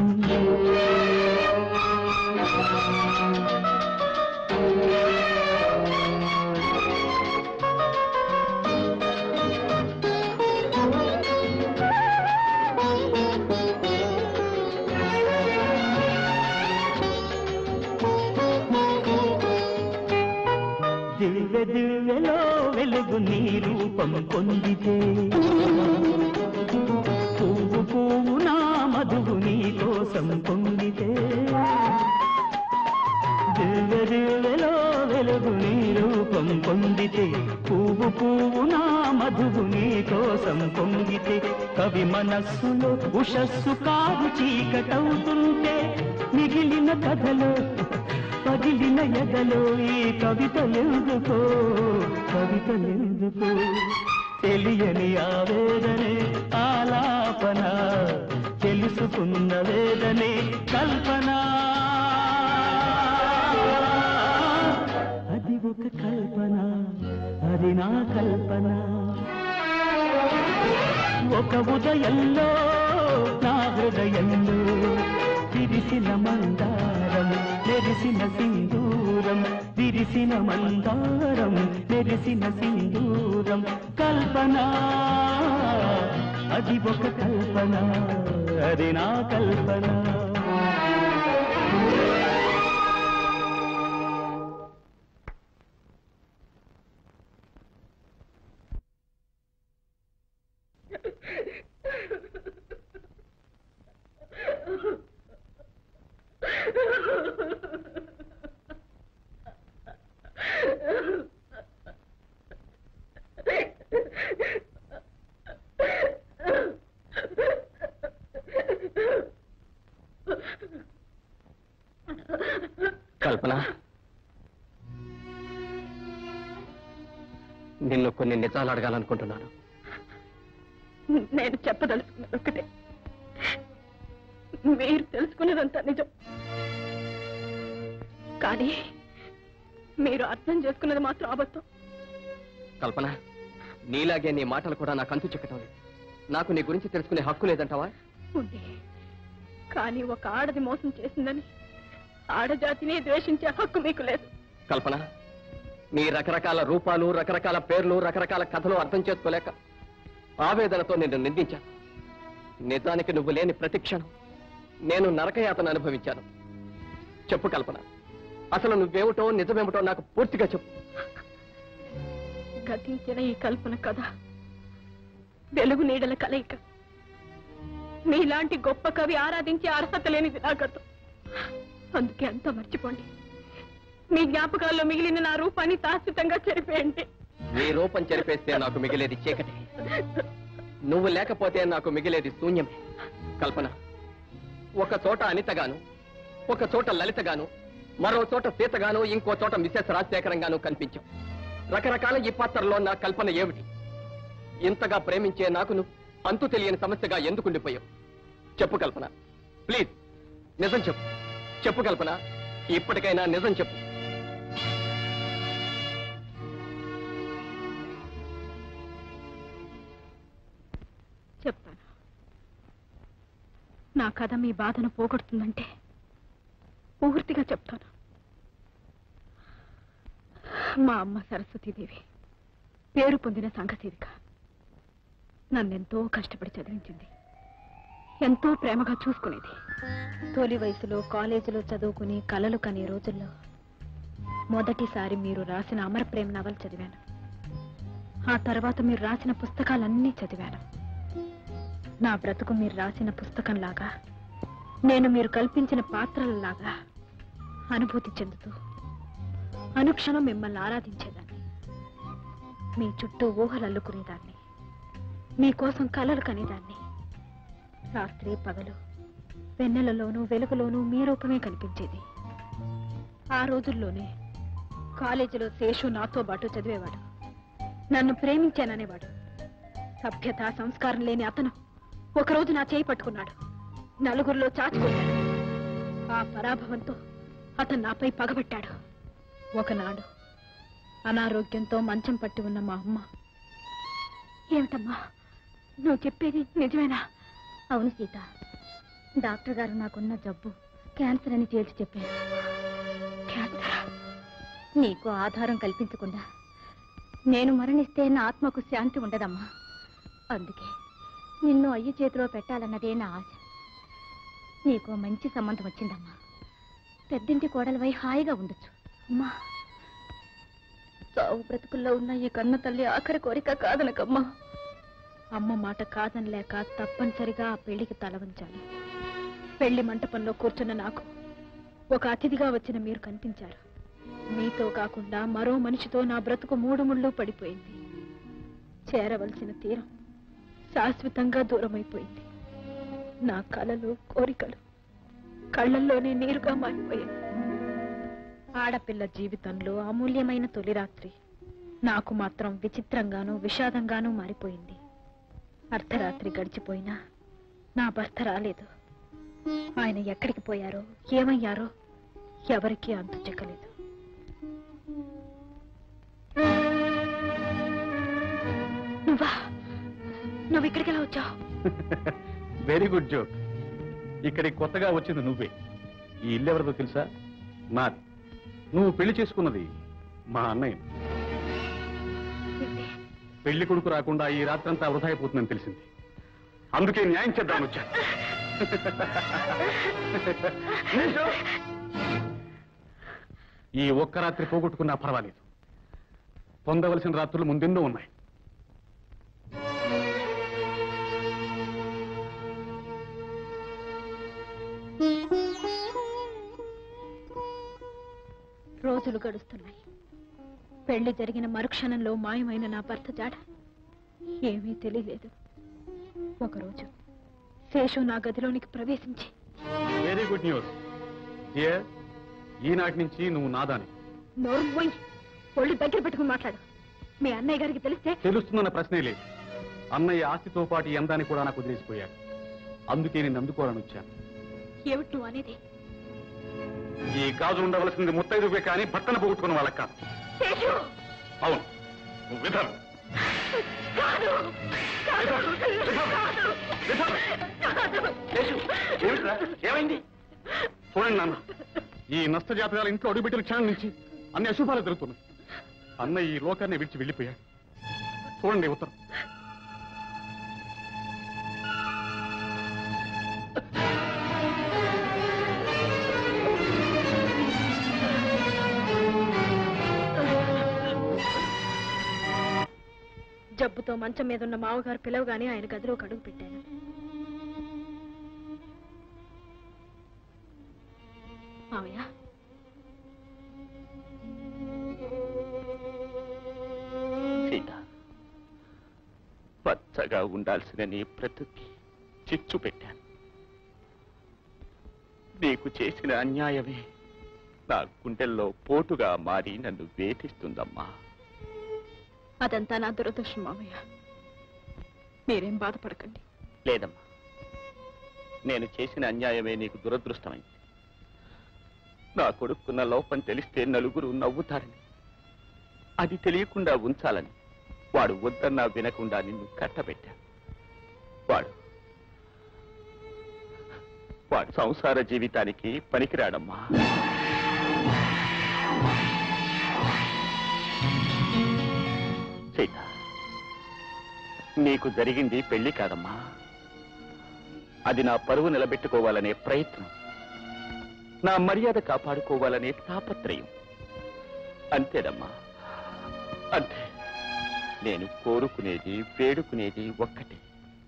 [SPEAKER 14] దివ్య దివ్యలో వెలుగు నీ రూపం పొందితే, పువ్వు పువ్వు నా మధువు నీ కోసం పొందితే, దివ్య దివ్యలో వెలుగు నీ రూపం పొందితే, పువ్వు పువ్వు నా మధువు నీ కోసం పొంగితే, కవి మనస్సులో ఉషస్సు కాదు చీకటవుతుంటే, మిగిలిన కథలో పగిలిన ఎదలో ఈ కవితలెందుకో, కవితలెందుకో, తెలియని ఆవేదనే ఆలాపన, తెలుసుకున్న వేదనే కల్పన. అది ఒక కల్పన, అది నా కల్పన. ఒక ఉదయంలో నా హృదయంలో విరిసిన మందారం మెరిసిన సింధూరం, విరిసిన మందారం మెరిసిన సింధూరం. కల్పన, అది ఒక కల్పన, అది నా కల్పన.
[SPEAKER 4] కల్పన, నిన్ను కొన్ని నిజాలు అడగాలనుకుంటున్నాను.
[SPEAKER 7] నేను చెప్పదలుచుకున్నది ఒకటే, మీరు తెలుసుకునేదంతా నిజం, కానీ మీరు అర్థం చేసుకున్నది మాత్రం అబద్ధం.
[SPEAKER 4] కల్పన, నీలాగే నీ మాటలు కూడా నాకు అంతు చిక్కటం లేదు. నాకు నీ గురించి తెలుసుకునే హక్కు లేదంటావా?
[SPEAKER 7] ఉంది, కానీ ఒక ఆడది మోసం చేసిందని ఆడజాతిని ద్వేషించే హక్కు మీకు లేదు.
[SPEAKER 4] కల్పన, నీ రకరకాల రూపాలు, రకరకాల పేర్లు, రకరకాల కథలు అర్థం చేసుకోలేక ఆవేదనతో నిన్ను నిందించాను. నిజానికి నువ్వు లేని ప్రతి క్షణం నేను నరకయాతను అనుభవించాను. చెప్పు కల్పన, అసలు నువ్వేమిటో నిజమేమిటో నాకు పూర్తిగా చెప్పు.
[SPEAKER 7] గతించిన ఈ కల్పన కథ వెలుగు నీడల కలయిక. మీలాంటి గొప్ప కవి ఆరాధించే అర్హత లేనిది నా గతం. అందుకే అంతా మర్చిపోండి. మీ జ్ఞాపకాల్లో మిగిలిన నా రూపాన్ని శాశ్వతంగా చెరిపేయండి.
[SPEAKER 4] నీ రూపం చెరిపేస్తే నాకు మిగిలేది చీకటి, నువ్వు లేకపోతే నాకు మిగిలేది శూన్యమే. కల్పన, ఒక చోట అనితగాను, ఒక చోట లలితగాను, మరో చోట సీతగాను, ఇంకో చోట మిసెస్ రాజశేఖరంగాను కనిపించావు. రకరకాల ఈ పాత్రలో నా కల్పన ఏమిటి? ఇంతగా ప్రేమించే నాకు అంతు తెలియని సమస్యగా ఎందుకు ఉండిపోయావు? చెప్పు కల్పన, ప్లీజ్ నిజం చెప్పు. చెప్పు కల్పన, ఇప్పటికైనా నిజం చెప్పు.
[SPEAKER 7] చెప్తాను. నా కథ మీ బాధను పోగొడుతుందంటే పూర్తిగా చెప్తాను. మా అమ్మ సరస్వతీదేవి పేరు పొందిన సంఘసేవిక. నన్నెంతో కష్టపడి చదివించింది. ఎంతో ప్రేమగా చూసుకునేది. తొలి వయసులో కాలేజీలో చదువుకుని కలలు కనే రోజుల్లో మొదటిసారి మీరు రాసిన అమర ప్రేమ నవల్ చదివాను. ఆ తర్వాత మీరు రాసిన పుస్తకాలన్నీ చదివాను. నా బ్రతుకు మీరు రాసిన పుస్తకంలాగా, నేను మీరు కల్పించిన పాత్రలలాగా అనుభూతి చెందుతూ అనుక్షణం మిమ్మల్ని ఆరాధించేదాన్ని. మీ చుట్టూ ఊహలు అల్లుకునేదాన్ని. మీకోసం కలలు కనేదాన్ని. రాత్రి పగలు వెన్నెలలోనూ వెలుగులోనూ మీ రూపమే కనిపించేది. ఆ రోజుల్లోనే కాలేజీలో శేషు నాతో పాటు చదివేవాడు. నన్ను ప్రేమించాననేవాడు. సభ్యత సంస్కారం లేని అతను ఒకరోజు నా చేయి పట్టుకున్నాడు. నలుగురిలో చాచుకున్నాడు. ఆ పరాభవంతో అతను నాపై పగబట్టాడు. ఒకనాడు అనారోగ్యంతో మంచం పట్టి ఉన్న మా అమ్మ, ఏమిటమ్మా నువ్వు చెప్పేది నిజమేనా?
[SPEAKER 2] అవును సీత, డాక్టర్ గారు నాకున్న జబ్బు క్యాన్సర్ అని తేల్చి చెప్పారు. నీకు ఆధారం కల్పించకుండా నేను మరణిస్తే నా ఆత్మకు శాంతి ఉండదమ్మా. అందుకే నిన్ను అయ్య చేతిలో పెట్టాలన్నదే నా ఆశ. నీకు మంచి సంబంధం వచ్చిందమ్మా. పెద్దింటి కోడలవై హాయిగా ఉండొచ్చు. అమ్మా, చావు బ్రతుకుల్లో ఉన్న ఈ కన్న తల్లి ఆఖరి కోరిక కాదనకమ్మా.
[SPEAKER 7] అమ్మ మాట కాదనలేక తప్పనిసరిగా ఆ పెళ్లికి తల వంచాలి. పెళ్లి మంటపంలో కూర్చున్న నాకు ఒక అతిథిగా వచ్చిన మీరు కనిపించారు. మీతో కాకుండా మరో మనిషితో నా బ్రతుకు మూడు ముళ్ళు పడిపోయింది. చేరవలసిన తీరం శాశ్వతంగా దూరమైపోయింది. నా కలలు కోరికలు కళ్ళల్లోనే నీరుగా మారిపోయాయి. ఆడపిల్ల జీవితంలో అమూల్యమైన తొలి రాత్రి నాకు మాత్రం విచిత్రంగానూ విషాదంగానూ మారిపోయింది. అర్ధరాత్రి గడిచిపోయినా నా భర్త రాలేదు. ఆయన ఎక్కడికి పోయారో ఏమయ్యారో ఎవరికీ అంతు చెక్కలేదు. నువ్వు ఇక్కడికి ఎలా వచ్చావు?
[SPEAKER 12] Very good joke. ఇక్కడికి కొత్తగా వచ్చింది నువ్వే. ఈ ఇల్లు ఎవరిదో తెలుసా? నాది. నువ్వు పెళ్లి చేసుకున్నది మా అన్నయ్య. పెళ్లి కొడుకు రాకుండా ఈ రాత్రంతా వృధా అయిపోతుందని తెలిసింది. అందుకే న్యాయం చేద్దామని వచ్చాను. ఈ ఒక్క రాత్రి పోగొట్టుకున్నా పర్వాలేదు. పొందవలసిన రాత్రులు ముందెన్నో ఉన్నాయి.
[SPEAKER 7] రోజులు గడుస్తున్నాయి. పెళ్లి జరిగిన మరుక్షణంలో మాయమైన నా భర్త జాడ ఏమీ తెలియలేదు. ఒకరోజు శేషు నా గదిలోనికి ప్రవేశించి,
[SPEAKER 12] వెరీ గుడ్ న్యూస్ డియర్, ఈనాటి నుంచి నువ్వు నాదాని.
[SPEAKER 7] నోర్మోయ్, ఒళ్ళు దగ్గర పెట్టుకుని మాట్లాడు. మీ అన్నయ్య గారికి తెలిస్తే?
[SPEAKER 12] తెలుస్తుందన్న ప్రశ్నే లేదు. అన్నయ్య ఆస్తితో పాటు ఈ అందాన్ని కూడా నాకు వదిలేసిపోయాడు. అందుకే నేను అందుకోవాలని వచ్చాను.
[SPEAKER 7] ఏమిటి నువ్వు అనేది?
[SPEAKER 12] ఈ గాజు ఉండవలసింది ముత్తైదువే కానీ భర్తను పోగొట్టుకున్న వాళ్ళకి కాదు. అవును, నువ్వు విధరు.
[SPEAKER 3] ఏమైంది?
[SPEAKER 12] చూడండి నాన్న, ఈ నష్ట జాతకాల ఇంట్లో అడుగుపెట్టిన క్షణం నుంచి అన్ని అశుభాలు జరుగుతున్నాయి. అన్నయ్య ఈ లోకాన్ని విడిచి వెళ్ళిపోయాడు. చూడండి ఉత్తరం.
[SPEAKER 7] జబ్బుతో మంచం మీద ఉన్న మామగారు పిలవగానే ఆయన గదిలోకి అడుగు పెట్టాను. మావయ్య,
[SPEAKER 8] సీత, పచ్చగా ఉండాల్సిన నీ బ్రతుకి చిచ్చు పెట్టాను. నీకు చేసిన అన్యాయమే నా గుండెల్లో పోటుగా మారి నన్ను వేధిస్తుందమ్మా.
[SPEAKER 7] అదంతా నా దురదృష్టం మావయ్య. మీరేం బాధపడకండి.
[SPEAKER 8] లేదమ్మా, నేను చేసిన అన్యాయమే నీకు దురదృష్టమైంది. నా కొడుకున్న లోపం తెలిస్తే నలుగురు నవ్వుతారని, అది తెలియకుండా ఉంచాలని వాడు వద్దన్నా వినకుండా నిన్ను కట్టబెట్టాడు. వాడు సంసార జీవితానికి పనికిరాడమ్మా. సీత, నీకు జరిగింది పెళ్లి కాదమ్మా, అది నా పరువు నిలబెట్టుకోవాలనే ప్రయత్నం, నా మర్యాద కాపాడుకోవాలనే తాపత్రయం. అంతేనమ్మా, అంతే. నేను కోరుకునేది వేడుకునేది ఒక్కటే,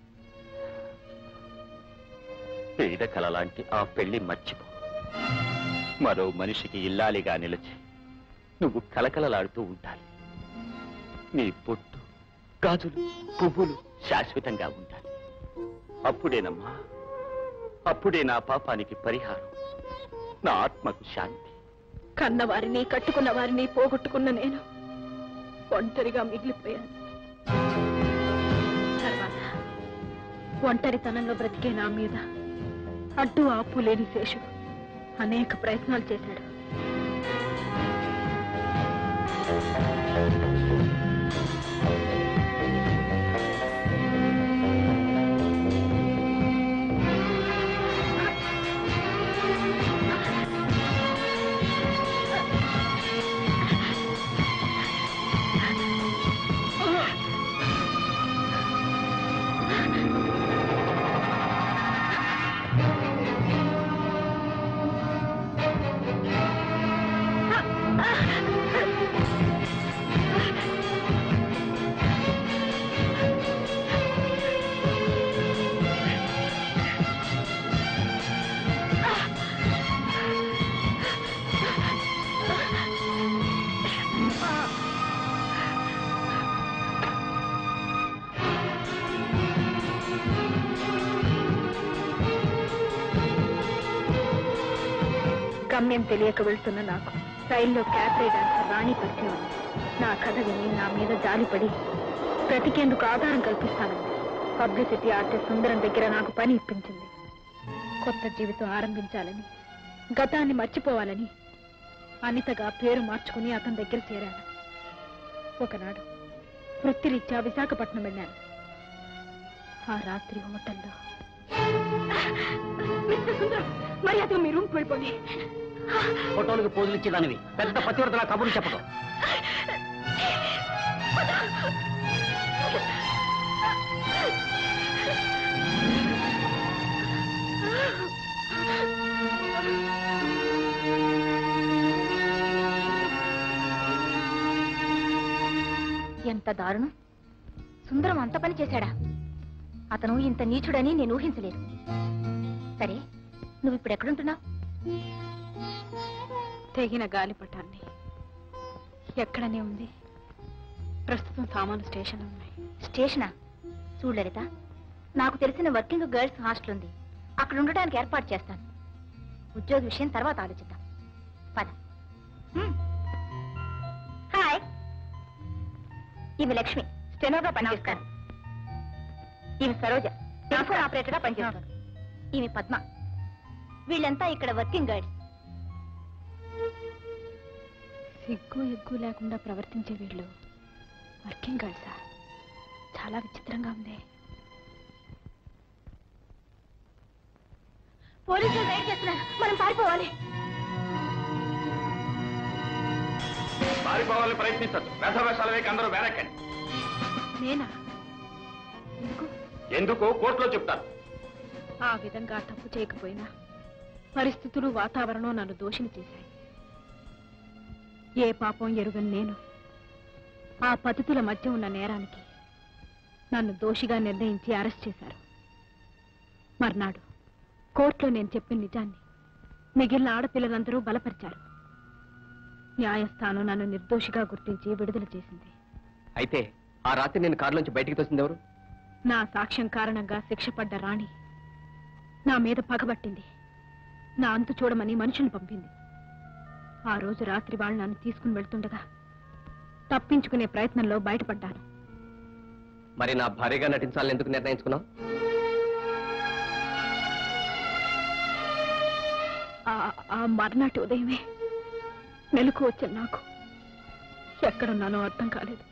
[SPEAKER 8] పేద కల లాంటి ఆ పెళ్లి మర్చిపో. మరో మనిషికి ఇల్లాలిగా నిలిచి నువ్వు కలకలలాడుతూ ఉండాలి. నీ పొట్టు, గాజులు, పువ్వులు శాశ్వతంగా ఉండాలి. అప్పుడేనమ్మా, అప్పుడే నా పాపానికి పరిహారం, నా ఆత్మకు శాంతి.
[SPEAKER 7] కన్నవారిని కట్టుకున్న వారిని పోగొట్టుకున్న నేను ఒంటరిగా మిగిలిపోయాను. తర్వాత ఒంటరితనంలో బ్రతికే నా మీద అడ్డు ఆపు లేని శేషుడు అనేక ప్రయత్నాలు చేశాడు. గమ్యం తెలియక వెళ్తున్న నాకు రైల్లో క్యాబరే డాన్సర్ రాణి పరిచయం. నా కథ విని నా మీద జాలిపడి బ్రతికేందుకు ఆధారం కల్పిస్తానండి. పబ్లిసిటీ ఆర్టిస్ట్ సుందరం దగ్గర నాకు పని ఇప్పించింది. కొత్త జీవితం ఆరంభించాలని, గతాన్ని మర్చిపోవాలని అనితగా పేరు మార్చుకుని అతని దగ్గర చేరాను. ఒకనాడు వృత్తిరీత్యా విశాఖపట్నం వెళ్ళాను. ఆ రాత్రి హోటల్లో మరి అతను మీ రూమ్కి వెళ్ళిపోండి.
[SPEAKER 11] ఫోటోలకు పోజులు ఇచ్చేదానివి పెద్ద పతివ్రతలా కబుర్లు చెప్పడం.
[SPEAKER 2] ఎంత దారుణం! సుందరం అంత పని చేశాడా? అతను ఇంత నీచుడని నేను ఊహించలేదు. సరే, నువ్వు ఇప్పుడు ఎక్కడుంటున్నావు?
[SPEAKER 7] తెగిన గాలిపటాన్ని ఎక్కడనే ఉంది. ప్రస్తుతం సామాను స్టేషన్ ఉన్నాయి.
[SPEAKER 2] స్టేషనా? చూడు లలిత, నాకు తెలిసిన వర్కింగ్ గర్ల్స్ హాస్టల్ ఉంది. అక్కడ ఉండడానికి ఏర్పాటు చేస్తాను. ఉద్యోగ విషయం తర్వాత ఆలోచిద్దాం. పద. హాయ్, ఈమె లక్ష్మి, స్టెనోగా పనిచేస్తాను. ఈమె సరోజ, టెలిఫోన్ ఆపరేటర్ గా పనిచేస్తాను. ఈమె పద్మ. వీళ్ళంతా ఇక్కడ వర్కింగ్ గర్ల్స్.
[SPEAKER 7] సిగ్గు ఎగ్గు లేకుండా ప్రవర్తించే వీళ్ళు వర్కింగ్ గర్ల్సా? చాలా విచిత్రంగా ఉంది.
[SPEAKER 2] పోలీసులు రైడ్ చేస్తున్నారు, మనం పారిపోవాలి.
[SPEAKER 8] పారిపోవాలని ప్రయత్నించద్దు. వేసవేషాలు వేకి అందరూ వేరెక్కండి.
[SPEAKER 7] నేనా?
[SPEAKER 8] ఎందుకు కోర్టులో చెప్తాను.
[SPEAKER 7] ఆ విధంగా తప్పు చేయకపోయినా పరిస్థితులు, వాతావరణం నన్ను దోషిని చేశాయి. ఏ పాపం ఎరుగని నేను ఆ పద్ధతుల మధ్య ఉన్న నేరానికి నన్ను దోషిగా నిర్ణయించి అరెస్ట్ చేశారు. మర్నాడు కోర్టులో నేను చెప్పిన నిజాన్ని మిగిలిన ఆడపిల్లలందరూ బలపరిచారు. న్యాయస్థానం నన్ను నిర్దోషిగా గుర్తించి విడుదల చేసింది.
[SPEAKER 4] అయితే ఆ రాత్రి నేను కారులోంచి బయటికి తోసింది ఎవరు?
[SPEAKER 7] నా సాక్ష్యం కారణంగా శిక్ష పడ్డ రాణి నా మీద పగబట్టింది. నా అంతు చూడమని మనుషుల్ని పంపింది. ఆ రోజు రాత్రి వాళ్ళు నన్ను తీసుకుని వెళ్తుండగా తప్పించుకునే ప్రయత్నంలో బయటపడ్డాను.
[SPEAKER 4] మరి నా భార్యగా నటించాలని ఎందుకు నిర్ణయించుకున్నావు?
[SPEAKER 7] ఆ మర్నాటి ఉదయమే మెలకు వచ్చిన నాకు ఎక్కడున్నానో అర్థం కాలేదు.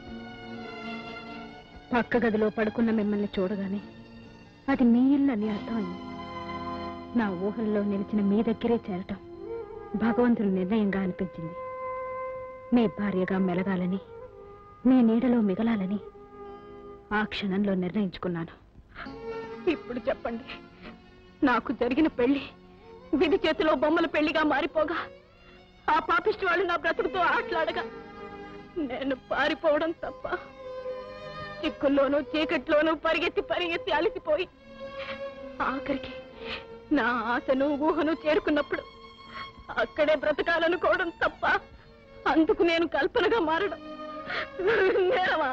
[SPEAKER 7] పక్క గదిలో పడుకున్న మిమ్మల్ని చూడగానే అది మీ ఇల్లు అని అర్థమైంది. నా ఊహల్లో నిలిచిన మీ దగ్గరే చేరటం భగవంతుని నిర్ణయంగా అనిపించింది. మీ భార్యగా మెలగాలని, మీ నీడలో మిగలాలని ఆ క్షణంలో నిర్ణయించుకున్నాను. ఇప్పుడు చెప్పండి, నాకు జరిగిన పెళ్లి విధి చేతిలో బొమ్మల పెళ్లిగా మారిపోగా ఆ పాపిష్టి వాళ్ళు నా బ్రతుకుతో ఆటలాడగా నేను పారిపోవడం తప్ప, చిక్కుల్లోనూ చీకట్లోనూ పరిగెత్తి అలసిపోయి ఆఖరికి నా ఆశను ఊహను చేరుకున్నప్పుడు అక్కడే బ్రతకాలనుకోవడం తప్ప అందుకు నేను కల్పనగా మారడం నేరమా?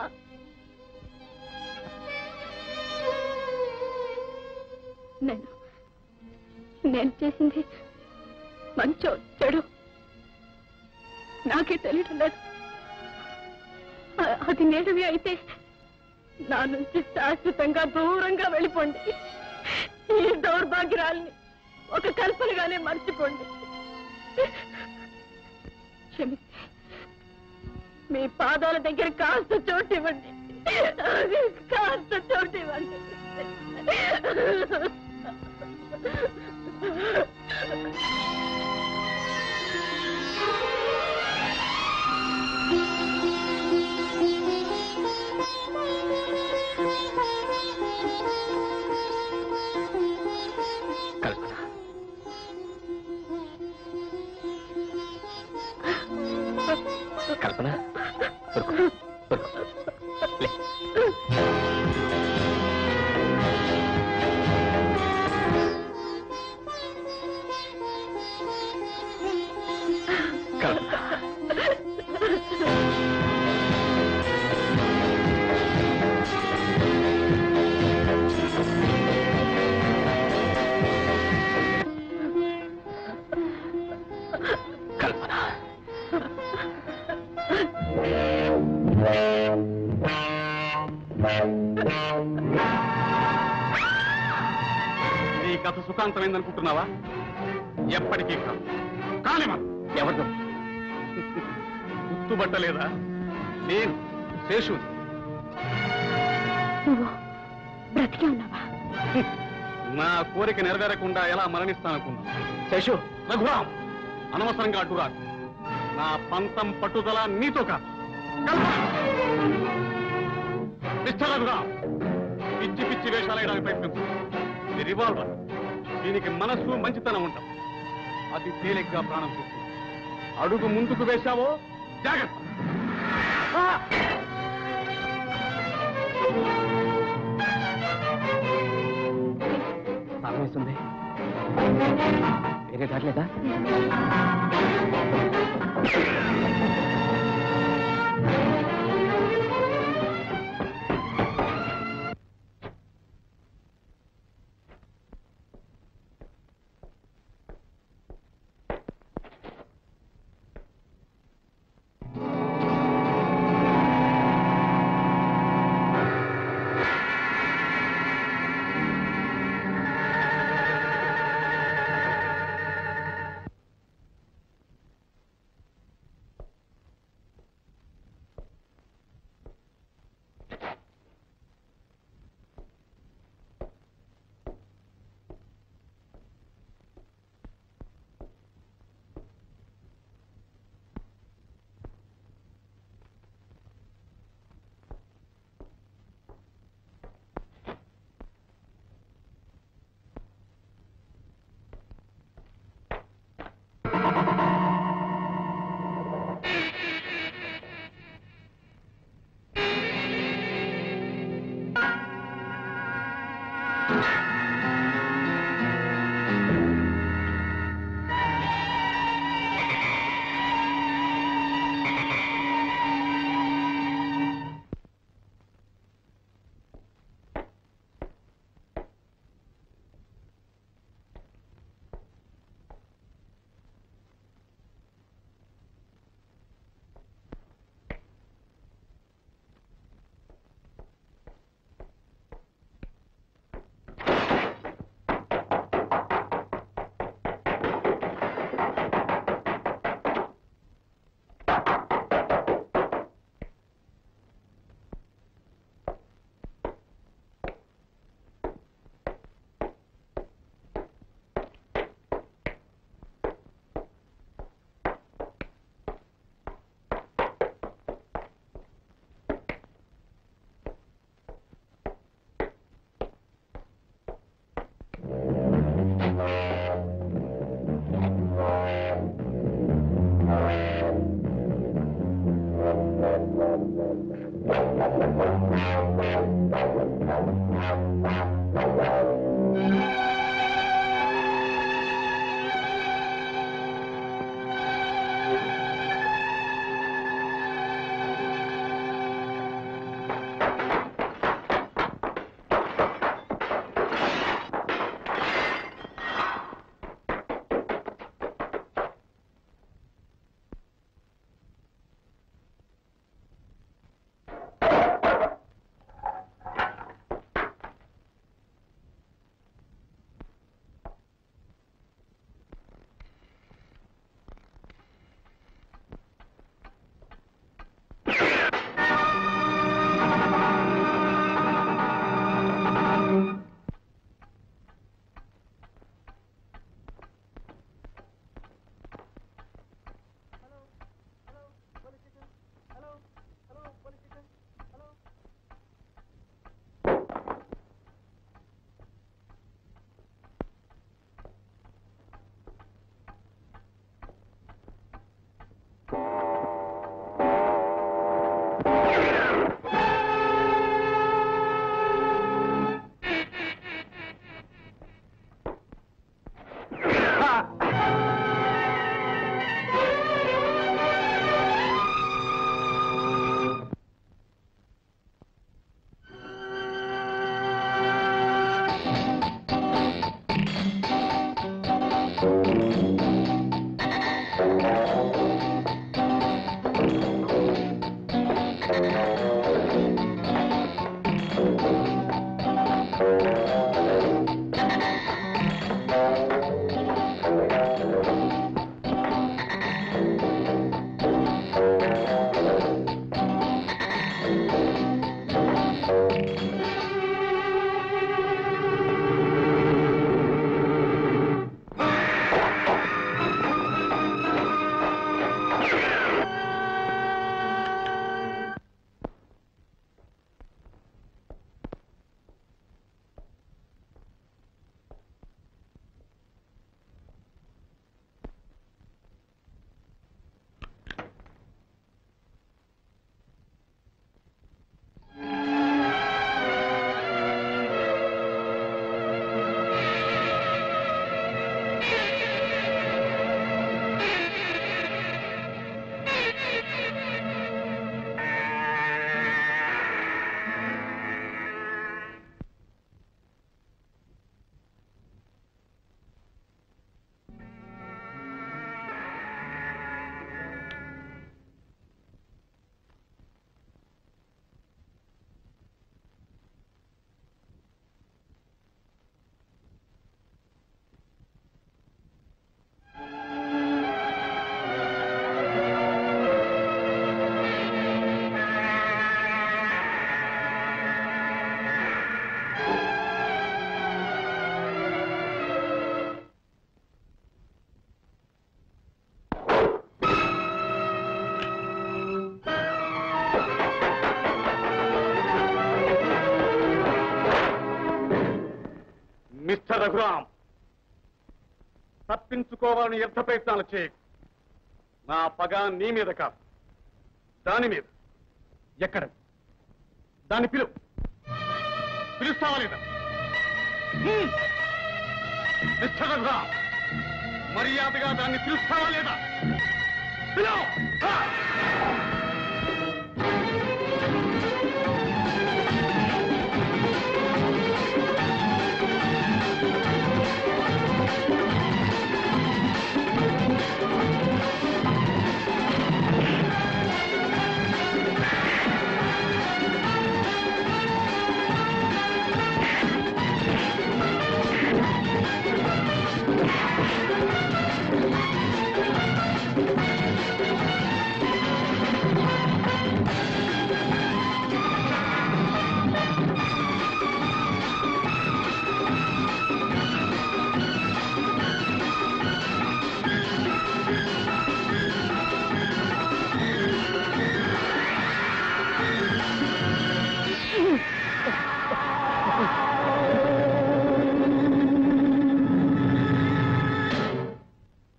[SPEAKER 7] నేను చేసింది మంచో చెడు నాకే తెలియటం లేదు. అది నేడవి అయితే నా నుంచి శాశ్వతంగా దూరంగా వెళ్ళిపోండి. ఈ దౌర్భాగ్యాల్ని ఒక కల్పనగానే మర్చిపోండి. క్షమిస్తే మీ పాదాల దగ్గర కాస్త చోటు ఇవ్వండి, కాస్త చోటు ఇవ్వండి.
[SPEAKER 4] కల్పన,
[SPEAKER 13] నీ కథ సుఖాంతమైందనుకుంటున్నావా? ఎప్పటికీ కాదు. కానిమా
[SPEAKER 4] ఎవరు
[SPEAKER 13] గుర్తుపట్టలేదా? నేను శేషు.
[SPEAKER 7] నువ్వు బ్రతికే ఉన్నావా?
[SPEAKER 13] నా కోరిక నెరవేరకుండా ఎలా మరణిస్తాననుకున్నా? శేషు, రఘురాం, అనవసరంగా అడ్డురాకు. నా పంతం పట్టుదల నీతో కాదు. మిస్టర్ రఘురాం, పిచ్చి పిచ్చి వేషాలు వేయడానికి ప్రయత్నించు. ఇది రివాల్వర్. దీనికి మనస్సు, మంచితనం ఉంటాం. అతి తేలిగ్గా ప్రాణం చూస్తుంది. అడుగు ముందుకు వేశావో జాగ్రత్త.
[SPEAKER 4] ఆవేశంది. వేరే దాట్లేదా?
[SPEAKER 13] మిస్టర్ రఘురామ్, తప్పించుకోవాలని యుద్ధ ప్రయత్నాలు చేయకు. నా పగ నీ మీద కాదు, దాని మీద. ఎక్కడ దాన్ని పిలుస్తావా లేదా? మిస్టర్ రఘురామ్, మర్యాదగా దాన్ని పిలుస్తావా లేదా? పిలువు.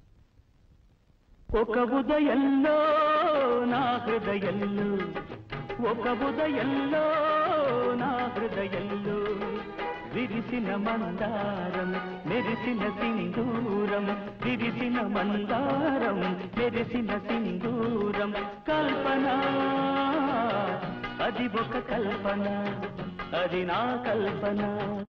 [SPEAKER 14] ఒక ఉదయంలో నా హృదయంలో ఒక ఉదయంలో నా హృదయంలో విరిసిన మందారం మెరిసిన సింధూరం, విరిసిన మందారం మెరిసిన సింధూరం. కల్పన అది ఒక కల్పన, అది నా కల్పన.